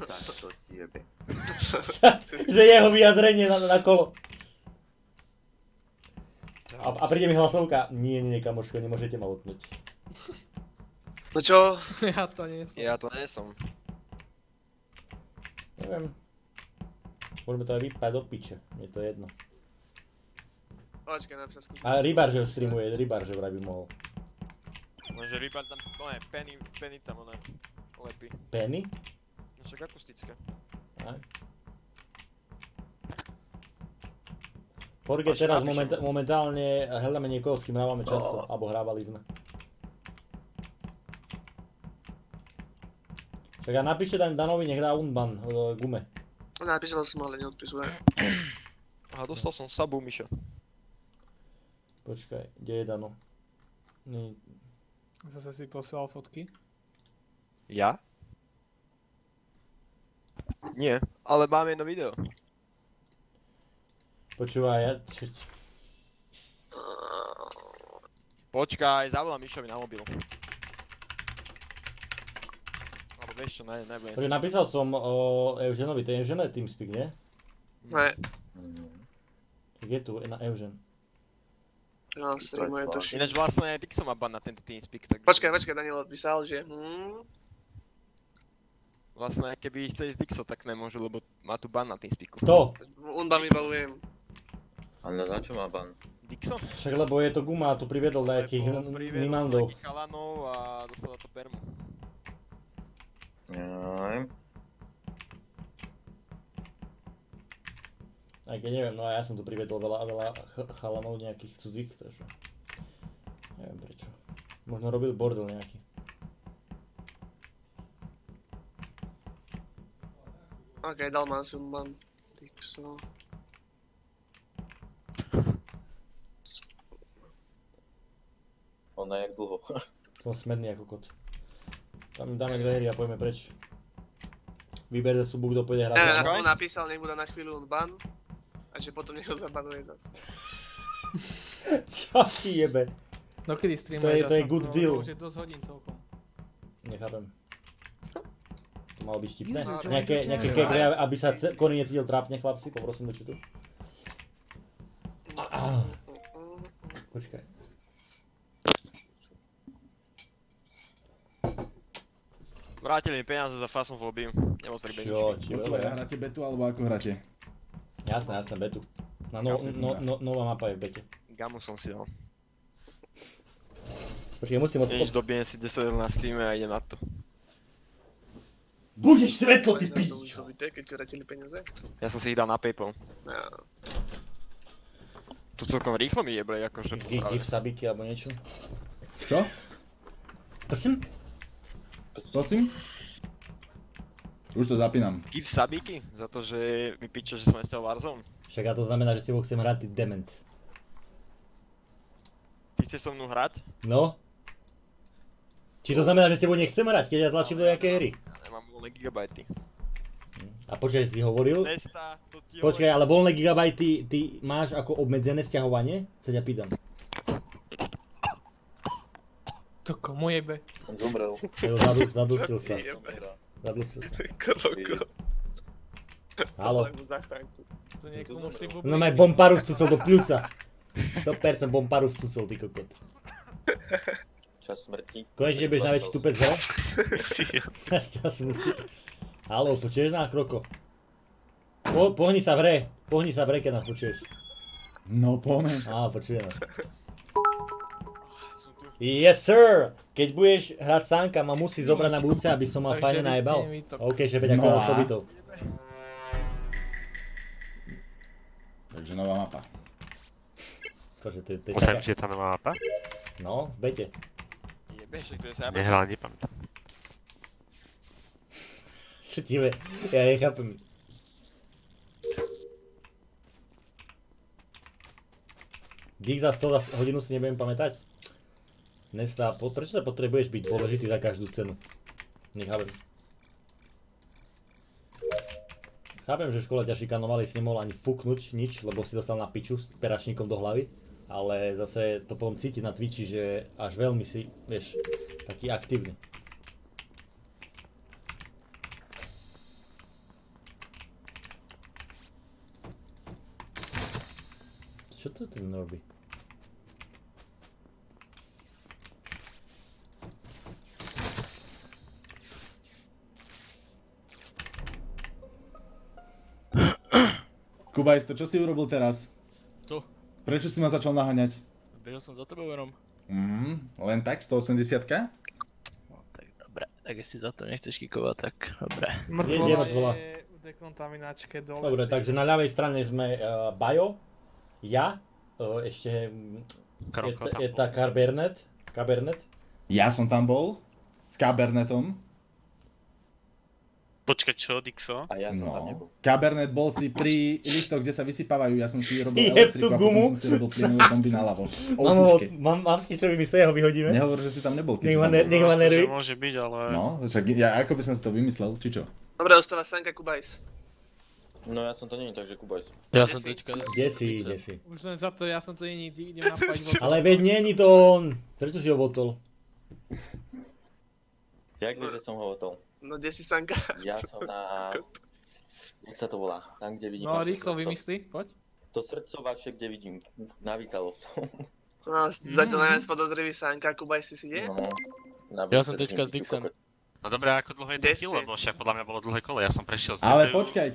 Že jeho vyjadrenie na kolo. A príde mi hlasovka. Nie, kamoško, nemôžete ma utnúť. No čo? Ja to nie som. Ja to nie som. Neviem. Môžeme to aj vypať do piče, mne to je jedno. Počkaj, napríklad skúsim. A Rybar, že ho streamuje, Rybar, že vraj by mohol. Môže Rybar tam, no ne, Penny tam ona lepí. Penny? No však akustická. Aj. Forge teraz momentálne hľadáme niekoho, s kým hrávame často, alebo hrávali sme. Čak ja napíšte Danovi, nech dá unban gume. Napísal som, ale neodpisuje. Aha, dostal som sabu, Mišo. Počkaj, kde je Dano? Zase si poslal fotky? Ja? Nie, ale mám jedno video. Počúvaj, ja... Počkaj, zavolám Mišovi na mobil. Alebo vieš čo, nebudem si... Napísal som o Eugenovi, to je Eugene TeamSpeak, nie? Ne. Tak je tu, na Eugen. Ja streamuje to shit. Ináč vlastne aj Dixo má ban na tento TeamSpeak, tak... Počkaj, Daniel odpísal, že Vlastne keby chce ísť Dixo, tak nemôžu, lebo má tu ban na TeamSpeaku. To! Unban vybavujem. Ale na čo má ban? Dixo? Však lebo je to guma a tu priviedol nejakých nimandov. Priviedol chalanov a dostal to permu. Jaj. Aj keď neviem, no a ja som tu priviedol veľa chalanov nejakých cudzích, takže... Neviem prečo. Možno robil bordel nejaký. Ok, dal ma asi unban. Dixo. Ona jak dlho. Som smedný ako kot. Dáme k hry a pojďme preč. Vyberte subu, kto pôjde hrať. Ja som mu napísal, nech mu dá na chvíľu unban. A že potom nech ho zabanuje zas. Čo ti jebe? No kedy streamuješ? To je good deal. To už je dosť hodín celkom. Nechápem. To malo byť štipné. Nejaké kekre, aby sa Kony necítil trápne, chlapci, poprosím do čutu. Počkaj. Vrátili mi peniaze za fasmofóbiu, nemoc pri beničku. Počúvaj, hráte betu alebo ako hráte? Jasné, betu. Nová mapa je v bete. Gamu som si dal. Počkej, musím Než dobijem si 10 na Steame a idem na to. Budeš svetlo, ty pičo! Keď ti vrátili peniaze? Ja som si ich dal na Paypal. To celkom rýchlo mi jebe, akože... Gif sabiky alebo niečo. Čo? Prosím? Prosím? Už to zapínam. Gif sabiky? Za to, že mi piče, že som nestal Warzone? Však a to znamená, že s tebou chcem hrať, ty dement. Ty chceš so mnou hrať? No? Či to znamená, že s tebou nechcem hrať, keď ja tlačím do nejakej hry? Ja nemám voľné gigabajty. A počkaj, si hovoril? Nesta, to ti Počkaj, ale voľné gigabajty ty máš ako obmedzené sťahovanie? Sa ťa pýtam. To komu jebe? On zomrel. Zadusil sa. Zadusil sa. Haló. To niekomu šli bublíky. No maj bomparu vcucol do pľúca. 100% bomparu vcucol, ty kokot. Čas smrti. Konečne budeš najväčší tupec hre? Čas smrti. Haló, počuješ nás, Kroko? Pohni sa v hre, keď nás počuješ. No, poďme. Á, počuje nás. Yes sir! Keď budeš hrať sánka, ma musí zobrať na budúce, aby som mal fajne najebal. OK, že veď ako no osobitov. Takže nová mapa. Musím, že je tá nová mapa? No, v bete. Nehral, nepamätám. Čo ti je? Ja nechápem. Gig za 100 hodinu si nebudem pamätať? Nesta, prečo sa potrebuješ byť dôležitý za každú cenu? Nechápem. Chápem, že v škole ťa šikanovali, si nemohol ani fúknuť nič, lebo si dostal na piču s peračníkom do hlavy. Ale zase to potom cítiť na Twitchi, že až veľmi si, vieš, taký aktívny. Čo to ten robí? Kubajs, to čo si urobil teraz? To. Prečo si ma začal naháňať? Behol som za tebou jenom. Len tak, 180-ka? No, tak dobre, tak jestli za to nechceš kikovať, tak dobre. Mŕtvola je v dekontaminačke dole. Dobre, takže na ľavej strane sme Bajo, ja, ešte je tá Cabernet. Ja som tam bol, s Cabernetom. Počkať, čo, Dixo? A ja som tam nebol. Cabernet bol si pri listoch, kde sa vysypávajú, ja som si robil elektriku a potom som si robil plynové bomby naľavo. Mám si čo vymyslieť, ho vyhodíme? Nehovor, že si tam nebol, keď nech ma nerví. Môže byť, ale... No, však ja ako by som si to vymyslel, či čo? Dobre, ostáva Sanka Kubajs. No ja som to není, takže Kubajs. Ja som teďka... Kde si? Už len za to, ja som to není, idem napáť. Ale veď není to on. Prečo si ho votol? Jak vieš, že som ho votol? No kde si Sanka? Ja som na... Jak sa to volá? Tam, kde vidím... No rýchlo vymysli, poď. To srdcovačie, kde vidím. Navítalo som. No, zatiaľ najviac podozrivý Sanka, Kubajs si ide? No, ja som teďka s Dixom. No dobré, ako dlho je ten kill, lebo však podľa mňa bolo dlhé kole, ja som prešiel z Ale počkaj,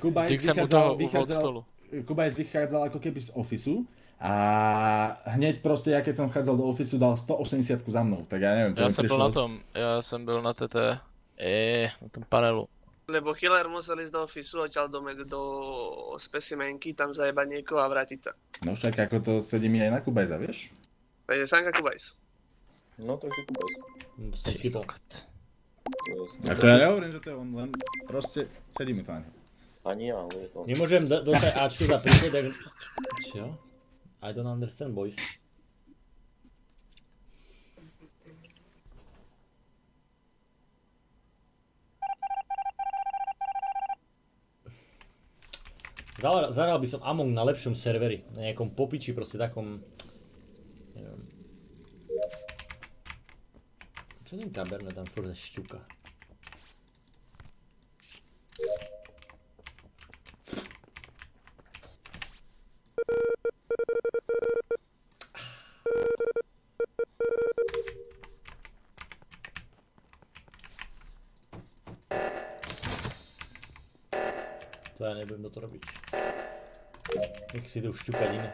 Kubajs vychádzal ako keby z ofisu a hneď proste, ja keď som vchádzal do ofisu, dal 180 za mnou, tak ja neviem, Ja som byl na TT, na tom panelu. Lebo killer musel ísť do ofisu, odtiaľ do specimenky, tam zajebať niekoho a vrátiť sa. No však ako to sedí mi aj na Kubajsa, vieš? Takže Sanka Kubajs. No takže Kubajs. Som skipol. Ako ja nehovorím, že to je on, len proste sedí mi to na ňu. Ani ja, ale je to... Nemôžem dostať Ačku za príklad, jak... Čo? I don't understand, boys. Zahral by som Among na lepšom serveri, na nejakom popiči, proste takom... Neviem. Čo ten Cabernet tam furt šťuka? To ja nebudem do to robiť. Nech si idú šťukať iné.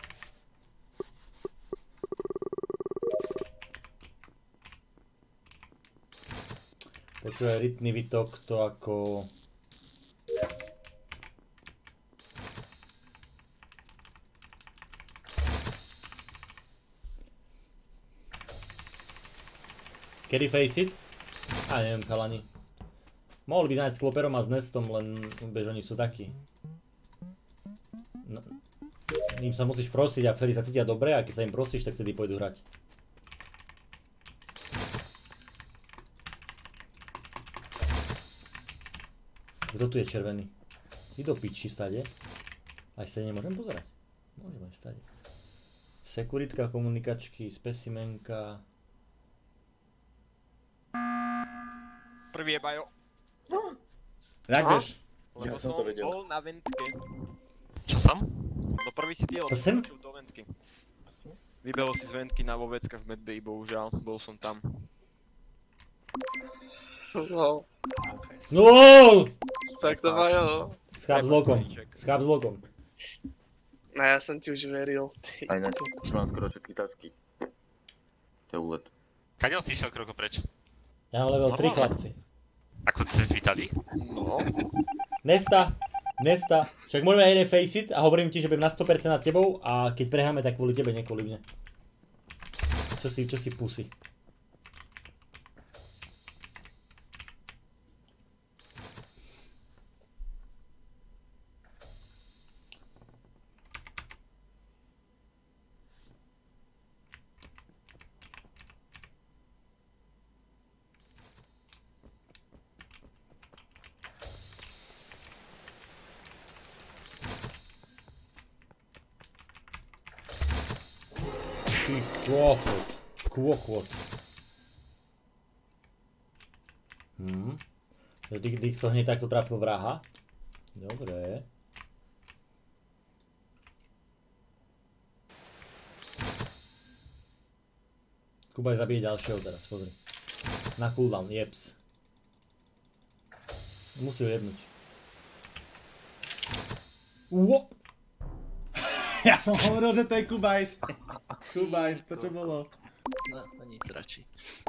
Počúvaj, rytný výtok to ako... Kedy face it? A neviem, chalani. Mohli by nájsť s Kloperom a s Nestom, len bež, oni sú takí. No, im sa musíš prosiť a vtedy sa cítia dobre a keď sa im prosíš, tak vtedy pôjdu hrať. Kto tu je červený? Ty do piči stade. Aj stade nemôžem pozerať? Môžem aj stade. Sekuritka, komunikačky, specimenka. Prvý je Bajo. Jak vieš? Lebo som bol na ventke. Čo som? No prvý si ty, lebo som počul do ventky. Vybehol si z ventky na vo veckách v Medbay, bohužiaľ. Bol som tam. No. No! Tak to Bajo. Scháp s lokom. No ja som ti už veril. Aj na čo? Mám skoro všetky tasky. To je úlet. Kadeľ si išiel kroko preč? Ja mám level 3, chlapci. Ako cez Vitali? No. Nesta. Však môžeme aj jeden face it a hovorím ti, že budem na 100% nad tebou a keď prehráme, tak kvôli tebe, nie kvôli mne. Čo si pusy? Kôchod. Dixo hneď takto trafil vraha. Dobre. Kubaj zabije ďalšieho teraz, pozri. Na cooldown, jeps. Musí ho jebnúť. Ja som hovoril, že to je Kubajs. Kubajs, to čo bolo? No nic radši.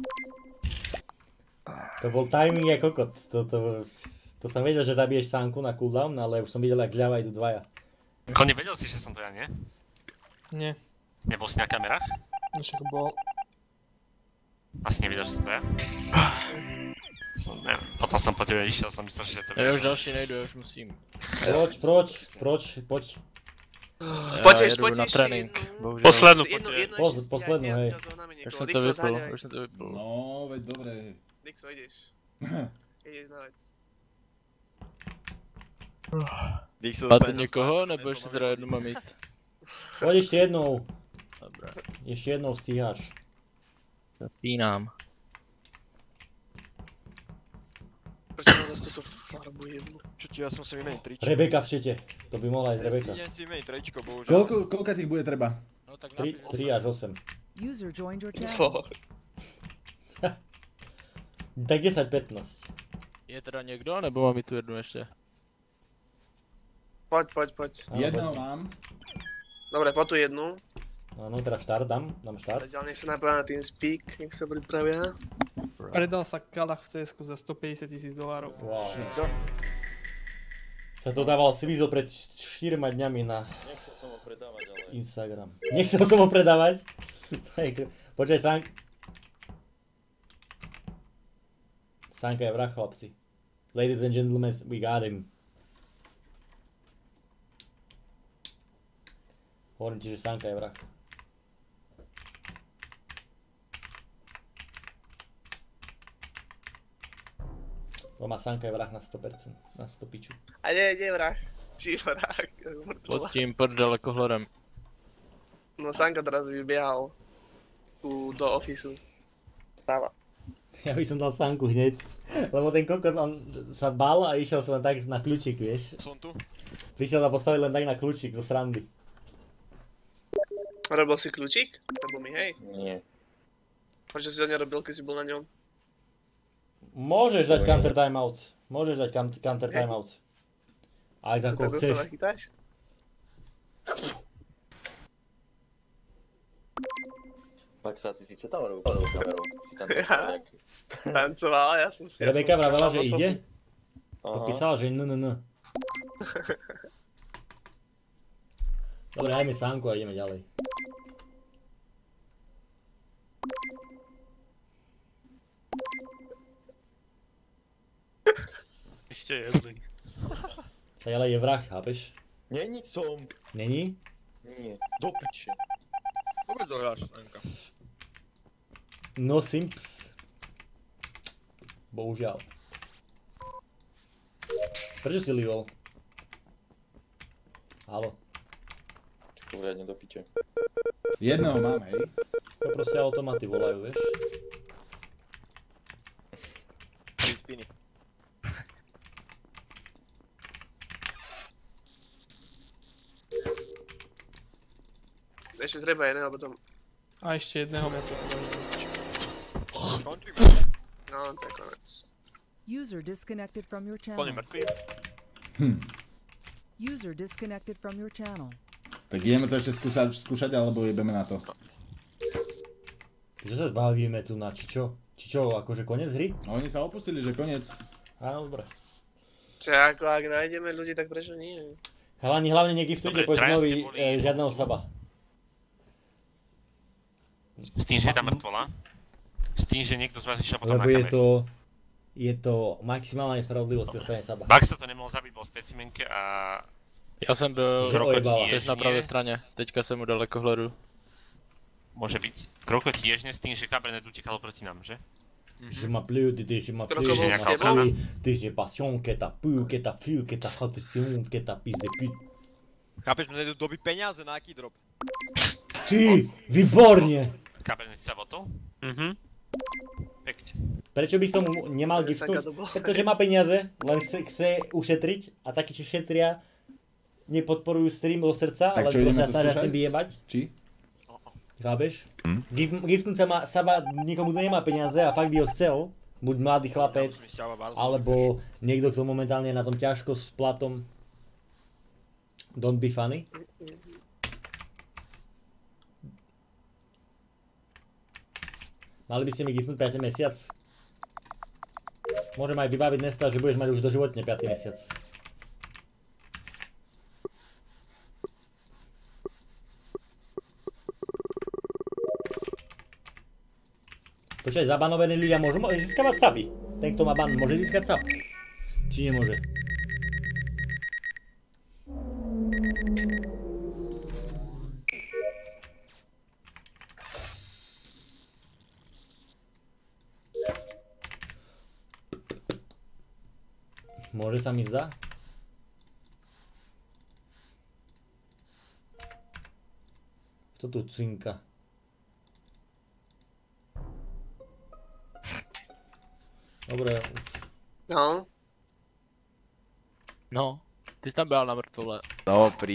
To bol timing jak kokot. To som vedel, že zabiješ Sanku na cooldown, ale už som videl, jak ľava idú dvaja. Nevedel si, že som to ja, nie? Nie. Nebol si na kamerách? Však bol. Asi nevidel, že som to ja? Potom som po tebe išiel, som myslel, že to Já už další nejdu, já už musím. Proč, pojď. Poďeš, na trénink, bohužel. Poslednú, hej. Už jsem to vypl, No, veď dobre. Dixo, ideš. Ideš na vec. Máte někoho, nebo ještě teda jednu mám jít? Poď ešte jednou. Dobré. Ešte jednou stíháš. Zapínám. Prečo mám zase túto farbu jednu? Čo ti, ja som si vymenil tričko. Rebeka v čete. To by mohla ísť Rebeka. Idem si vymeniť tričko, bohužiaľ. Koľka tých bude treba? No tak 3 až 8. User joined your channel. Tak 10-15. Je teda někdo, nebo mám i tu jednu ještě? Poď. Jedného mám. Dobre, poď tu jednu. Áno, teda štart dám štart. Zatiaľ nech sa napája na TeamSpeak, nech sa pripravia. Predal sa Kalach v CS-ku za $150,000. Wow. Sa to dával Svizo pred 4 dňami na Instagram. Nechcel som ho predávať? Počkaj, Sanka je vrah, chlapci. Ladies and gentlemen, we got him. Hovorím ti, že Sanka je vrah. Doma Sanka je vrah na 100%, na 100 piču. A nie vrah. Či vrah, Pod tím, pod dalekohledem. No Sanka teraz vybiehal do ofisu. Práva. Ja by som dal Sanku hneď, lebo ten kokot, on sa bál a išiel sa len tak na kľúčik, vieš. Som tu. Prišiel sa postaviť len tak na kľúčik zo srandy. Robil si kľúčik? Nebo mi, hej? Nie. Prečo si ho nerobil, keď si bol na ňom? Môžeš dať counter timeout. Môžeš dať counter timeout. Aj za koho chceš. Tak sa nachytáš? Paxa, ty si čo tam robil pod kamerou? Ja tancoval, ja som si... Rebeka vravela, že ide? Podpísala, že n. Dobre, dajme Sanku a ideme ďalej. Ešte jeden. Tak ale je vrah, chápeš? Není som. Není? Nie, do piče. Vôbec dohráš, Sanka. No simps. Bohužiaľ. Prečo si livol? Haló. Čo riadne do piče. Jedného mám, hej. To proste automaty volajú, vieš? Spiny. Ešte zreba jedného potom. A ešte jedného viac. Končíme. No, to je konec. User disconnected from your Plne channel. mŕtvý. User disconnected from your channel. Tak ideme to ešte skúšať, alebo jebeme na to? Čo sa bavíme tu na čičo? Čičo, akože koniec hry? No oni sa opustili, že koniec. Áno, dobre. Čo ako, ak nájdeme ľudí, tak prečo nie? Chalani, hlavne negiftujte Požinovi žiadneho saba. S tým, že je tam mŕtvola? S tým, že niekto z vás išiel potom na Lebo kameru? je to maximálna nespravodlivosť pre strane saba. Baxa to nemohol zabiť, bol v specimenke a... Já jsem byl Krokotiež teď na pravé straně, teďka jsem mu dalekohledu. Môže byť. Krokotiež s tým, že Cabernet utekalo proti nám, že? Je m'appelle, je m'appelle, Krokoval s tebou? j'ai passion, que ta pu, que ta fu, que ta affection, que ta pisse de pute. Chápeš, mne idú doby peniaze na aký drop? Ty, výborne! Cabernet si sa votol? Pekne. Prečo by som mu nemal giftu? Pretože má peniaze, len chce ušetriť a takí, čo šetria, nepodporujú stream do srdca, ale proste sa snažia s tým vyjebať. Či? Chápeš? Giftnúť sa saba nikomu, kto nemá peniaze a fakt by ho chcel, buď mladý chlapec, alebo niekto, kto momentálne je na tom ťažko s platom. Don't be funny. Mali by ste mi giftnúť 5. mesiac? Môžem aj vybaviť Nesta, že budeš mať už doživotne 5. mesiac. Počkaj, zabanovaní ľudia môžu získavať saby. Ten, kto má ban, môže získať sap? Či nemôže? Môže sa mi zdá? Kto tu cinka? Dobre. No. No, ty si tam byl na mrtvole. No, pri...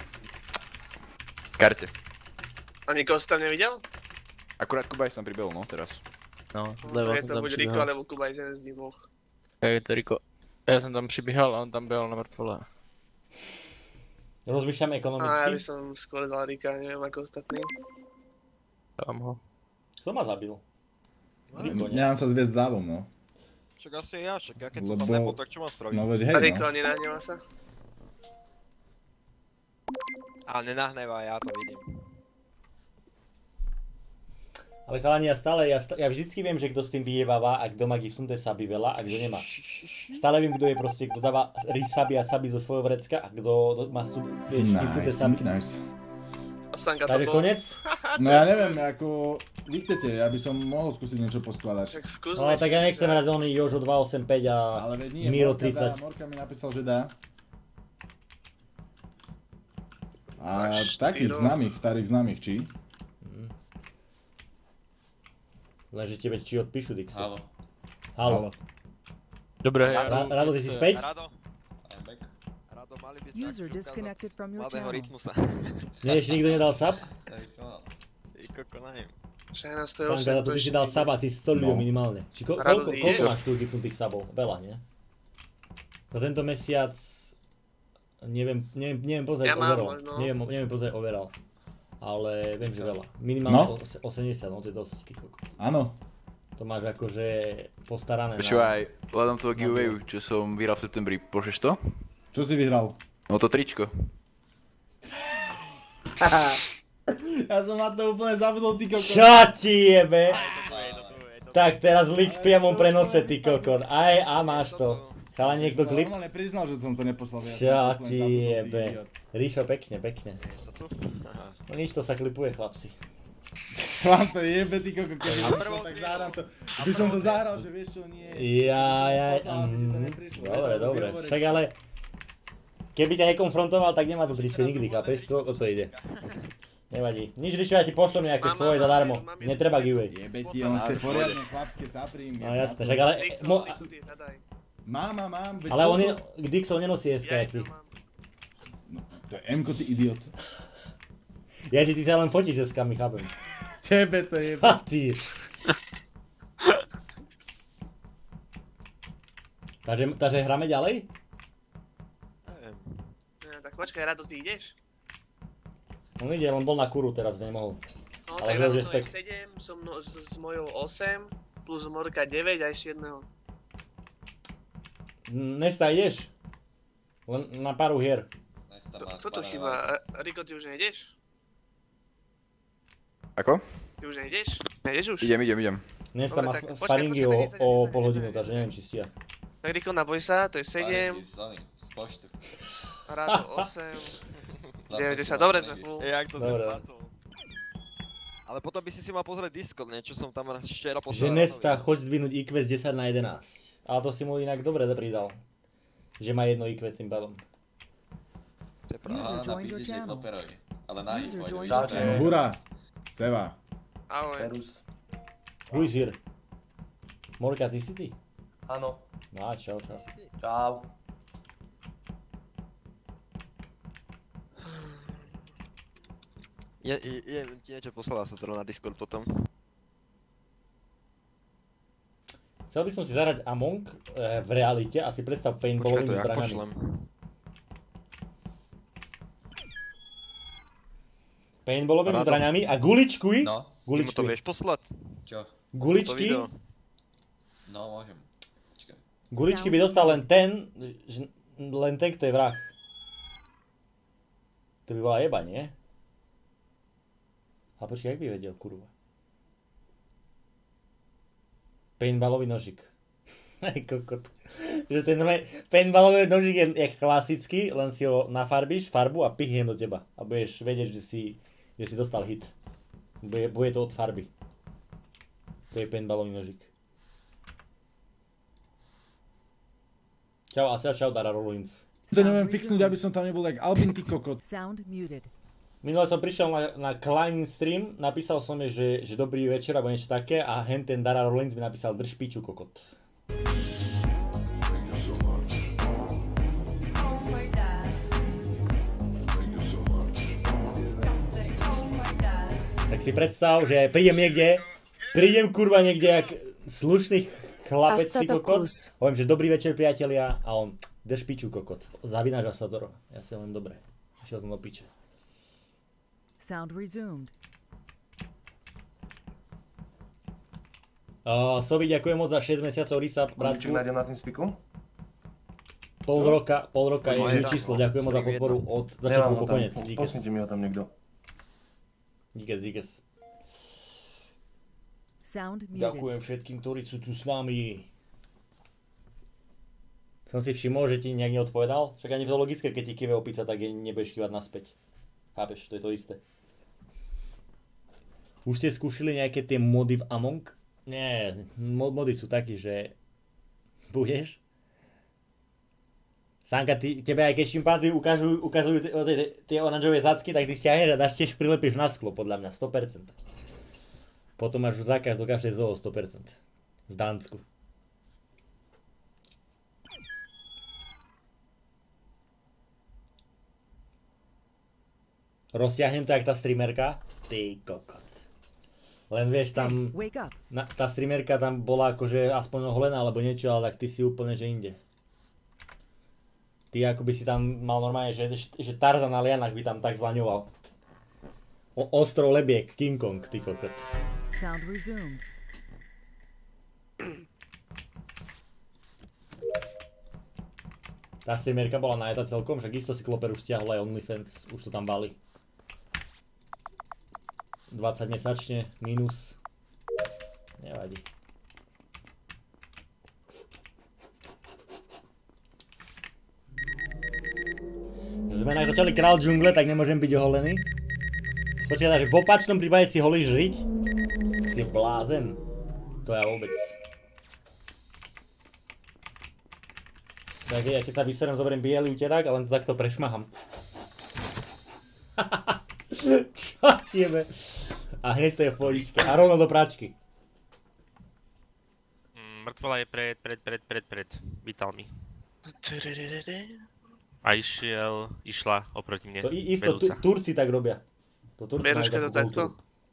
karte. A nikoho si tam nevidel? Akurát Kubaj som pribehol, no, teraz. No, To je to buď Riko, alebo Kubaj, jeden z nich dvoch. Je to Riko. Já jsem tam přibíhal a on tam byl na mrtvole. Rozmýšľam ekonomicky. A ja by som skôr dal Rika, neviem ako ostatní. Dám ho. Kto ma zabil? Nemám sa zviesť dávom, no. Však asi ja, však ja keď som tam nebol, tak čo mám spraviť? No veď hej, no. Riko, nenahneva sa. A nenahneva, ja to vidím. Ale chalani, ja vždycky viem, že kto s tým vyjebáva a kto má gifnuté saby veľa a kto nemá. Stále viem, kto je proste, kto dáva saby a saby zo svojho vrecka a kto má gifnuté saby. Nice. Takže konec? No ja neviem, ako vy chcete, ja by som mohol skúsiť niečo poskladať. No tak ja nechcem hrať oný Jožo 285 a Miro 30. Morka mi napísal, že dá. A takých známych, starých známych, či? Lenže tebe či odpíšu, Dixo. Halo. Halo. Dobré, Rado, ty si späť? Rado, mali by User disconnected from your mladého channel. Rytmusa. Nie, ešte nikto nedal sub? I koko neviem. Sanka, to ty si dal sub asi 100 ľuďom minimálne. Či koľko máš tu gifnutých subov? Veľa, nie? No tento mesiac... Neviem pozrieť overall. Neviem pozrieť overall. Ale viem, že veľa. Minimálne 80, no to je dosť, ty kokos. Áno. To máš akože postarané. Počúvaj, hľadom toho giveawayu, čo som vyhral v septembri, pošleš to? Čo si vyhral? No to tričko. Ja som na to úplne zabudol, ty kokos. Čo ti jebe? Tak teraz lík v priamom prenose, ty kokos. Aj, a máš to. Chala niekto klip? Ja som normálne priznal, že som to neposlal. Čo ti jebe? Ríšo, pekne. No nič, to sa klipuje, chlapci. Vám to jebe, ty koko, keby som tak zahrám to. By som to zahral, že vieš čo, nie. Dobre. Však ale... Keby ťa nekonfrontoval, tak nemá to tričko nikdy, chápeš? Co o to ide? Nevadí. Nič, Ríšo, ja ti pošlem nejaké svoje zadarmo. Netreba giveaway. Jebe ti, on chce poriadne chlapské sapry. No jasné, však ale... Mám. Ale on Dixon nenosí SK, jak ty. No, to je M-ko, ty idiot. Ja, že ty sa len fotíš SK-mi, chápem. Tebe to jebe. Čo ty? Takže hráme ďalej? Neviem. Tak počkaj, Rado, ty ideš? On ide, on bol na kuru teraz, nemohol. No tak Rado to je 7, som s mojou 8, plus Morka 9 a ešte jedného. Nesta, ideš? Len na pár hier. Kto tu chýba? Riko, ty už nejdeš? Ako? Ty už nejdeš? Nejdeš už? Idem. Nesta má sparingy o pol hodinu, takže neviem, či stia. Tak Riko, naboj sa, to je 7. Rado 8. 9, 10, dobre sme full. Jak to zepácol. Ale potom by si mal pozrieť Discord, niečo som tam včera poslal. Že Nesta, choď zdvihnúť IQ z 10 na 11. Ale to si mu inak dobre pridal. Že má jedno IQ tým pádom. User joined your channel. User joined your channel. Hurá! Seva. Ahoj. Who is here? Morka, ty si ty? Áno. No, čau. Čau. Je ti niečo poslala sa teda na Discord potom. Chcel by som si zahrať Among v realite a si predstav paintballovými zbraňami. Paintballovými zbraňami a guličkuj. No, ty mu to vieš poslať? Čo? Guličky. No, môžem. Počkaj. Guličky by dostal len ten, kto je vrah. To by bola jeba, nie? A počkaj, jak by vedel, kurva. Paintballový nožik. Aj kokot. Že ten paintballový nožík je jak klasický, len si ho nafarbíš, farbu a pichnem do teba. A budeš vedieť, že si dostal hit. Bude to od farby. To je paintballový nožík. Čau Asia, čau Dara Rollins. To neviem fixnúť, aby som tam nebol jak Albin, ty kokot. Minule som prišiel na Klein stream, napísal som jej, že dobrý večer alebo niečo také a ten Dara Rollins mi napísal drž piču kokot. Tak si predstav, že prídem kurva niekde jak slušný chlapec ty kokot. Poviem, že dobrý večer priatelia a on drž piču kokot. Zavináš Asadoro. Ja si len dobre. Išiel som do piče. Sound resumed. Sobi, ďakujem moc za 6 mesiacov resub, bratku. Nájdem na tým spiku? Pol roka je číslo, ďakujem moc za podporu od začiatku po konec. Posnite mi ho tam niekto. Díkes. Ďakujem všetkým, ktorí sú tu s nami. Som si všimol, že ti nejak neodpovedal. Však ani to logické, keď ti kýve opica, tak nebudeš kývať naspäť. Chápeš, to je to isté. Už ste skúšili nejaké tie mody v Among? Nie, mody sú takí, že budeš. Sanka, tebe aj keď šimpanzi ukazujú tie oranžové zadky, tak ty stiahneš a dáš tiež prilepíš na sklo, podľa mňa, 100%. Potom máš zákaz do každej zoo 100%. V Dánsku. Rozsiahnem to jak tá streamerka. Ty kokot. Len vieš, tam tá streamerka tam bola akože aspoň oholená alebo niečo, ale tak ty si úplne že inde. Ty ako by si tam mal normálne, že Tarzan na lianach by tam tak zlaňoval. Ostrov lebiek, King Kong, ty kokot. Sound resumed. Tá streamerka bola najeta celkom, však isto si Kloper už stiahol aj OnlyFans, už to tam bali. 20 mesačne, minus. Nevadí. Sme natočili Král džungle, tak nemôžem byť oholený. Počkaj, takže v opačnom prípade si holíš žiť? Si blázen. To ja vôbec. Tak ja keď sa vyserem, zoberiem bielý uterák a len to takto prešmaham. Čo tiebe? A hneď to je v pohodičke. A rovno do práčky. Mŕtvola je pred. Vítal mi. A išla oproti mne. To isto, Turci tak robia. Beruška to takto?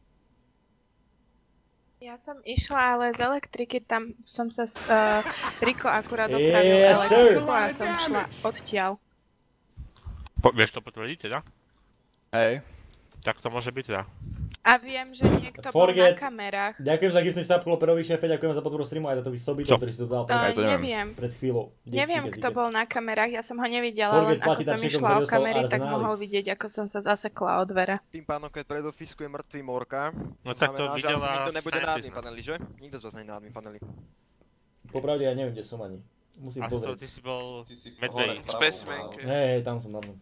Ja som išla, ale z elektriky tam som sa s Riko akurát opravil elektriku a som šla odtiaľ. Vieš to potvrdiť teda? Hej. Tak to môže byť teda. A viem, že niekto bol na kamerách. Ďakujem za gifty sub Kloperovi šéfe, ďakujem za podporu streamu aj za to vystobito, ktorý si to dal neviem. Pred chvíľou. Neviem, kto bol na kamerách, ja som ho nevidela, len ako som išla o kamery, tak mohol vidieť, ako som sa zasekla od dvere. Tým pánom, keď pred ofisku je mŕtvý Morka, no tak to videla že asi nikto nebude na admin paneli, že? Nikto z vás nie je na admin paneli. Popravde ja neviem, kde som ani. Musím pozrieť. Ty si bol Medway. Specimenke. Hej, tam som na dnu.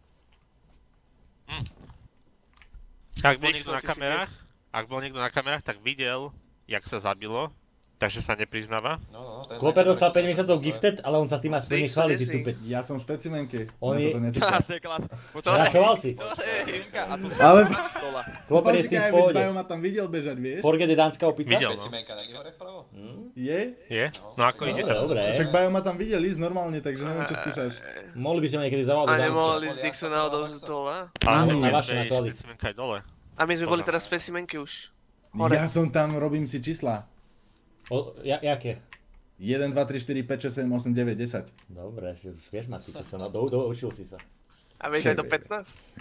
Ak bol niekto na kamerách, tak videl, jak sa zabilo, takže sa nepriznáva. Kloper dostal 5 mesiacov gifted, ale on sa s tým aspoň nechváli, ty tupec. Ja som v specimenke, on sa to netýka. Rašoval si. Ale Kloper je s tým v pohode. Bajo ma tam videl bežať, vieš? Forget je dánska opica. Videl, no. Je? Je? No ako ide sa? Dobre. Však Bajo ma tam videl ísť normálne, takže neviem, čo skúšaš. Mohli by sme niekedy zavolať do Dánska. A nemohli z Dixona náhodou z dole? Áno, na vaše náklady. Specimenka je dole. A my sme boli teraz v specimenke už. Ja som tam, robím si čísla. Jaké? 1, 2, 3, 4, 5, 6, 7, 8, 9, 10. Dobre, si už vieš matiku, doučil si sa. A vieš aj do 15?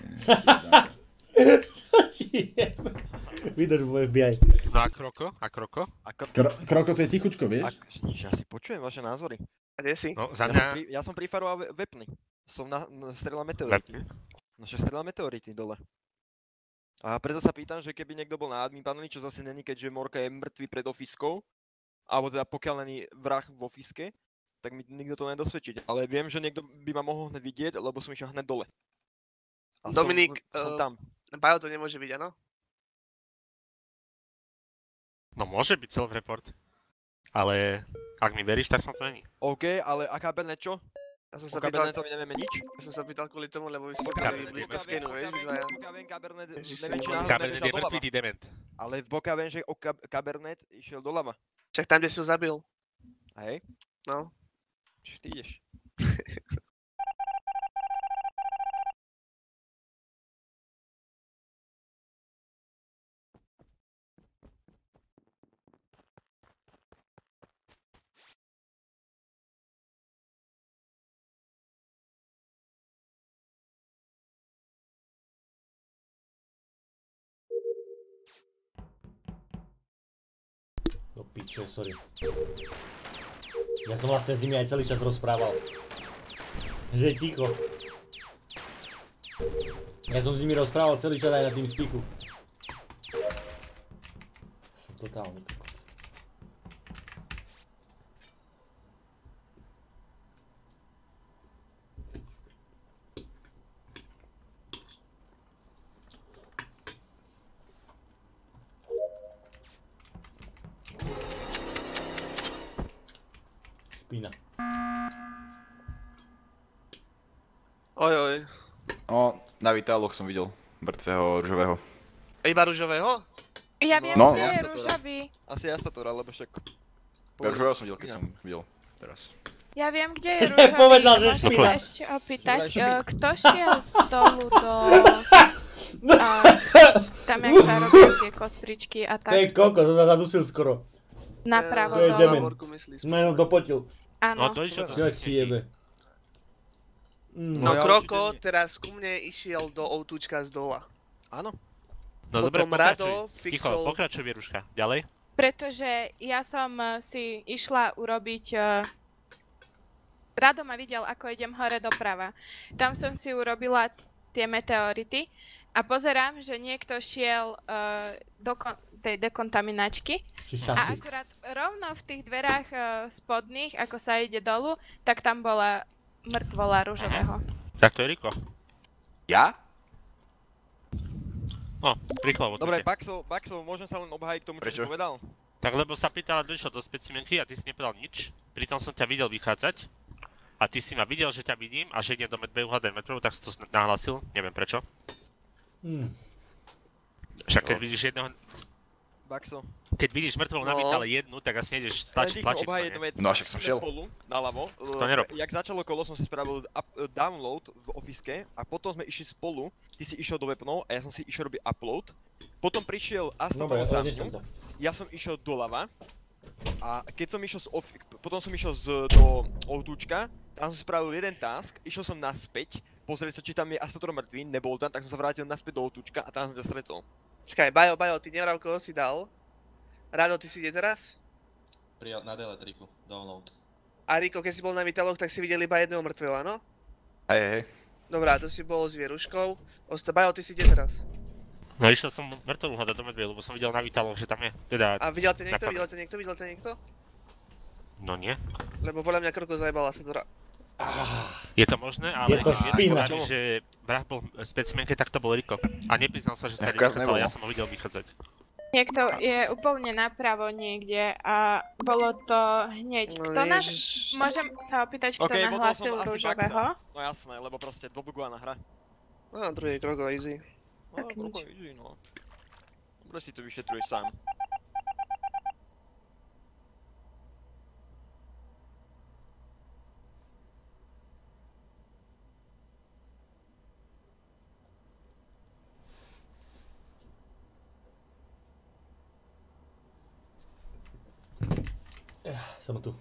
Vydrž v FBI. No a Kroko? Kroko to je tichučko, vieš? Ja si počujem vaše názory. A kde si? No, za mňa... Ja som prifaroval Vepny. Som strelal meteority. No však strelal meteority dole. A preto sa pýtam, že keby niekto bol na admin paneli, čo zase není, keďže Morka je mŕtvý pred ofiskou alebo teda pokiaľ není vrah v ofiske, tak mi nikto to nedosvedčiť. Ale viem, že niekto by ma mohol hneď vidieť, lebo som išiel hneď dole. A Dominik, som tam. Bajo to nemôže byť, áno? No môže byť self-report. Ale ak mi veríš, tak som to není. OK, ale a Cabernet čo? Ja som sa pýtal, to my nevieme nič? Ja som sa pýtal kvôli tomu, lebo vy ste boli blízko skenu, vieš, vy dvaja. Cabernet je mŕtvý dement. Ale Boka viem, že Cabernet išiel doľava. Však tam, kde si ho zabil. Hej? No. Čiže ty ideš. Do piče, sorry. Ja som vlastne s nimi aj celý čas rozprával. Že ticho. Ja som s nimi rozprával celý čas aj na TeamSpeaku. Som totálny kokot. Špína. Oj. No, na vitáloch som videl mŕtvého ružového. Iba ružového? Ja viem, No. kde je ružový. Asi Astatora, lebo však... Ružového som videl, keď som videl teraz. Ja viem, kde je ružový. Povedal, že Môžem špina. sa ešte opýtať, kto šiel dolu do... tam, jak sa robia tie kostričky a tak. To je koko, to sa zadusil skoro. Napravo To je dolu. dement. Sme ho dopotil. Áno. Človek si jebe. No Kroko teraz ku mne išiel do outúčka z dola. Áno. No dobre, Potom Rado pokračuj. Ticho, pokračuj, Vieruška. Ďalej. Pretože ja som si išla urobiť... Rado ma videl, ako idem hore doprava. Tam som si urobila tie meteority a pozerám, že niekto šiel do tej dekontaminačky a akurát rovno v tých dverách spodných, ako sa ide dolu, tak tam bola mŕtvola ružového. Tak to je Riko. Ja? No, rýchlo. Dobre, Baxo, môžem sa len obhájiť k tomu, čo si povedal? Tak lebo sa pýtala, došiel do specimenky a ty si nepovedal nič. Pritom som ťa videl vychádzať. A ty si ma videl, že ťa vidím a že idem do medbehu hľadať metrov, tak si to nahlásil. Neviem prečo. Však keď vidíš jedného... Baxo. Keď vidíš mŕtvolu na vitále jednu, tak asi nejdeš tlačiť tlačítko, nie? No však som šiel. Spolu, naľavo. To nerob. Jak začalo kolo, som si spravil download v ofiske a potom sme išli spolu. Ty si išiel do webnov a ja som si išiel robiť upload. Potom prišiel Astator za mňu. Ja som išiel doľava. A keď som išiel potom som išiel do outúčka, tam som si spravil jeden task, išiel som naspäť, pozrieť sa, či tam je Astator mŕtvý, nebol tam, tak som sa vrátil naspäť do outúčka a tam som ťa stretol. Čakaj, Bajo, ty nevrav, koho si dal? Rado, ty si ide teraz? Na D-elektriku, download. A Riko, keď si bol na Vitaloch, tak si videl iba jedného mŕtvého, áno? Hej. Dobrá, to si bol s Vieruškou. Bajo, ty si ide teraz? No išiel som mŕtvolu hľadať do medbehu, lebo som videl na vitáloch, že tam je. Teda... A videl ťa niekto? No nie. Lebo podľa mňa Kroko zajebal Astatora. Je to možné, ale je to špína. že vrah bol v specimenke, tak to bol Riko. A nepriznal sa, že sa vychádzal, ja som ho videl vychádzať. Niekto je úplne napravo niekde a bolo to hneď. Môžem sa opýtať, kto nahlásil ružového? No jasné, lebo proste dvobugovaná hra. No, druhý Kroko easy. No, Kroko easy, no. Dobre si to vyšetruješ sám. Som tu.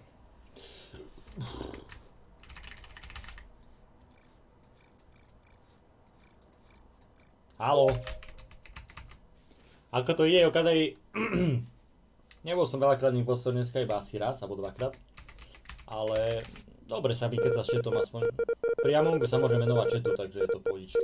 Haló. Ako to je, okadej... Nebol som veľakrát impostor dneska, iba asi raz, alebo dvakrát. Ale... Dobre sa vykeca s chatom aspoň. Pri Amongu sa môže menovať chatu, takže je to pohodičke.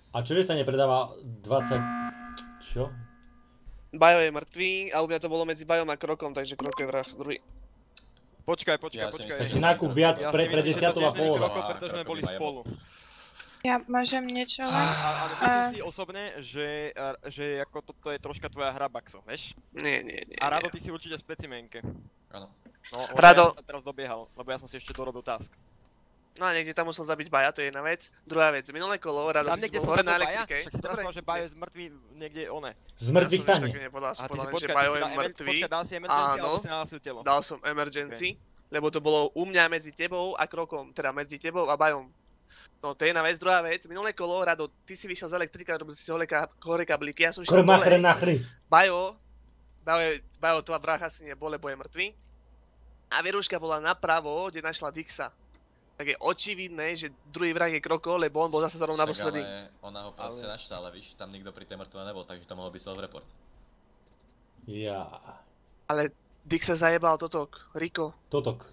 A čo, že sa nepredáva 20... Čo? Bajo je mŕtvý a u mňa to bolo medzi Bajom a Krokom, takže Krok je vrah druhý. Počkaj. Takže nákup viac pre 10 a pol. Pretože sme boli spolu. Ja môžem niečo len? Myslím si osobne, že ako toto je troška tvoja hra, Baxo, vieš? Nie. A Rado, ty si určite v specimenke. Áno. No, Rado... ja som teraz dobiehal, lebo ja som si ešte dorobil task. No a niekde tam musel zabiť Baja, to je jedna vec. Druhá vec, minulé kolo, Rado, ty si bol hore na elektrike. Však si teraz povedal, že Bajo je mŕtvý niekde one. Z mŕtvych stane. Ja som A ty si že Bajo je mŕtvý. Počkaj, dal si emergency, alebo si nahlásil telo? Dal som emergency, lebo to bolo u mňa medzi tebou a Krokom, teda medzi tebou a Bajom. No to je jedna vec, druhá vec, minulé kolo, Rado, ty si vyšiel z elektrika, robil si hore kablíky, ja som šiel dole. Bajo, tvoj vrah asi nebol, lebo je mŕtvý. A Vieruška bola napravo, kde našla Dixa. Tak je očividné, že druhý vrah je Kroko, lebo on bol zase zrovna naposledy. Ale ona ho proste našla, ale víš, tam nikto pri tej mŕtve nebol, takže to mohol byť self-report. Ja. Ale Dixa zajebal Totok, Riko. Totok.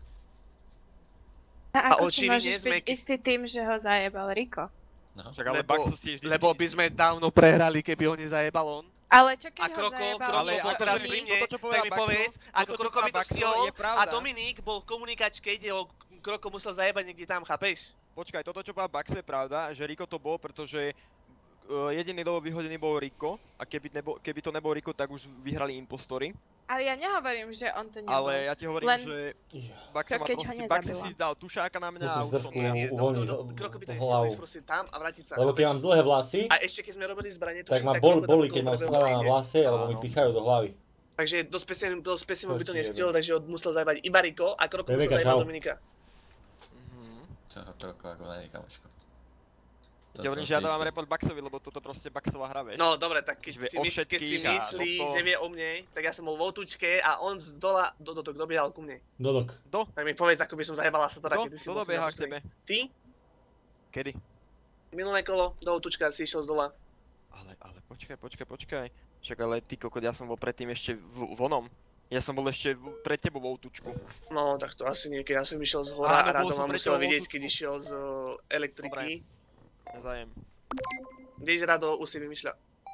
A ako si môžeš byť istý tým, že ho zajebal Riko? No. Lebo by sme dávno prehrali, keby ho nezajebal on. Ale čo keď ho zajebal? Ale bol teraz pri mne, tak mi povedz, ako Kroko by to stihol a Dominik bol v komunikačke, kde ho Kroko musel zajebať niekde tam, chápeš? Počkaj, toto čo povedal Baxo je pravda, že Riko to bol, pretože jediný dobo vyhodený bol Riko a keby to nebol Riko, tak už vyhrali impostory. Ale ja nehovorím, že on to nebol. Ale ja ti hovorím, že Baxo si dal tušáka na mňa a už som Kroko by to nestiel ísť proste tam a vrátiť sa. Lebo keď mám dlhé vlasy, a ešte keď sme robili zbranie, tak ma boli, keď mám skladá na vlase, alebo mi pichajú do hlavy. Takže dosť pesimo by to nestiel, takže ho musel zajebať iba Riko a Kroko musel zajebať Dominika. Čo Kroko ako na kamoško. Ja hovorím, že ja dávam report Baxovi, lebo toto proste Baxová hra, vieš. No dobre, tak keď si myslí, že vie o mne, tak ja som bol v outučke a on z dola dobiehal ku mne. Dodok. Tak mi povedz, ako by som zajebal Asatora, keď si bol dobiehal k tebe. Ty? Kedy? Minulé kolo, do outučka si išiel z dola. Ale počkaj. Však ale ty kokot, ja som bol predtým ešte vonom. Ja som bol ešte pred tebou v outučku. No, tak to asi niekedy, ja som išiel z hora a Rado ma musel vidieť, keď išiel z elektriky. Nezájem. Vieš, Rado, už si vymýšľa.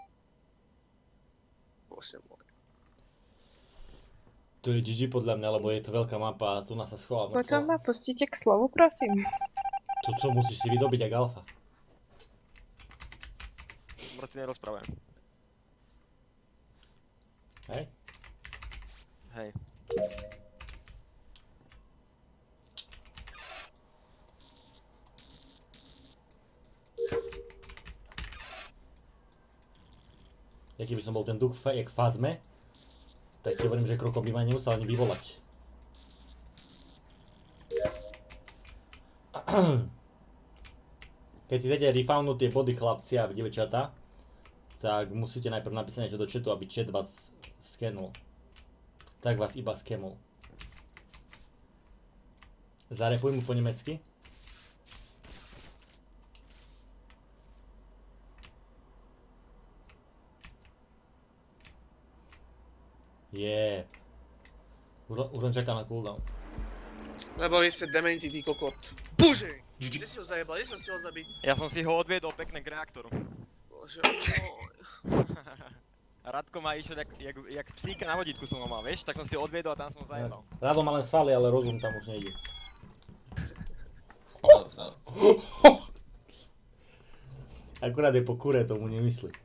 Bože môj. To je GG podľa mňa, lebo je to veľká mapa a tu nás sa schová. Potom ma pustíte k slovu, prosím. To musíš si vydobiť jak alfa. Mŕtvy nerozprávajem. Hej? Hej. Ja keby som bol ten duch jak v Fazme, tak ti hovorím, že Kroko by ma nemusel ani vyvolať. Keď si idete refoundnúť tie body chlapci a dievčatá, tak musíte najprv napísať niečo do chatu, aby chat vás skenul. Tak vás iba skemol. Zarepuj mu po nemecky. Jep. Už len čaká na cooldown. Lebo vy ste dementi, ty kokot. Bože! Kde si ho zajebal? Kde som si ho zabiť? Ja som si ho odviedol pekne k reaktoru. Bože môj. Radko ma išiel jak psíka na vodítku som ho mal, vieš? Tak som si ho odviedol a tam som ho zajebal. Rado ma len svaly, ale rozum tam už nejde. Akurát je po kure, tomu nemyslí.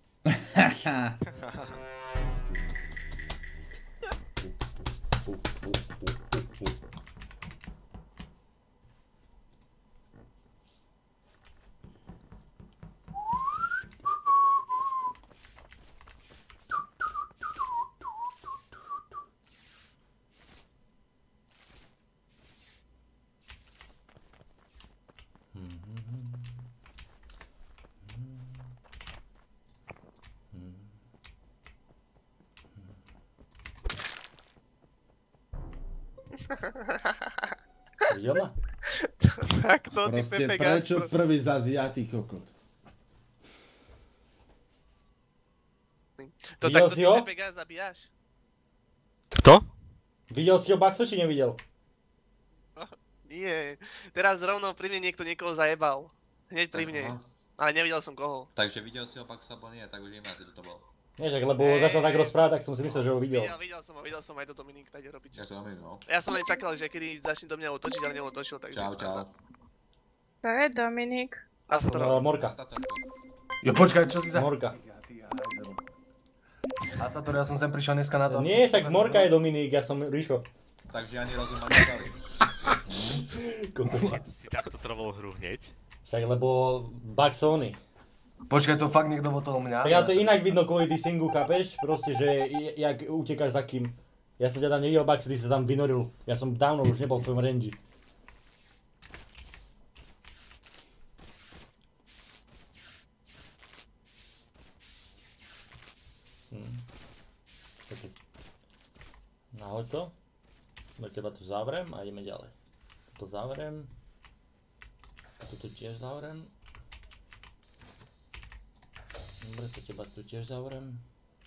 Videl ma? Tak to ty proste Pepe prečo prvý zazijatý kokot? To takto ty Pepe Gas zabíjaš? Kto? Videl si ho Baxo, či nevidel? Nie, teraz rovno pri mne niekto niekoho zajebal. Hneď pri mne. Ale nevidel som koho. Takže videl si ho Baxu alebo nie, tak už viem asi, kto to bol. Nie, však, lebo začal tak rozprávať, tak som si myslel, že ho videl. Videl som aj to Dominik tady robiť. Ja to mám no. Ja som len čakal, že kedy začne do mňa otočiť, ale neotočil, takže... Čau. To je Dominik. Morka. Jo, počkaj, čo si za... Morka. Astator, ja som sem prišiel dneska na to... Nie, však Morka je Dominik, ja som Rišo. Takže ani rozumiem ani Počkaj, si takto trval hru hneď? Však lebo Baxony. Počkaj, to fakt niekto bol toho mňa? Tak ja to inak vidno kvôli Singu, chápeš? Proste, že jak utekáš za kým. Ja som ťa tam nevidel, Baxu, ty sa tam vynoril. Ja som dávno už nebol v tvojom range. Nahoď to. Do teba tu zavrem a ideme ďalej. Toto zavrem. Toto tiež zavrem. Dobre, to teba tu tiež zavrem.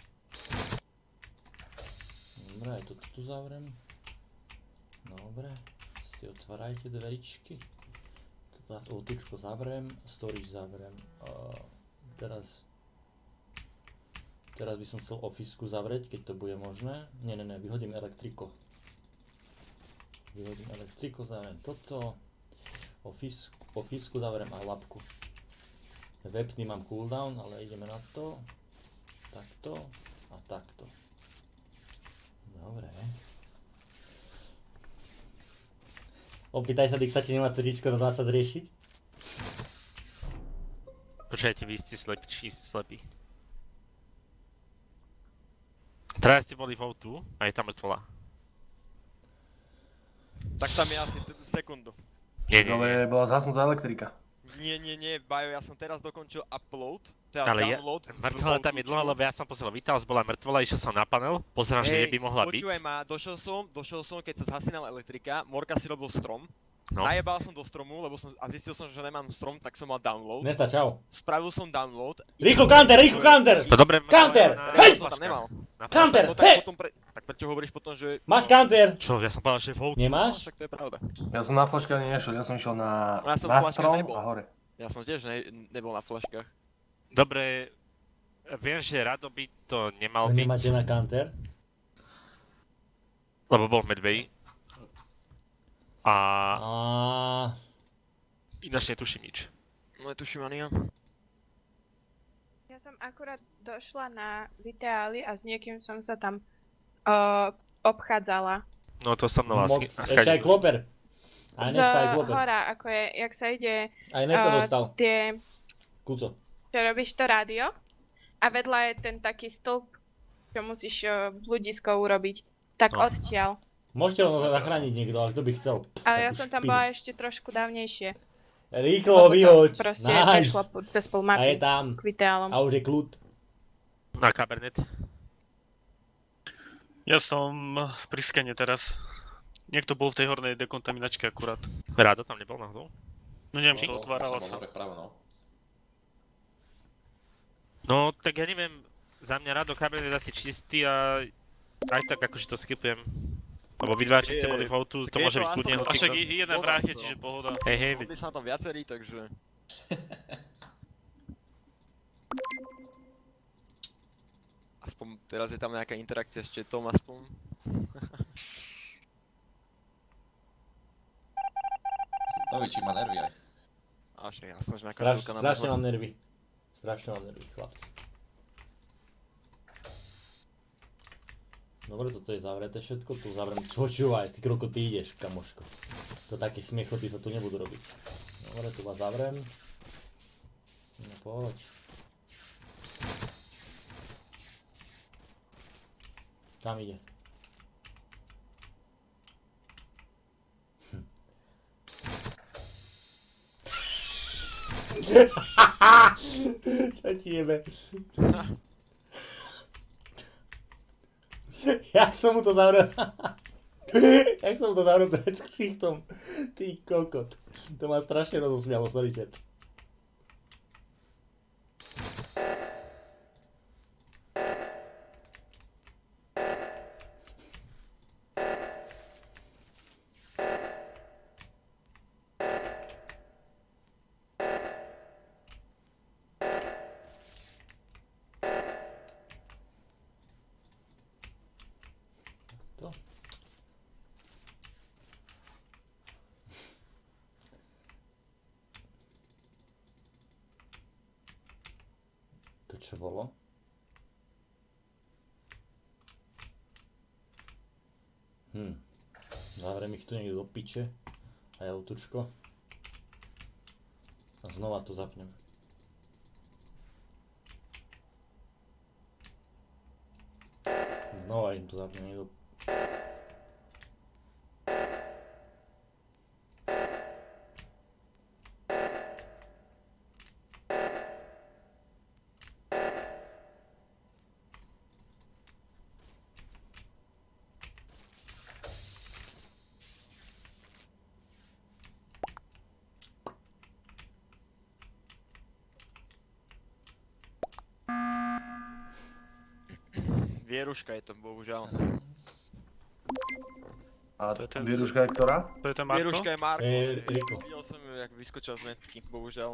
Dobre, aj toto tu zavrem. Dobre, si otvárajte dveričky. Toto otučko zavrem, storage zavrem. Teraz by som chcel ofisku zavrieť, keď to bude možné. Nie, vyhodím elektriko. Zavriem toto. Ofisku zavriem a labku. Webný mám cooldown, ale ideme na to. Takto a takto. Dobre. Opýtaj sa, Dixa, či nemá tričko na 20 riešiť? Počkajte, vy ste slepí, či ste slepí? Teraz ste boli v O2 a je tam mŕtvola. Tak tam je asi sekundu. Nie. Ale bola zhasnutá elektrika. Nie, Bajo, ja som teraz dokončil upload, teda ale download. Mŕtvola tam je dlho, lebo ja som pozeral Vitals, bola mŕtvola, išiel som na panel, pozerám, že by mohla byť. Počúvaj ma, došiel som, keď sa zhasínala elektrika, Morka si robil strom. No. Najebal som do stromu, a zistil som, že nemám strom, tak som mal download. Nesta, čau. Spravil som download. Rýchlo counter! To dobre, counter! Hej! Som tam nemal. Counter, hej! Tak prečo hovoríš potom, že... Máš counter! Čo, ja som povedal, že je v O2. Nemáš? Však to je pravda. Ja som na flaške ani nešiel, ja som išiel na strom a hore. Ja som tiež nebol na flaškách. Dobre, viem, že Rado by to nemal byť. Nemáte na counter? Lebo bol v Medway. A... Ináč netuším nič. No netuším ani ja. Ja som akurát došla na Viteály a s niekým som sa tam obchádzala. No to som mnou asi. Ešte aj Kloper. Aj Nesta, aj Kloper. Hora, ako je, jak sa ide... Aj Nesta dostal. Tie... Kuco. Čo robíš to rádio a vedľa je ten taký stĺp, čo musíš ľudisko urobiť. Tak odtiaľ. Môžete ho zachrániť niekto, ale kto by chcel. Ale ja som tam bola ešte trošku dávnejšie. Rýchlo vyhoď. Proste prešla cez pol mapy. A je tam. K Viteálom. A už je kľud. Na Cabernet. Ja som pri skene teraz. Niekto bol v tej hornej dekontaminačke akurát. Rado tam nebol náhodou? No neviem, čo otvárala sa. No tak ja neviem, za mňa Rado Cabernet asi čistý a aj tak akože to skipujem. Lebo vy dva, či ste boli v O2, to môže byť kľudne hocikto. A však jeden vrah je, čiže pohoda. Hej, Hodli sa na tom viacerí, takže... Aspoň teraz je tam nejaká interakcia s chatom, aspoň. To či má nervy aj. A však jasno, že nejaká žilka nám... Strašne mám nervy. Strašne mám nervy, chlapci. Dobre, toto je zavreté všetko, tu zavriem. Počúvaj, ty kroko, ty ideš, kamoško. To také smiechloty sa tu nebudú robiť. Dobre, tu vás zavriem. No poď. Kam ide? Čo ti jebe? Jak som mu to zavrel? Jak som mu to zavrel pred ksichtom? Ty kokot. To ma strašne rozosmialo, sorry chat. To čo bolo? Zavriem ich tu niekde do piče. A ja autučko. A znova to zapnem. Znova im to zapnem niekto. Vieruška je to, bohužiaľ. A Vieruška je ktorá? To je ten Marko? Vieruška je Marko. Riko. Videl som ju, jak vyskočil z netky, bohužiaľ.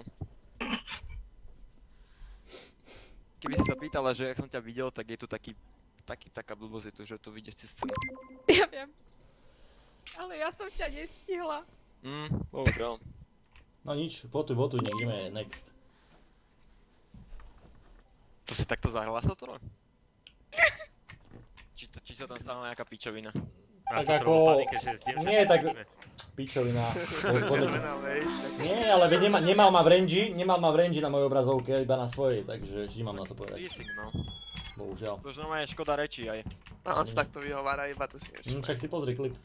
Keby si sa pýtala, že jak som ťa videl, tak je to taká blbosť, že to vidieš cez scénu. Ja viem. Ale ja som ťa nestihla. Bohužiaľ. No nič, votuj, nech ideme next. To si takto zahrala sa to? Či sa tam stala nejaká pičovina? Tak ako... Nie, tak... Pičovina. Nie, ale nemal ma v range na mojej obrazovke, iba na svojej, takže či mám na to povedať. Leasing, no. Bohužiaľ. To už normálne škoda rečí aj. No, on sa takto vyhovára, iba to si niečo. Však si pozri klip.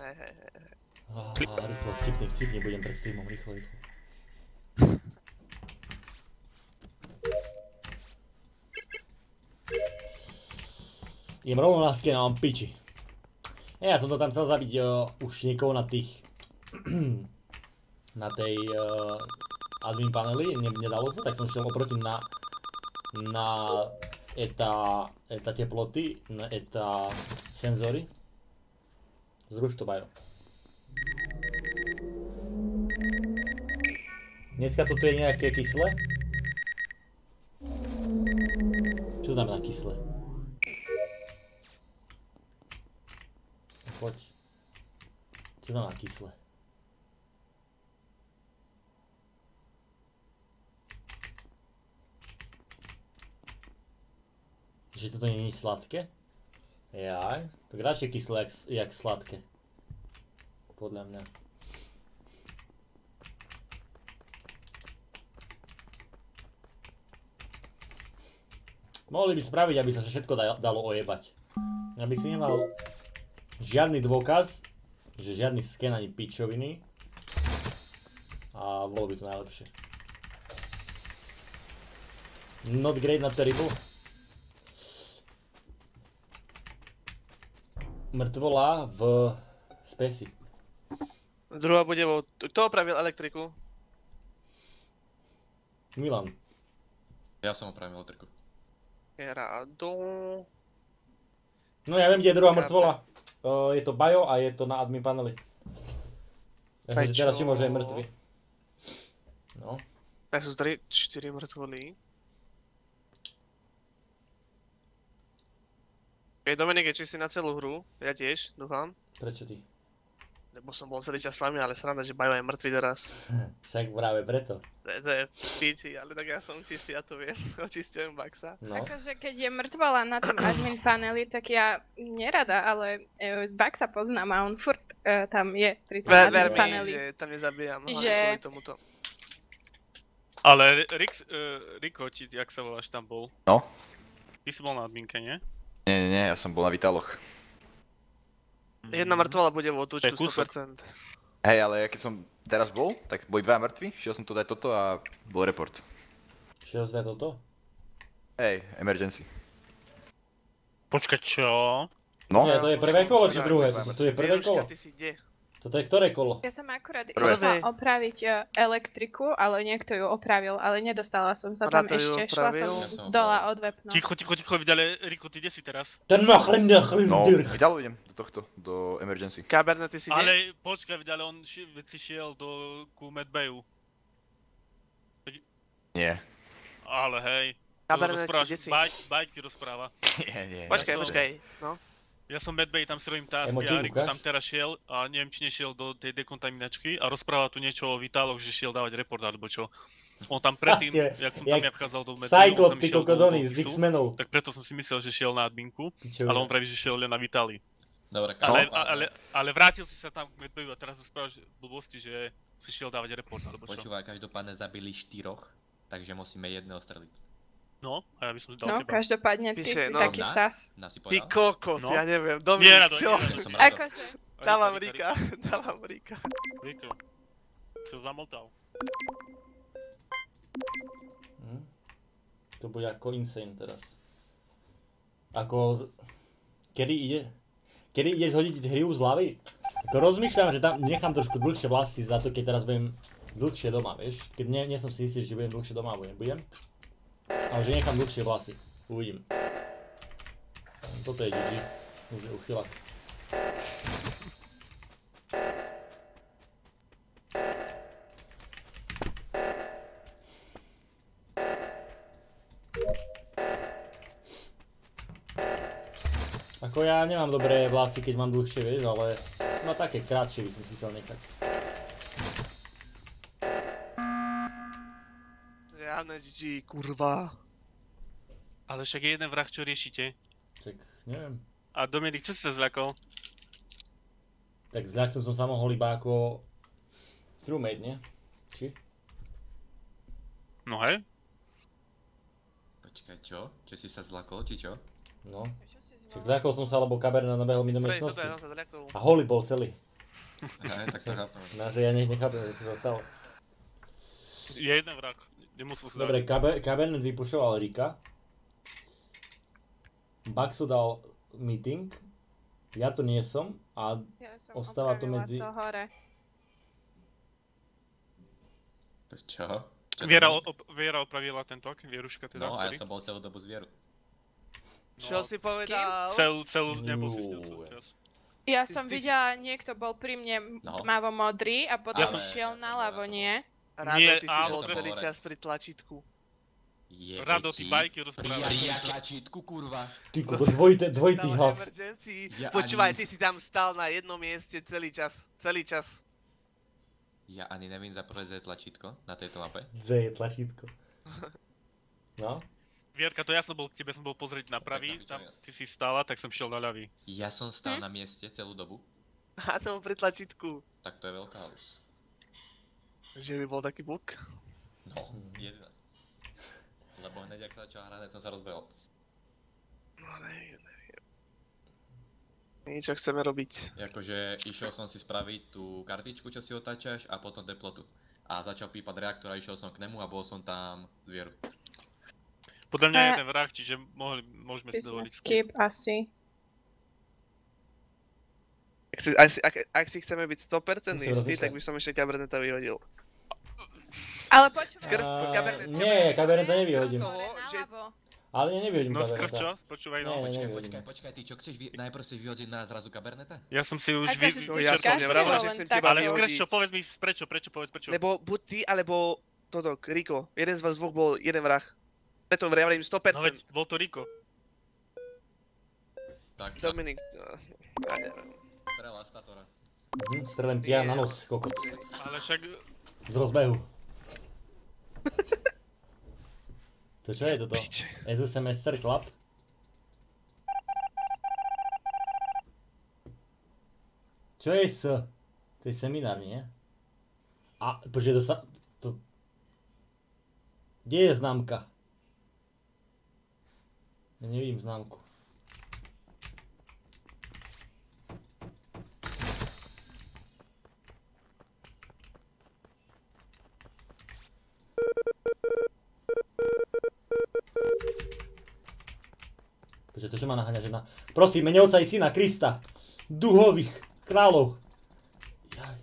Rýchlo, vtipný, budem pred streamom, rýchlo. Idem rovno na skena, mám piči. Ja som to tam chcel zabiť už niekoho na tých... na tej admin paneli, nedalo sa, tak som šiel oproti na eta teploty, na eta senzory. Zruš to, Bajo. Dneska toto je nejaké kyslé? Čo znamená kyslé? Poď. Čo znamená kyslé? Že toto nie je sladké? Jaj, tak radšej kyslé jak sladké. Podľa mňa. Mohli by spraviť, aby sa všetko dalo ojebať. Aby si nemal žiadny dôkaz, že žiadny sken ani pičoviny. A bolo by to najlepšie. Not great, not terrible. Mŕtvola v spesi. Druhá bude vo... Kto opravil elektriku? Milan. Ja som opravil elektriku. Rado... No ja viem, kde je druhá mŕtvola. Je to Bajo a je to na admin paneli. Takže teraz si môže aj mŕtvy. No. Tak sú 4 mŕtvoly. Dominik je čistý na celú hru, ja tiež, dúfam. Prečo ty? Lebo som bol celý čas s vami, ale sranda, že Bajo je mŕtvy teraz. Však práve preto. To je píči, ale tak ja som čistý, ja to viem. Očistujem Baxa. No. Akože keď je mŕtvola na tom admin paneli, tak ja nerada, ale Baxa poznám a on furt tam je pri tom admin paneli. Že tam nezabíjam, že... kvôli tomuto. Ale Riko, či jak sa voláš, tam bol? No? Ty si bol na adminke, nie? Nie, ja som bol na Vitaloch. Jedna mŕtvola bude vo otúčku 100%. Hej, ale ja keď som teraz bol, tak boli 2 mŕtvi, šiel som tu dať toto a bol report. Šiel si dať toto? Hej, emergency. Počkaj, čo? No? To je prvé kolo či druhé? To je prvé kolo? Ty si kde? Toto je ktoré kolo? Ja som akurát išla opraviť elektriku, ale niekto ju opravil, ale nedostala som sa tam ešte, šla som z dola od webno. Ticho, ale Riko, ty kde si teraz? No, ďalej idem do tohto, do emergency. Kaberna, ty si kde? Ale počkaj, ale on si šiel ku Medbayu. Nie. Ale hej. Kaberna, kde si? Bajk ti rozpráva. Nie. Počkaj, no. Ja som Medbay, tam si robím tasky a Riko tam teraz šiel a neviem, či nešiel do tej dekontaminačky a rozprával tu niečo o Vitaloch, že šiel dávať report alebo čo. On tam predtým, jak som tam ja vchádzal do metu, Cyclop, ty kokodony z X-menov. Tak preto som si myslel, že šiel na adminku, ale on praví, že šiel len na Vitali. Dobre, ale vrátil si sa tam k medbeju a teraz rozprávaš blbosti, že si šiel dávať report, alebo čo? Počúvaj, každopádne zabili 4, takže musíme jedného streliť. No, a ja by som dal teba. No, každopádne, ty si taký sas. Ty kokot, ja neviem, Dominik, čo? Akože. Dávam Rika. Riko, si ho zamoltal. To bude ako insane teraz. Ako... Kedy ideš hodiť hriu z hlavy? Ako rozmýšľam, že tam nechám trošku dlhšie vlasy za to, keď teraz budem dlhšie doma, vieš? Keď nie som si istý, že budem dlhšie doma, budem? Ale že nechám dlhšie vlasy. Uvidím. Toto je GG. Už je uchylak. Ako ja nemám dobré vlasy, keď mám dlhšie, vieš, ale no také krátšie by som si chcel nechať. Žiadne GG, kurva. Ale však je jeden vrah, čo riešite. Čak, neviem. A Dominik, čo si sa zľakol? Tak zľaknúť som sa mohol iba ako... crewmate, nie? Či? No hej. Počkaj, čo? Čo si sa zľakol, či čo? No. Tak zľakol som sa, lebo Cabernet nabehol mi do miestnosti. A Holly bol celý. Hej, tak to chápem. No, že ja nechápem, že sa to stalo. Je jeden vrah, nemusel sa dať. Dobre, Cabernet vypušoval Rika. Baxu dal meeting. Ja to nie som a ostáva to medzi... Ja som opravila to hore. To čo? Viera opravila ten tok, Vieruška teda. No a ja som bol celú dobu z Vieru. Čo si povedal? Celú nebol si celú čas. Ja som videla, niekto bol pri mne tmavo-modrý a potom šiel naľavo, nie? Rado, ty si bol celý čas pri tlačítku. Rado, ty bajky rozprávaš. Pri tlačítku, kurva. Ty dvojitý hlas. Počúvaj, ty si tam stál na jednom mieste celý čas. Ja ani neviem za prvé Z je tlačítko na tejto mape. Z je tlačítko. No? Vierka, to ja som bol, k tebe som bol pozrieť na pravý, tam ty si stála, tak som šiel na ľavý. Ja som stál na mieste celú dobu. Áno, pri tlačítku. Tak to je veľká halus. Že by bol taký bug? No, jediná. Lebo hneď ak sa začal hrať, som sa rozbehol. No neviem. Niečo chceme robiť. Akože išiel som si spraviť tú kartičku, čo si otáčaš a potom teplotu. A začal pípať reaktor a išiel som k nemu a bol som tam z Vieru. Podľa mňa je jeden vrah, čiže môžeme si dovoliť. Skip asi. Ak si chceme byť 100% istý, tak by som ešte Caberneta vyhodil. Ale počúvaj. Nie, Caberneta nevyhodím. Ale ja nevyhodím Caberneta. No skrz čo? Počúvaj no. Počkaj, ty čo chceš najprv si vyhodiť na zrazu Caberneta? Ja som si už Ja som nevravel, že chcem teba vyhodiť. Ale skrz čo, povedz mi prečo. Lebo buď ty, alebo toto, Riko. Jeden z vás dvoch bol jeden vrah. Preto vravím 100%. No veď, bol to Riko. Tak. Dominik, ja neviem. Strela Statora. Strelem tia na nos, kokot. Ale však... Z rozbehu. To čo je toto? SU Semester Club? Čo je S? To je seminár, nie? A, počkej, to sa... Kde je známka? Ja nevidím známku. Počkej, to čo ma naháňa žena? Prosím, mene Otca i Syna Krista, duhových kráľov. Jaj.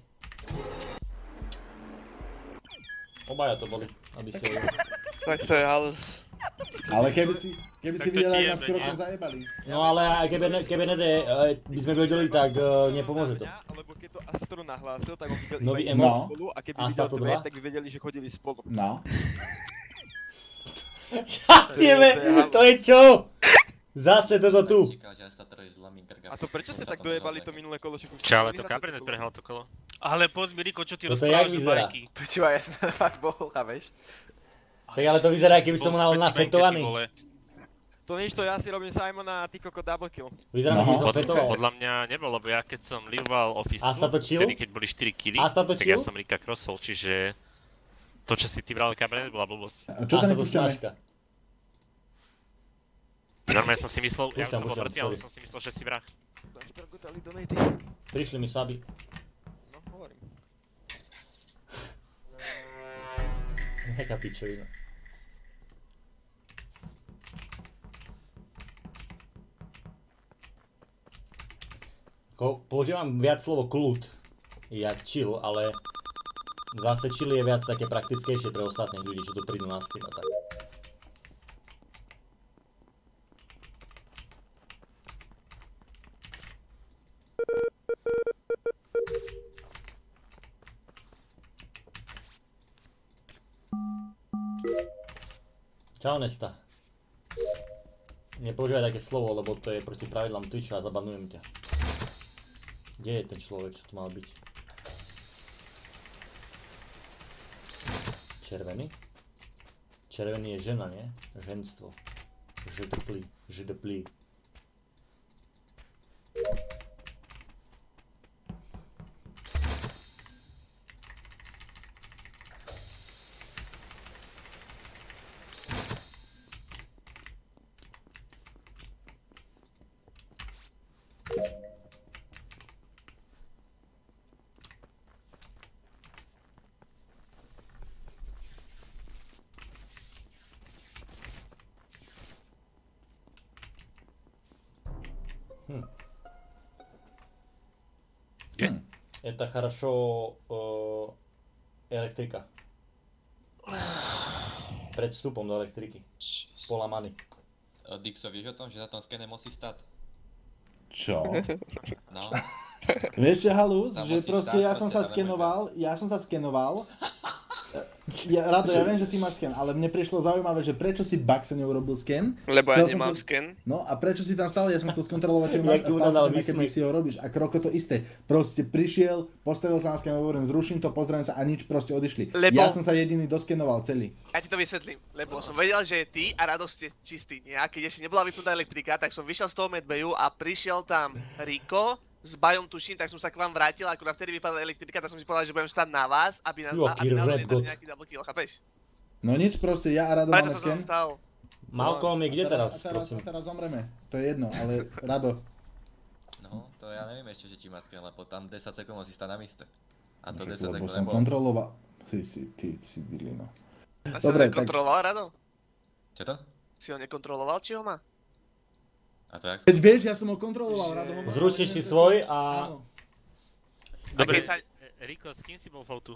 Obaja to boli, aby si vedeli. Tak to je halus. Ale keby si videl, ak nás krokom zajebali. No ale keby by sme vedeli, tak nepomôže to. Lebo keď to Astro nahlásil, tak on videl nový iba spolu a keby videl dve, tak by vedeli, že chodili spolu. No. Šatieme, to je čo? Zase toto tu. A to prečo ste tak dojebali to minulé kolo? Čo, ale to Cabernet prehral to kolo. Ale povedz mi Riko, čo ty rozprávaš o bajky? Počúvaj, ja som fakt bol, chápeš? Tak ale to vyzerá, keby som mal nafetovaný. To nič, to ja si robím Simona a ty koko double kill. Vyzerá, keby som fetoval. Podľa mňa nebolo, lebo ja keď som livoval Office, vtedy keď boli 4 killy, tak ja som Rika crossol, čiže to, čo si ty bral kabrnet, bola blbosť. A čo tam nepúšťame? Normálne som si myslel, ja už som bol mŕtvy, ale som si myslel, že si vrah. Prišli mi saby. No, hovorím. Neka pičovina. Používam viac slovo kľud, jak chill, ale zase chill je viac také praktickejšie pre ostatných ľudí, čo tu prídu na stream a tak. Čau Nesta. Nepoužívaj také slovo, lebo to je proti pravidlám Twitchu a zabanujem ťa. Kde je ten človek, čo tu mal byť? Červený? Červený je žena, nie? Ženstvo. Je de pli. Это хорошо elektrika. Pred vstupom do elektriky. Polamaný. Dixo, vieš o tom, že na tom skene musí stať? Čo? No. Vieš čo, halus, že proste ja som sa skenoval. Rado, ja viem, že ty máš sken, ale mne prišlo zaujímavé, že prečo si Baxo neurobil sken. Lebo ja nemám sken. No a prečo si tam stále, ja som chcel skontrolovať, čo máš a stále si tam, keby si ho robíš. A Kroko to isté, proste prišiel, postavil sa na sken, hovorím, zruším to, pozdravím sa a nič, proste odišli. Ja som sa jediný doskenoval celý. Ja ti to vysvetlím, lebo som vedel, že ty a Rado ste čistí, nie? A keď ešte nebola vypnutá elektrika, tak som vyšiel z toho medbayu a prišiel tam Riko, s Bajom tuším, tak som sa k vám vrátil, akurát vtedy vypadla elektrika, tak som si povedal, že budem stáť na vás, aby nás nedali nejaký double kill, chápeš? No nič, proste ja a Rado máme sken. Malcolm je kde teraz, prosím? Teraz zomreme, to je jedno, ale Rado. No, to ja neviem ešte, že či má sken, lebo tam 10 sekúnd musí stáť na míste. A to 10 sekúnd nebolo. Lebo som kontroloval, ty si dilino. A si ho nekontroloval, Rado? Čo to? Si ho nekontroloval, či ho má? A to jak? Keď vieš, ja som ho kontroloval, Rado. Zrušíš si svoj a... Dobre, Riko, s kým si bol v Outu?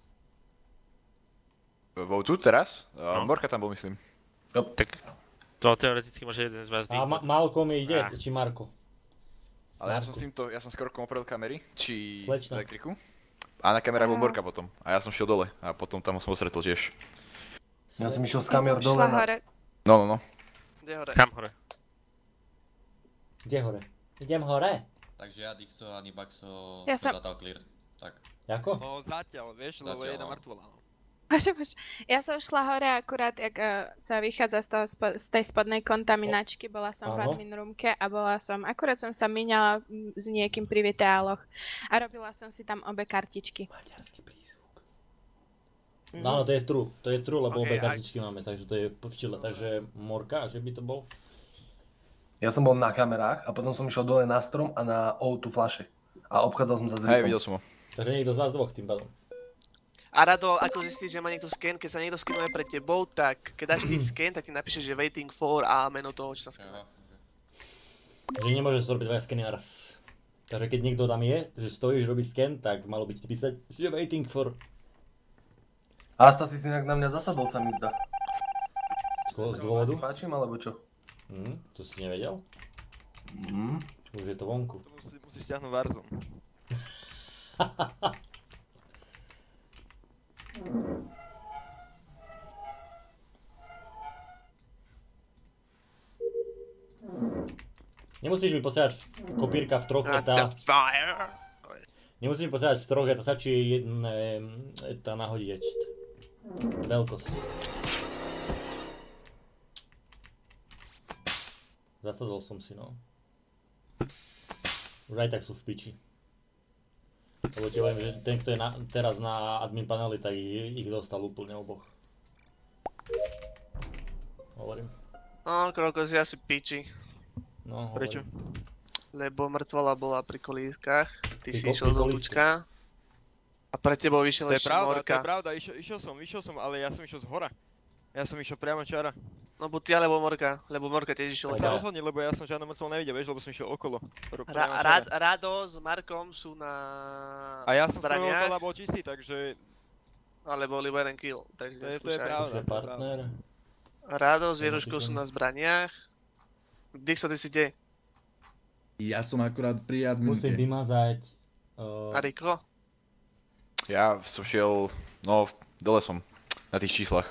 V Outu teraz? Morka tam bol, myslím. Tak to teoreticky môže jeden z vás byť. A Malcolm je ide, či Marko? Ale ja som s Krokom opravil kamery, či Slečna. elektriku. A na kamerách bol Morka potom. A ja som šiel dole a potom tam som ho stretol tiež. Ja som išiel s kamer dole na... No. Kde hore? Kam hore? Kde hore? Idem hore. Takže ja, Dixo ani Baxo som zatal clear. Tak. Jako? No zatiaľ, vieš, lebo je jedna mŕtvola. Ja som šla hore akurát, jak sa vychádza z tej spodnej kontaminačky, bola som v admin roomke a akurát som sa míňala s niekým pri vitáloch a robila som si tam obe kartičky. Maďarský prízvuk. No, to je true, lebo obe kartičky máme, takže to je v čile, takže Morka, že by to bol? Ja som bol na kamerách a potom som išiel dole na strom a na O2 flaše. A obchádzal som sa s Rikom. Hej, videl som ho. Takže niekto z vás dvoch tým pádom. A Rado, ako zistíš, že má niekto sken, keď sa niekto skenuje pred tebou, tak keď dáš ty sken, tak ti napíšeš, že waiting for a meno toho, čo sa skenuje. Že nemôžeš robiť dva skeny naraz. Takže keď niekto tam je, že stojíš, robí sken, tak malo by ti písať, že waiting for. Asta si inak na mňa zasadol, sa mi zdá. Z dôvodu? Páčim, alebo čo? To si nevedel? Už je to vonku. To musíš stiahnuť Warzone. Nemusíš mi posielať kopírka v troch, Nemusíš mi posielať v troch, to stačí jedna nahodiť veľkosť. Zasadol som si, no. Už aj tak sú v piči. Lebo ti hovorím, že ten, kto je teraz na admin paneli, tak ich dostal úplne oboch. Hovorím. No, Krokos je asi piči. No, hovorím. Prečo? Lebo mŕtvola bola pri kolískach, ty si išiel z otučka. A pre tebou vyšiel ešte Morka. To je pravda, išiel som, ale ja som išiel z hora. Ja som išiel priamo čara. No buď ty alebo Morka tiež išiel od čara. Rozhodne, lebo ja som žiadnu mŕtvolu nevidel, vieš, lebo som išiel okolo. Rado s Markom sú na zbraniach. A ja som skoro okolo bol čistý, takže... Ale bol iba jeden kill, takže to je pravda. Partner. Rado s Vieruškou sú na zbraniach. Dixo, ty si kde? Ja som akurát pri adminke. Musím vymazať... A Riko? Ja som šiel, no dole som, na tých číslach.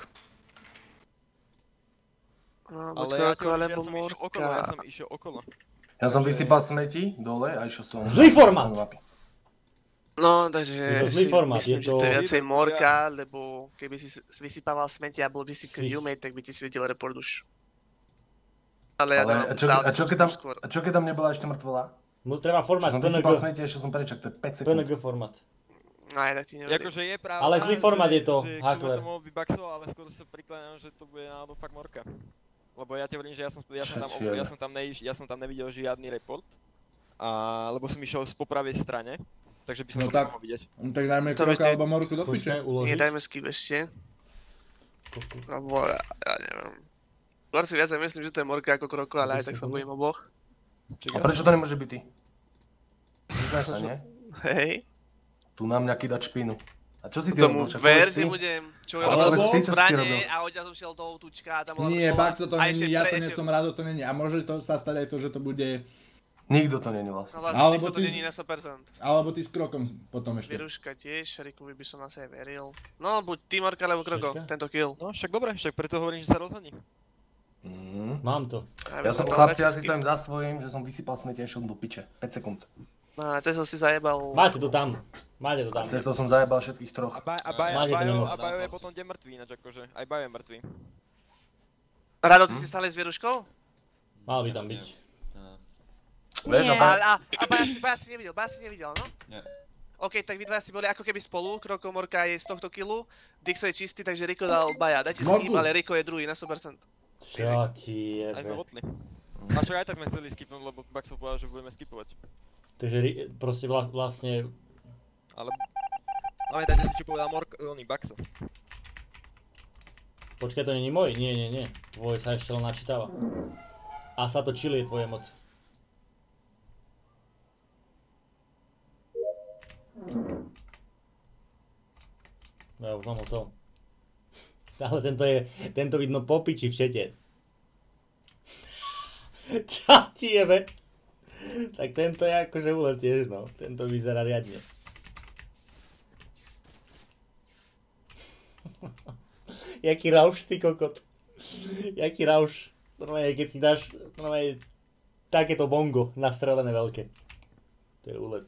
No, buď Kroko alebo Morka. Ja som išiel okolo. Ja som vysypal smeti dole a išiel som... Zlý formát! No, takže zlý formát, myslím, že to je viacej Morka, lebo keby si vysypával smeti a bol by si crewmate, tak by ti svietil report už. Ale ja dám skôr. A čo keď tam nebola ešte mŕtvola? No treba formát, som vysypal smeti a išiel som preč, to je 5 sekúnd. PNG formát. No aj tak ti neverím. Akože je pravda, ale zlý formát je to, Hakler. Že to mohol byť Baxo, ale skôr sa prikláňam, že to bude náhodou fakt Morka. Lebo ja ti hovorím, že ja som tam nevidel žiadny report. Lebo som išiel z po pravej strane. Takže by som to mohol vidieť. No tak dajme Kroka alebo Morku do piče. Nie, dajme skip ešte. Lebo ja neviem. Skôr si viacej myslím, že to je Morka ako Kroko, ale aj tak sa bojím oboch. A prečo to nemôže byť ty? Vyznaj sa, nie? Hej. Tu na mňa kýdať špínu. A čo si ty robil? Tomu ver, že budem, čo robil som zbranie a odtiaľ som šiel do útučka a tam bola... Nie, Baxo to není, ja to nie som Rado, to není. A môže to sa stať aj to, že to bude... Nikto to není vlastne. No vlastne, nikto to není na 100%. Alebo ty s Krokom potom ešte. Vieruška tiež, Rikovi by som asi aj veril. No, buď ty Morka, alebo Kroko, tento kill. No, však dobre, však preto hovorím, že sa rozhodni. Mám to. Ja som chlapci, ja si stojím za svojím, že som vysypal smeti a išiel do piče. 5 sekúnd. No a cestou si zajebal... Máte to tam. Cestou som zajebal všetkých troch. A Bajo je potom kde mŕtvý ináč akože. Aj Bajo je mŕtvý. Rado, ty si stále s Vieruškou? Mal by tam byť. A Baja si nevidel, no? Nie. OK, tak vy dva si boli ako keby spolu, Kroko Morka je z tohto killu, Dixo je čistý, takže Riko dal Baja. Dajte skip, ale Riko je druhý na 100%. Čo ti jebe. Aj sme botli. A však aj tak sme chceli skipnúť, lebo Baxo povedal, že budeme skipovať. Takže proste vlastne... Ale... Ale dajte si, čo povedal Baxo. Počkaj, to není môj? Nie. Tvoj sa ešte len načítava. A sa to chili je tvoje moc. Ja už mám hotovo. Ale tento vidno po piči v čete. Čo ti jebe? Tak tento je akože úler tiež, no. Tento vyzerá riadne. Jaký rauš, ty kokot. Jaký rauš. Normálne, keď si dáš normálne takéto bongo nastrelené veľké. To je úlet.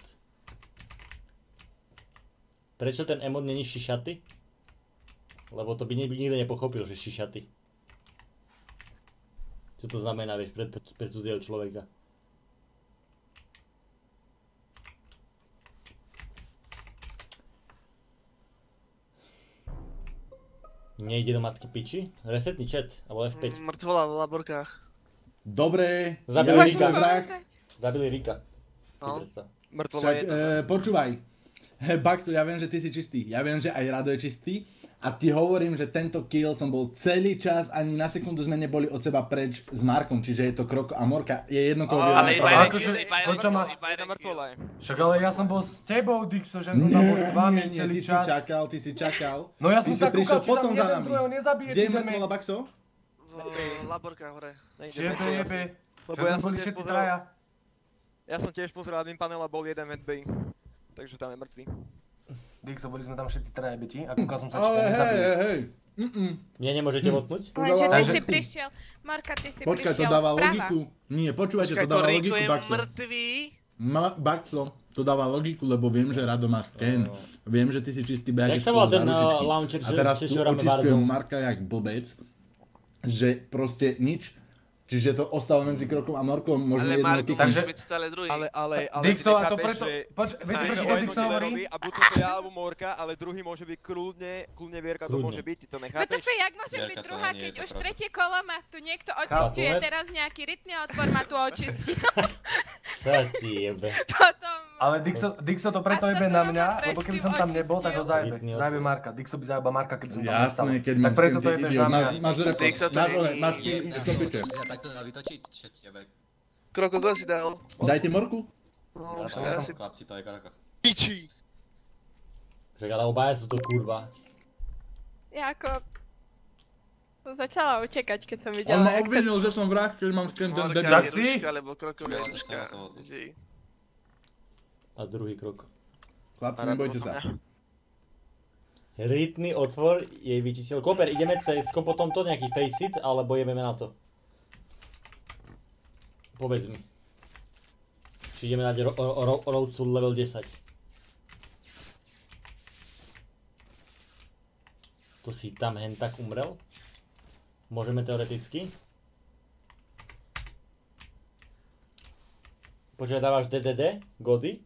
Prečo ten emot není šišaty? Lebo to by nikto nepochopil, že šišaty. Čo to znamená, vieš, pre cudzieho človeka. Nejde do matky piči? Resetni chat, alebo F5. Mŕtvola v laborkách. Dobre. Zabili Rika. Zabili Rika. No. Mŕtvola je dobrá. Počúvaj. Baxo, ja viem, že ty si čistý. Ja viem, že aj Rado je čistý. A ti hovorím, že tento kill som bol celý čas, ani na sekundu sme neboli od seba preč s Markom, čiže je to Kroko a Morka. Je jedno koho Ale iba jeden mŕtvola je. Však ale ja som bol s tebou, Dixo, že som tam bol s vami celý čas. Ty si čakal. No ja som sa kúkal, či tam jeden druhého nezabije. Kde je mŕtvola, Baxo? V laborkách hore. Jebe. Lebo ja som všetci traja. Ja som tiež pozeral admin panel a bol jeden medbay. Takže tam je mŕtvý. Dixo, boli sme tam všetci traja beti a kúkal som sa, či tam nezabije. Hej. Mne nemôžete votnúť? Lenže ty si prišiel, Marka, ty si Počkaj, prišiel to dáva sprava. logiku. Nie, počúvajte, to dáva logiku, Riko je Baxo. mŕtvý. Baxo, to dáva logiku, lebo viem, že Rado má scan. Viem, že ty si čistý bejak. Jak sa volá ten launcher, a teraz tu očistujem Marka jak blbec. Že proste nič. Čiže to ostáva medzi Krokom a Morkom, možno ale jedno Marko môže byť stále druhý. Ale Dixo, a to nechápeš, preto... že Viete, prečo to Dixo hovorí? A buď to ja alebo Morka, ale druhý môže byť kľudne Vierka to môže byť, ty to nechápeš? WTF, jak môže byť druhá, keď už tretie kolo má tu niekto očistuje, teraz nejaký rytný otvor má tu očistí. Sa ti jebe. Potom... Ale Dixo to preto jebe na mňa, lebo keby som tam nebol, tak ho zajebe. Zajebe Marka. Dixo by zajebal Marka, keby som tam nestal. Jasné, keď tak mám preto to s jebeš kým na mňa. máš report, máš to piče. Takto na vytočiť, čo ti jebe. Kroko, go si dal. Dajte Morku? No, už Ja asi... chlapci, to je Kroko. Piči! Však ale obaja sú to kurva. Ja ako... Som začala utekať, keď som videla... On ma obvinil, že som vrah, keď mám ten Morka dead. Vieruška, alebo Kroko Vieruška. A druhý krok. Chlapci, nebojte sa. Rytný otvor jej vyčistil. Koper, ideme CS-ko potom to nejaký faceit, alebo jebeme na to? Povedz mi. Či ideme dať road to level 10. To si tam hen tak umrel? Môžeme teoreticky? Počkaj, dávaš DDD? Gody?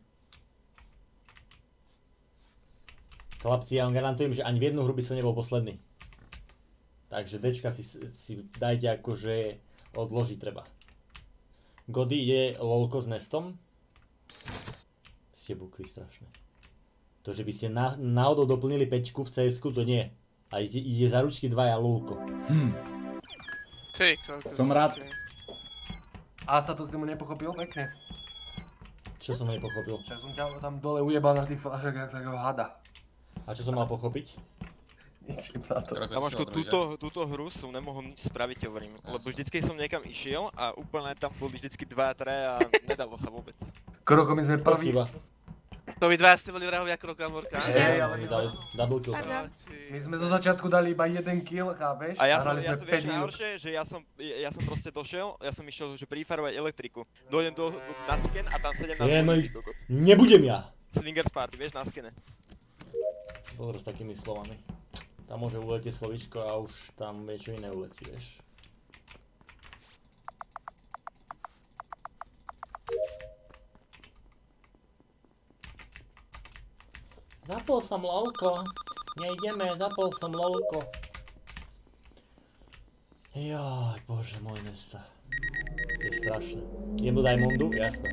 Chlapci, ja vám garantujem, že ani v jednu hru by som nebol posledný. Takže Dčka si dajte akože odložiť treba. Gody je lolko s nestom. Ste bukli strašné. To, že by ste náhodou doplnili 5 v CS-ku, to nie. A ide za ručky dvaja lolko. Som rád. Asta to si mu nepochopil pekne. Čo som nepochopil? Však som ťa tam dole ujebal na tých fľašach jak takého hada. A čo som mal pochopiť? Nič iba to. Kamoško, túto hru som nemohol nič spraviť, hovorím. Lebo vždycky som niekam išiel a úplne tam boli vždycky 2-3 a nedalo sa vôbec. Kroko, my sme prví. To vy dva ste boli vrahovia Kroka a Morka. Hej, ale my sme... Double kill. My sme zo začiatku dali iba jeden kill, chápeš? A ja som vieš najhoršie, že ja som proste došiel, ja som išiel, že prifarovať elektriku. Dojdem na sken a tam sedem na zvoník. Nebudem ja! Swingers party, vieš, na skene. Pozor s takými slovami. Tam môže uletieť slovíčko a už tam niečo iné uletí, vieš. Zapol som lolko. Nejdeme, zapol som lolko. Jaj, bože môj Nesta. Je strašné. Idem do Diamondu? Jasné.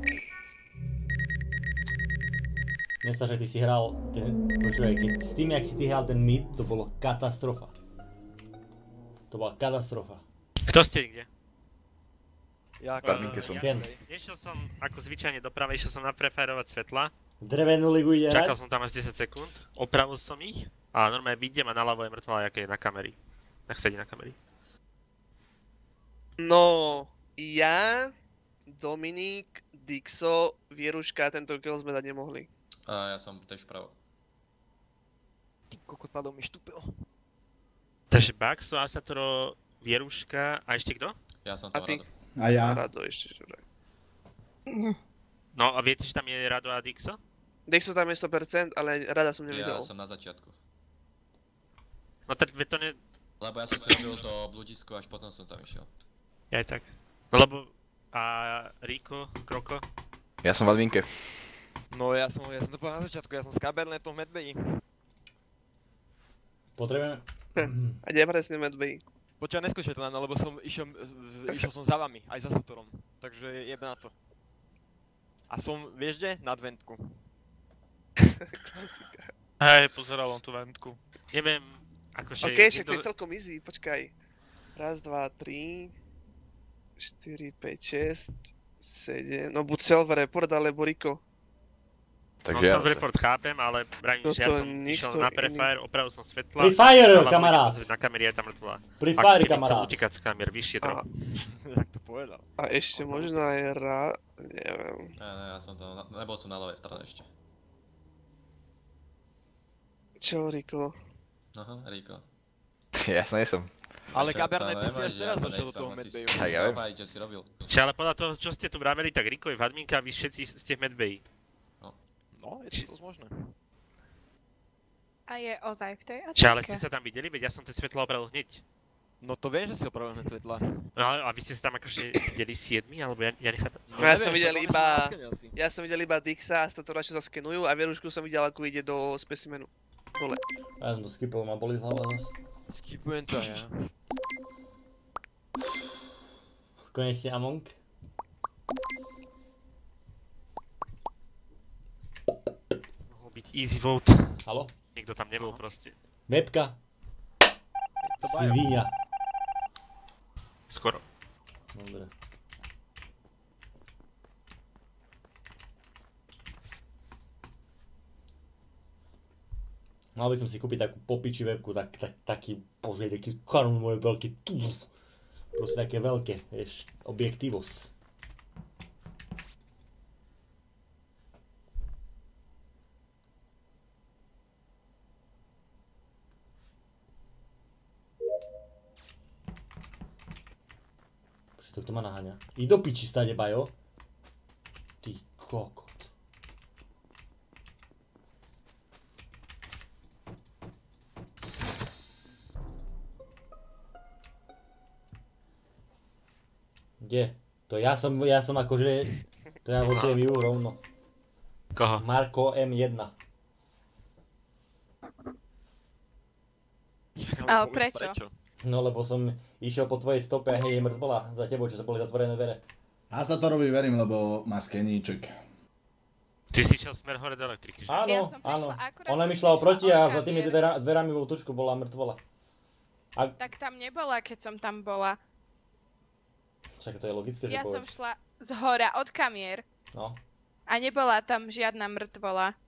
Nesta, že ty si hral ten... Počúvaj, s tým, jak si ty hral ten mid, to bolo katastrofa. To bola katastrofa. Kto ste kde? Ja, Kadminke som. Nešiel som ako zvyčajne doprava, išiel som napreferovať svetla. Drevenú ligu ide Čakal som tam asi 10 sekúnd, opravil som ich a normálne vidím a naľavo je mŕtvola, aké je na kamery. Tak sedí na kamery. No, ja, Dominik, Dixo, Vieruška, tento kill sme dať nemohli. A ja som tiež vpravo. Ty kokot padol mi štúpil. Takže Baxo, Asatoro, Vieruška a ešte kto? Ja som tam Rado. A ja. Rado ešte, že vraj. No a viete, že tam je Rado a Dixo? Dixo tam je 100%, ale Rada som nevidel. Ja som na začiatku. No tak to ne... Lebo ja som si robil to blúdisko, až potom som tam išiel. Aj tak. No lebo... A Rico, Kroko? Ja som v adminke. No ja som to povedal na začiatku, ja som s kabernetom v Medbayi. Potrebujeme... A kde presne Medbayi? Počkaj, neskúšaj to len, lebo som išiel som za vami, aj za Satorom. Takže jebe na to. A som, vieš kde? Na adventku. Klasika. Hej, pozeral on tú ventku. Neviem, akože... Okej, však to je celkom easy, počkaj. Raz, dva, 3, 4, 5, 6, 7... No buď self-report, alebo Rico. No self-report chápem, ale brajím, že ja som išiel na prefire, opravil som svetla. Pri fire, kamarát! Na kameri je tam mŕtvola. Pri fire, kamarát. A keď chcel utekať z kamier, vyššie trochu. Jak to povedal? A ešte možno aj neviem. Ne, ja som to, nebol som na ľavej strane ešte. Čo, Rico? Aha, Rico. Ja nie som. Ale Kabernet, ty si až teraz došiel do toho Medbayu. Tak ja viem. Čo si robil. Čiže ale podľa toho, čo ste tu vraveli, tak Rico je v adminke a vy všetci ste v Medbayi. No, je to dosť možné. A je ozaj v tej Čiže ale ste sa tam videli, veď ja som tie svetlo opravil hneď. No to viem, že si opravil hneď svetla. No a vy ste sa tam akože videli 7, alebo ja nechápem? No ja som videl iba Dixa a Statora, čo sa skenujú a Vierušku som videl, ako ide do specimenu. Dole. Ja som to skipol, ma boli hlava zas. Skipujem to ja. Konečne Among. Mohol byť easy vote. Haló? Niekto tam nebol proste. Mapka. Svinia. Skoro. Dobre. Mal by som si kúpiť takú popiči webku, taký, bože, taký kanón môj veľký, proste také veľké, vieš, objektívos. Kto ma naháňa? I do piči stade, Bajo. Ty kokot. Kde? To ja som akože... To ja votujem ju rovno. Koho? Marko M1. Ale prečo? No lebo som išiel po tvojej stope a hej, je mŕtvola za tebou, čo sa boli zatvorené dvere. A sa to robí, verím, lebo má skeníček. Ty si išiel smer hore do elektriky, že? Áno, áno. Ona mi šla oproti a za tými dverami vo tučku bola mŕtvola. Tak tam nebola, keď som tam bola. Však to je logické, že Ja povedz. som šla z hora od kamier. No. A nebola tam žiadna mŕtvola.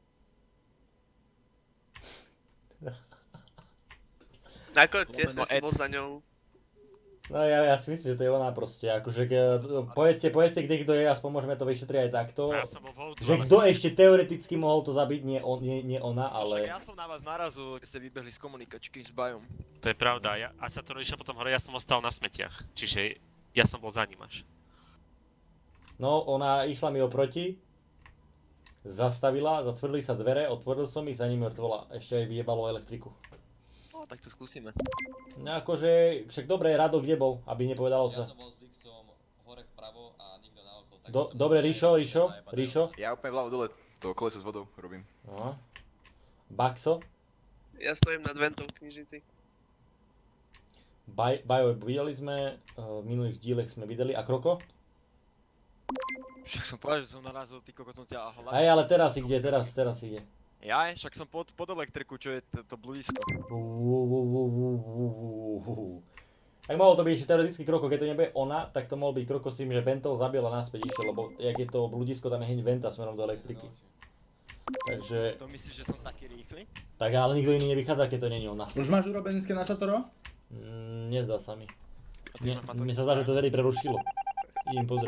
Ako tesne si bol za ňou. No ja si myslím, že to je ona proste, akože povedzte kde kto je, aspoň môžeme to vyšetriť aj takto. Ja som bol voľu, že kto ešte teoreticky mohol to zabiť, nie ona, ale... Však ja som na vás narazil, keď ste vybehli z komunikačky s Bajom. To je pravda, a sa to išiel potom hore, ja som ostal na smetiach, čiže ja som bol za ním až. No, ona išla mi oproti, zastavila, zatvorili sa dvere, otvoril som ich, za nimi mŕtvola, ešte aj vyjebalo elektriku. No, tak to skúsime. No akože, však dobre, Rado kde bol, aby nepovedalo sa. Ja som bol s Dixom hore vpravo a nikto naokolo. Dobre, Ríšo. Ja úplne vľavo dole, to koleso s vodou robím. No. Baxo? Ja stojím nad ventou v knižnici. Bajo, videli sme, v minulých dílech sme videli, a Kroko? Však som povedal, že som narazil, ty kokot, ťa a hlavne... Aj, ale teraz ide. Jaj, však som pod elektriku, čo je to blúdisko. Tak mohol to byť ešte teoreticky Kroko, keď to nebude ona, tak to mohol byť Kroko s tým, že Ventov zabil a naspäť išiel, lebo jak je to blúdisko, tam je hneď Venta smerom do elektriky. Takže... To myslíš, že som taký rýchly? Tak ale nikto iný nevychádza, keď to není ona. Už máš urobené sken na Satoro? Nezdá sa mi. Mne sa zdá, že to vedy prerušilo. Idem pozrieť.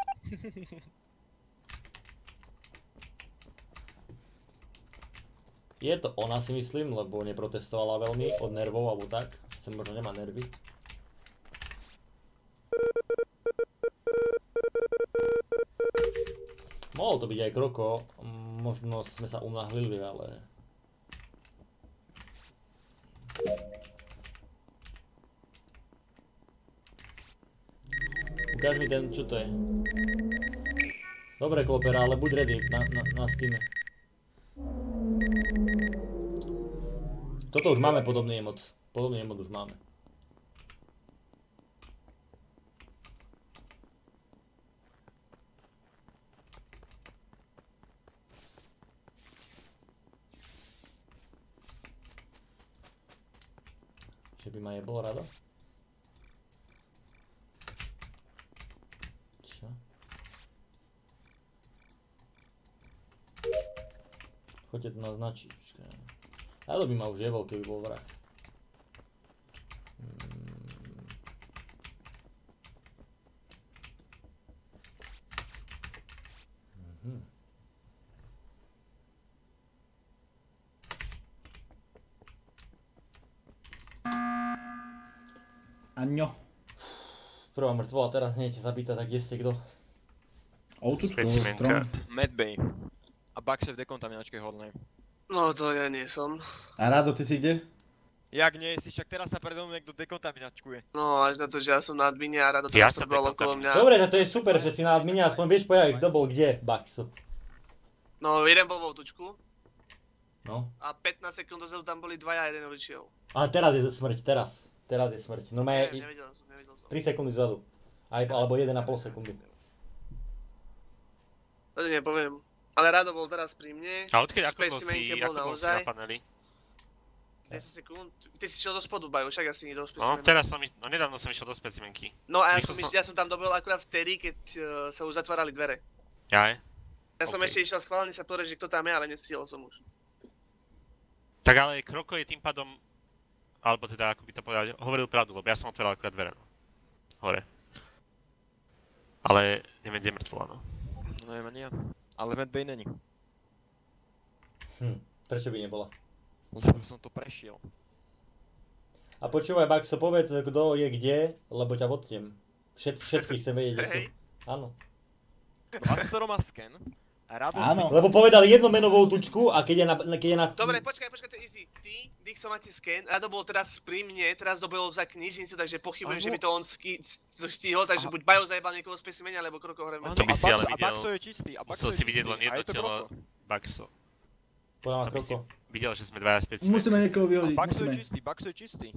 Je to ona, si myslím, lebo neprotestovala veľmi od nervov alebo tak. Sice možno nemá nervy. Mohol to byť aj Kroko, možno sme sa unáhlili, ale... Ukáž mi ten, čo to je. Dobre, Klopera, ale buď ready na Steame. Toto už máme podobný emot. Podobný emot už máme. Že by ma jebolo rado? Čo? Choďte to naznačiť. Rado by ma už jebol, keby bol vrah. Aňo. Prvá mŕtvola, teraz nejete zabíta, tak kde ste kto? Outučko, strom. Medbay. A Baxter v dekontaminačke hornej. No to ja nie som. A Rado, ty si kde? Jak nie, si však teraz sa predo mnou niekto dekontaminačkuje. No, až na to, že ja som na admine a Rado teraz bol okolo mňa. Dobre, že to je super, že si na admine, aspoň vieš povedať, kto bol kde, Baxo. No, jeden bol vo tučku. No. A 15 sekúnd dozadu tam boli dvaja a jeden odišiel. Ale teraz je smrť, teraz. Teraz je smrť. No nevidel som. 3 sekundy zadu. Alebo 1,5 sekundy. To nepoviem. Ale Rado bol teraz pri mne. A odkiaľ, ako bol si na paneli? 10 sekúnd. Ty si šiel do spodu, Bajo, však asi do No, specimenky. teraz nedávno som išiel do specimenky. No a ja som tam dobil akurát vtedy, keď sa už zatvárali dvere. Jaj? Ja som ešte išiel schválne sa povedať, že kto tam je, ale nestihol som už. Tak ale Kroko je tým pádom, alebo teda ako by to povedal, hovoril pravdu, lebo ja som otváral akurát dvere, no. Hore. Ale neviem, kde je mŕtvola, no. No neviem ani ja. Ale Medbay není. Prečo by nebola? Lebo som to prešiel. A počúvaj, Baxo, povedz, kto je kde, lebo ťa vodtiem. Všetkých chcem vedieť, kde sú. Áno. Astoro má sken. Áno. Lebo povedali jedno menovou tučku a keď je na... Dobre, počkaj, to je easy. Ty, Dixo máte sken, Rado bol teraz pri mne, teraz dobil za knižnicu, takže pochybujem, že by to on stihol, takže buď Bajo zajebal niekoho z pesimenia, alebo Kroko hore mŕtvy. To by si ale videl. A Baxo je čistý. Musel si vidieť len jedno telo, Baxo. Podľa ma Kroko. Videl, že sme dvaja specimenky. Musíme niekoho vyhodiť, Baxo je čistý.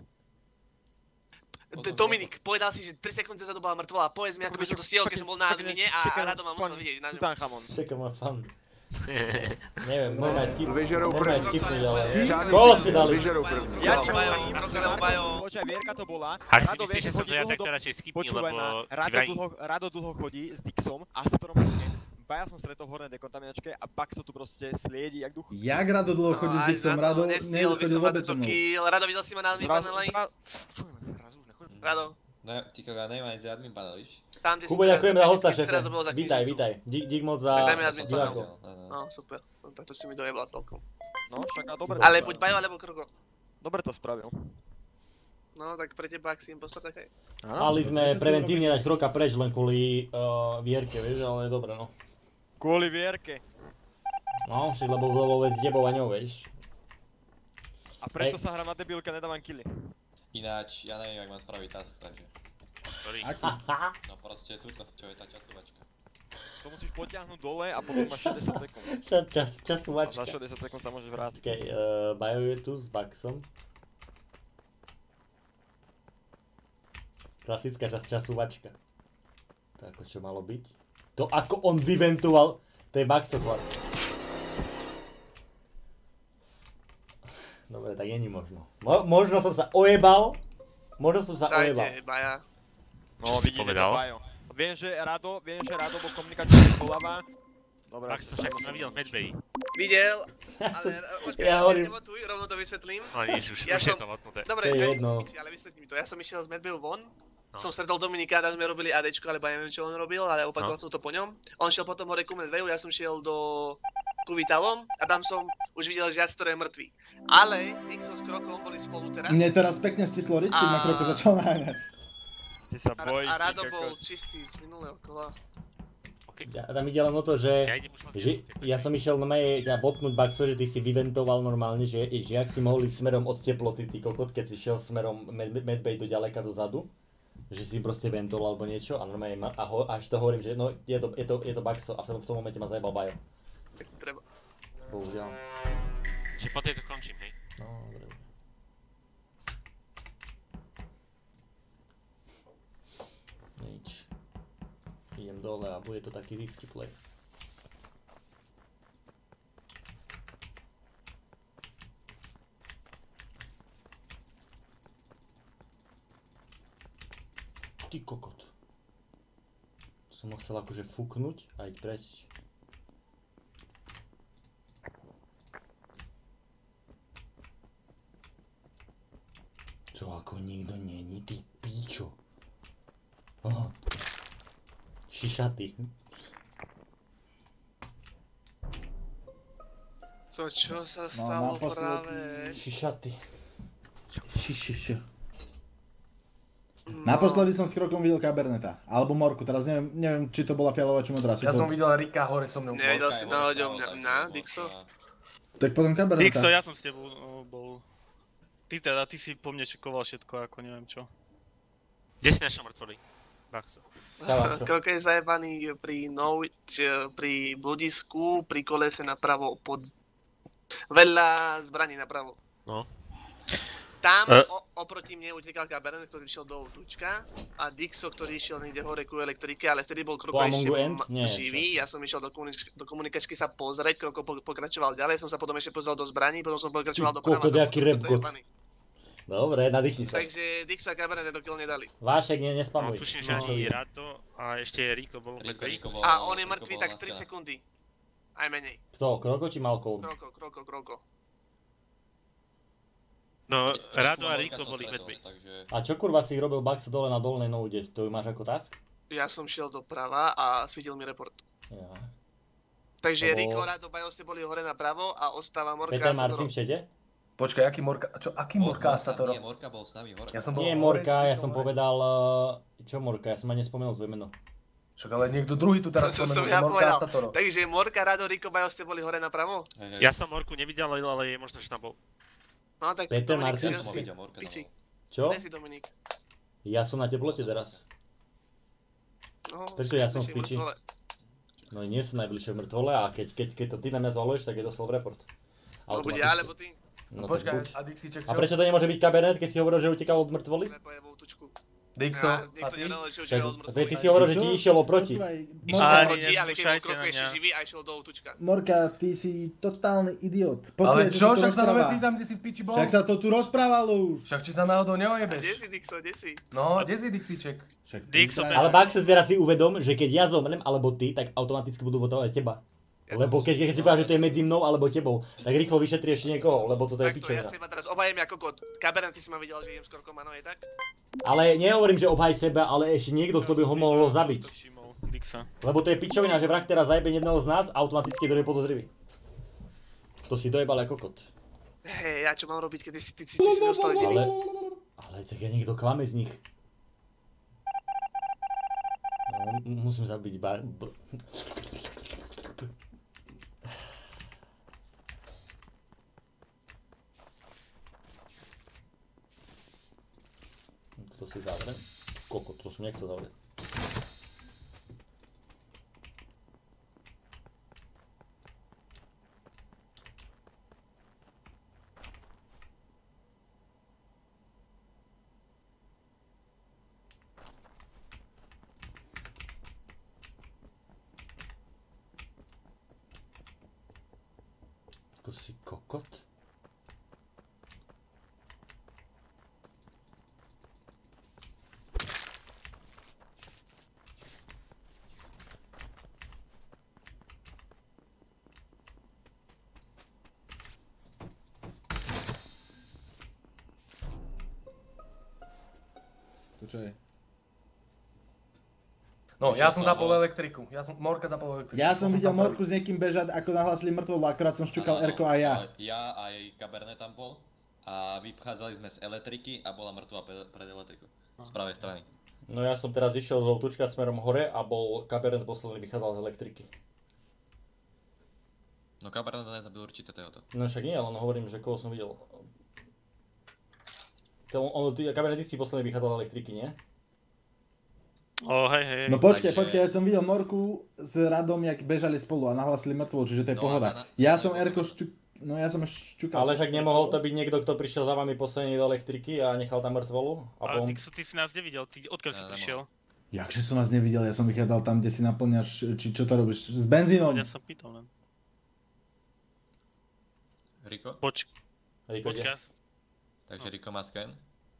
Dominik, povedal si, že 3 sekundy dozadu bola mŕtvola, povedz mi, ako by som to stihol, keď som bol na admine a Rado ma musel vidieť na ňom. Tutanchamon. Čekaj, má fan. Neviem, môžeme aj skipnúť, ale... Koho si dali? Ja ti hovorím, počkaj, Vierka to bola. Ak si myslíš, že som to ja, tak to radšej skipni, lebo ti vrajím. Rado dlho chodí s Dixom a Astoro má sken. Baja som stretol v hornej dekontaminačke a Baxo tu proste sliedi jak duch. Jak Rado dlho chodí s Dixom? Rado nechodil vôbec so mnou. Rado, videl si ma na admin paneli? Rado. No, ty koga nemá ísť admin panel, víš? Kubo, ďakujem za hosta, šéfe. Vítaj. Dík moc za divákov. No, super. No, tak to si mi dojebla celkom. No, však a dobre. Ale buď Bajo, alebo Kroko. Dobre to spravil. No, tak pre teba, ak si im postav, tak hej. Mali sme preventívne dať Kroka preč, len kvôli Vierke, vieš, ale dobre, no. Kvôli Vierke. No, však lebo vôbec s tebou a ňou, vieš. A preto sa hrám na debilke, nedávam killy. Ináč, ja neviem, jak mám spraviť task, takže... Ktorý? No proste túto, čo je tá časovačka. To musíš potiahnuť dole a potom máš 60 sekúnd. Časovačka. A za 60 sekúnd sa môžeš vrátiť. Okej, Bajo je tu s Baxom. Klasická časovačka. To ako čo malo byť? To ako on vyventoval, to je Baxo chlap. Dobre, tak není možno. Možno som sa ojebal. Dajte, Baja. No, vidíš, že to Bajo. Viem, že Rado bol komunikačný doľava. Dobre. Baxo, však si ma videl v Medbay. Videl, ale počkaj, nevotuj, rovno to vysvetlím. No nič, už je to votnuté. Dobre, ale vysvetlím mi to. Ja som išiel z Medbayu von, som stretol Dominika, tam sme robili ADčko, alebo ja neviem čo on robil, ale opakoval som to po ňom. On šiel potom hore ku Medbayu, ja som šiel ku Vitalom a tam som už videl, že Astor je mŕtvý. Ale Dixon s Krokom boli spolu teraz. Mne teraz pekne stislo riť, keď ma Kroko začal naháňať. Ty sa bojíš, a Rado bol čistý z minulého kola. Ja tam ide len o to, že ja som išiel na mojej ťa botnúť Baxo, že ty si vyventoval normálne, že jak si mohli smerom od teploty, ty kokot, keď si šiel smerom Medbay do ďaleka dozadu. Že si proste ventoval alebo niečo a normálne až to hovorím, že no je to Baxo a v tom momente ma zajebal Bajo. Tak to treba. Bohužiaľ. Čiže po tejto končím, hej? No, dobre. Nič. Idem dole a bude to taký risky play. Ty kokot. Som ho chcel akože fúknuť a ísť preč. To ako nikto není, ty píčo. Aha. Šišatý. To čo sa stalo práve? Šišatý. Šišiša. Naposledy som s Krokom videl Kaberneta, alebo Morku, teraz neviem, či to bola fialová či modrá. Ja som videl Rika hore so mnou. Nevidel si náhodou na Dixo? Tak potom Kaberneta. Dixo, ja som s tebou bol. Ty si po mne čekoval všetko, ako neviem čo. Kde si našiel mŕtvoly? Baxo. Kroko je zajebaný pri bludisku, pri kolese napravo, vedľa zbraní napravo. No. Tam oproti mne utekal Cabernet, ktorý išiel do Tučka a Dixo, ktorý išiel niekde hore ku elektrike, ale vtedy bol Kroko ešte živý. Ja som išiel do komunikačky sa pozrieť, Kroko pokračoval ďalej, som sa potom ešte pozrel do zbraní, potom som pokračoval do práva. Dobre, nadýchni sa. Takže Dixo a Cabernet do kill nedali. Vášek, nespamuj. No tuším, že ani Rado a ešte Rico bol mŕtvý. A on je mŕtvý tak 3 sekundy. Aj menej. Kto? Kroko či Malcolm? Kroko. No, Rado a Rico boli mŕtvi. A čo kurva si robil Baxo dole na dolnej noude? To ju máš ako task? Ja som šiel doprava a svítil mi report. Ja. Takže Rico, Rado, Bajo ste boli hore napravo a ostáva Morka Peter a Satoro. Marcin všede? Počkaj, aký Morka a Satoro? Nie, Morka bol s nami hore. Nie Morka, ja som povedal... Čo Morka? Ja som ani nespomenul tvoje meno. Však ale niekto druhý tu teraz spomenul, ja Morka a povedal. Satoro. Takže Morka, Rado, Rico, Bajo ste boli hore napravo? Ja som Morku nevidel, ale je možno, že tam bol. No tak Peter Dominik, Martin? si piči. Čo? Kde si Dominik? Ja som na teplote teraz. No, Prečo ja som v piči? No nie som najbližšie v mŕtvole a keď to ty na mňa zvaluješ, tak je to slow report. No buď ja, alebo ty. No počkaj, a Dixíček čo? A prečo to nemôže byť Cabernet, keď si hovoril, že utekal od mŕtvoly? Lebo je vo útočku. Dixo, a ty? Ty si hovoril, že ti išiel oproti. Išiel oproti, ale keď bol Kroko ešte živý a išiel do útočka. Morka, ty si totálny idiot. Ale čo, však sa nové pýtam, kde si v piči bol? Však sa to tu rozprávalo už. Však či sa náhodou neojebeš? Kde si Dixo, kde si? No, kde si Dixíček? Ale Baxo, teraz si uvedom, že keď ja zomrem, alebo ty, tak automaticky budú votovať teba. Lebo keď si povedal, že to je medzi mnou alebo tebou, tak rýchlo vyšetri ešte niekoho, lebo toto je pičovina. Ja seba teraz obhajem ako kot. Cabernet, ty si ma videl, že idem s Korkomano, je tak? Ale nehovorím, že obhaj seba, ale ešte niekto, kto by ho mohol zabiť. Lebo to je pičovina, že vrah teraz zajebe jedného z nás a automaticky je podozrivý. To si dojebal ako kot. Hej, ja čo mám robiť, keď ty si dostal jediný? Ale tak ja niekto klame z nich. No, musím zabiť To si zavriem. Koko, to som nechcel zavrieť. Ako si kokot? Čo je? No, ja som zapol elektriku. Morka zapol elektriku. Ja som videl Morku s niekým bežať, ako nahlásili mŕtvolu, akorát som šťukal Erko a ja. Ja aj Cabernet tam bol a vychádzali sme z elektriky a bola mŕtva pred elektrikou. Z pravej strany. No ja som teraz vyšiel z Tučka smerom hore a bol Cabernet posledný vychádzal z elektriky. No Cabernet nezabil určite tohoto. No však nie, len hovorím, že koho som videl. Cabernet, ty si posledný vychádzal z elektriky, nie? Hej. No počkaj, ja som videl Morku s Radom, jak bežali spolu a nahlásili mŕtvolu, čiže to je pohoda. Ja som Erko šťukal. Ale však nemohol to byť niekto, kto prišiel za vami posledný do elektriky a nechal tam mŕtvolu? Ale ty si nás nevidel, odkiaľ si prišiel? Jakže som vás nevidel, ja som vychádzal tam, kde si naplňaš, či čo to robíš, s benzínom. Ja som pýtal len. Riko? Počkaj. Takže Riko má sken.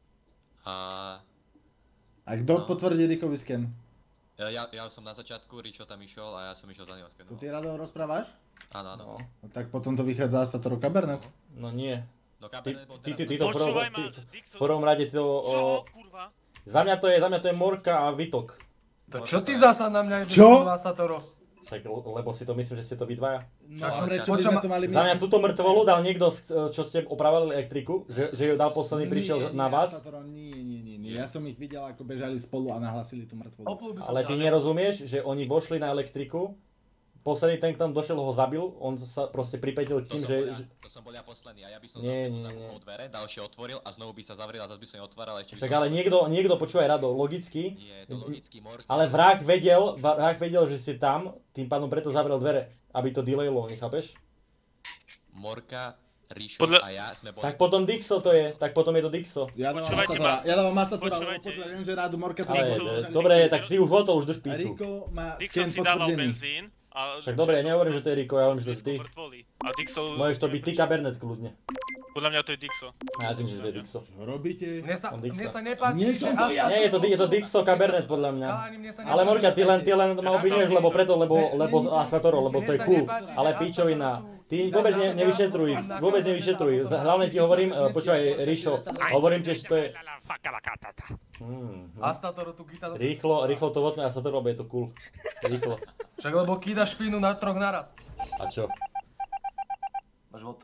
A kto potvrdí Rikovi sken? Ja som na začiatku, Ričo tam išiel a ja som išiel za ním a skenoval. Tu ty Rado rozprávaš? Áno. No tak potom to vychádza Satoro Cabernet. No nie. No Cabernet bol teraz... v prvom rade to... Čo, kurva? Za mňa to je Morka a Vitok. To čo ty zasa na mňa čo? Satoro? Tak, lebo si to myslím, že ste to vy dvaja. No, prečo by sme to mali my? Za mňa túto mŕtvolu dal niekto, čo ste opravili elektriku, že ju dal posledný, prišiel na vás. Nie, ja som ich videl, ako bežali spolu a nahlasili tú mŕtvolu. Ale ty nerozumieš, že oni vošli na elektriku, posledný ten, tam došiel, ho zabil, on sa proste pripätil tým, že... To som bol ja posledný a ja by som zamkol dvere, ďalšie otvoril a znovu by sa zavrel a zase by som ich otváral ešte by som... Však ale niekto počúvaj Rado, logicky, Nie, to logicky Morka. ale vrah vedel, že si tam, tým pádom preto zavrel dvere, aby to delaylo, nechápeš? Morka, Ríšo a ja sme boli... Tak potom Dixo to je, tak potom je to Dixo. Ja dávam Mastatora, lebo počúvaj, viem, že Rádu Morka... Dobre, tak si už hotov, už drž píču. Riko má Dixo si dával benzín. Však dobre, ja nehovorím, že to je Riko, ja hovorím, že to si ty. A Dixo... Môžeš to byť ty Cabernet kľudne. Podľa mňa to je Dixo. Ja si myslím, že to je Dixo. Čo robíte? Mne sa nepáči, že Nie, je to Dixo Cabernet podľa mňa. Ale Morka, ty len ma obvinieš, lebo preto, lebo Asatoro, lebo to je cool. Ale píčovina. Ty vôbec nevyšetruj. Hlavne ti hovorím, počúvaj, Ríšo, hovorím ti, že to je... Asatoro tu kýta... Rýchlo to vodné Asatoro, lebo je to cool. Rýchlo. Však lebo kýda špínu na troch naraz. A čo? Máš vod.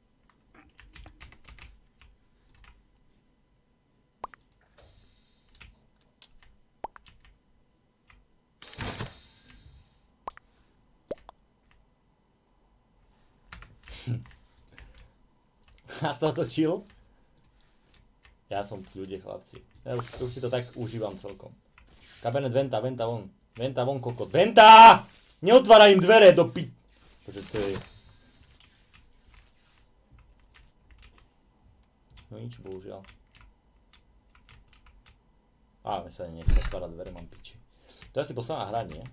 A sa to chill? Ja som ľudia chlapci. Ja už si to tak užívam celkom. Cabernet, venta von. Venta von, kokot. Venta! Neotváraj im dvere do pi... Počkej, to je... No nič, bohužiaľ. Mne sa nechce otvárať dvere, mám piči. To je asi posledná hra, nie?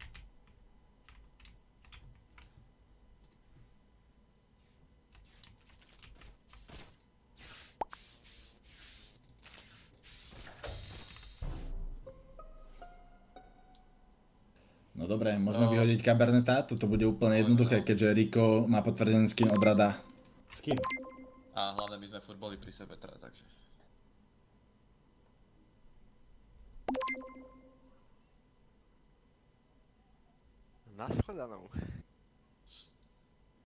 No dobre, môžeme vyhodiť Caberneta, toto bude úplne jednoduché, keďže Riko má potvrdený skin od Rada. Skin? A hlavne my sme furt boli pri sebe, takže... Nashledanou.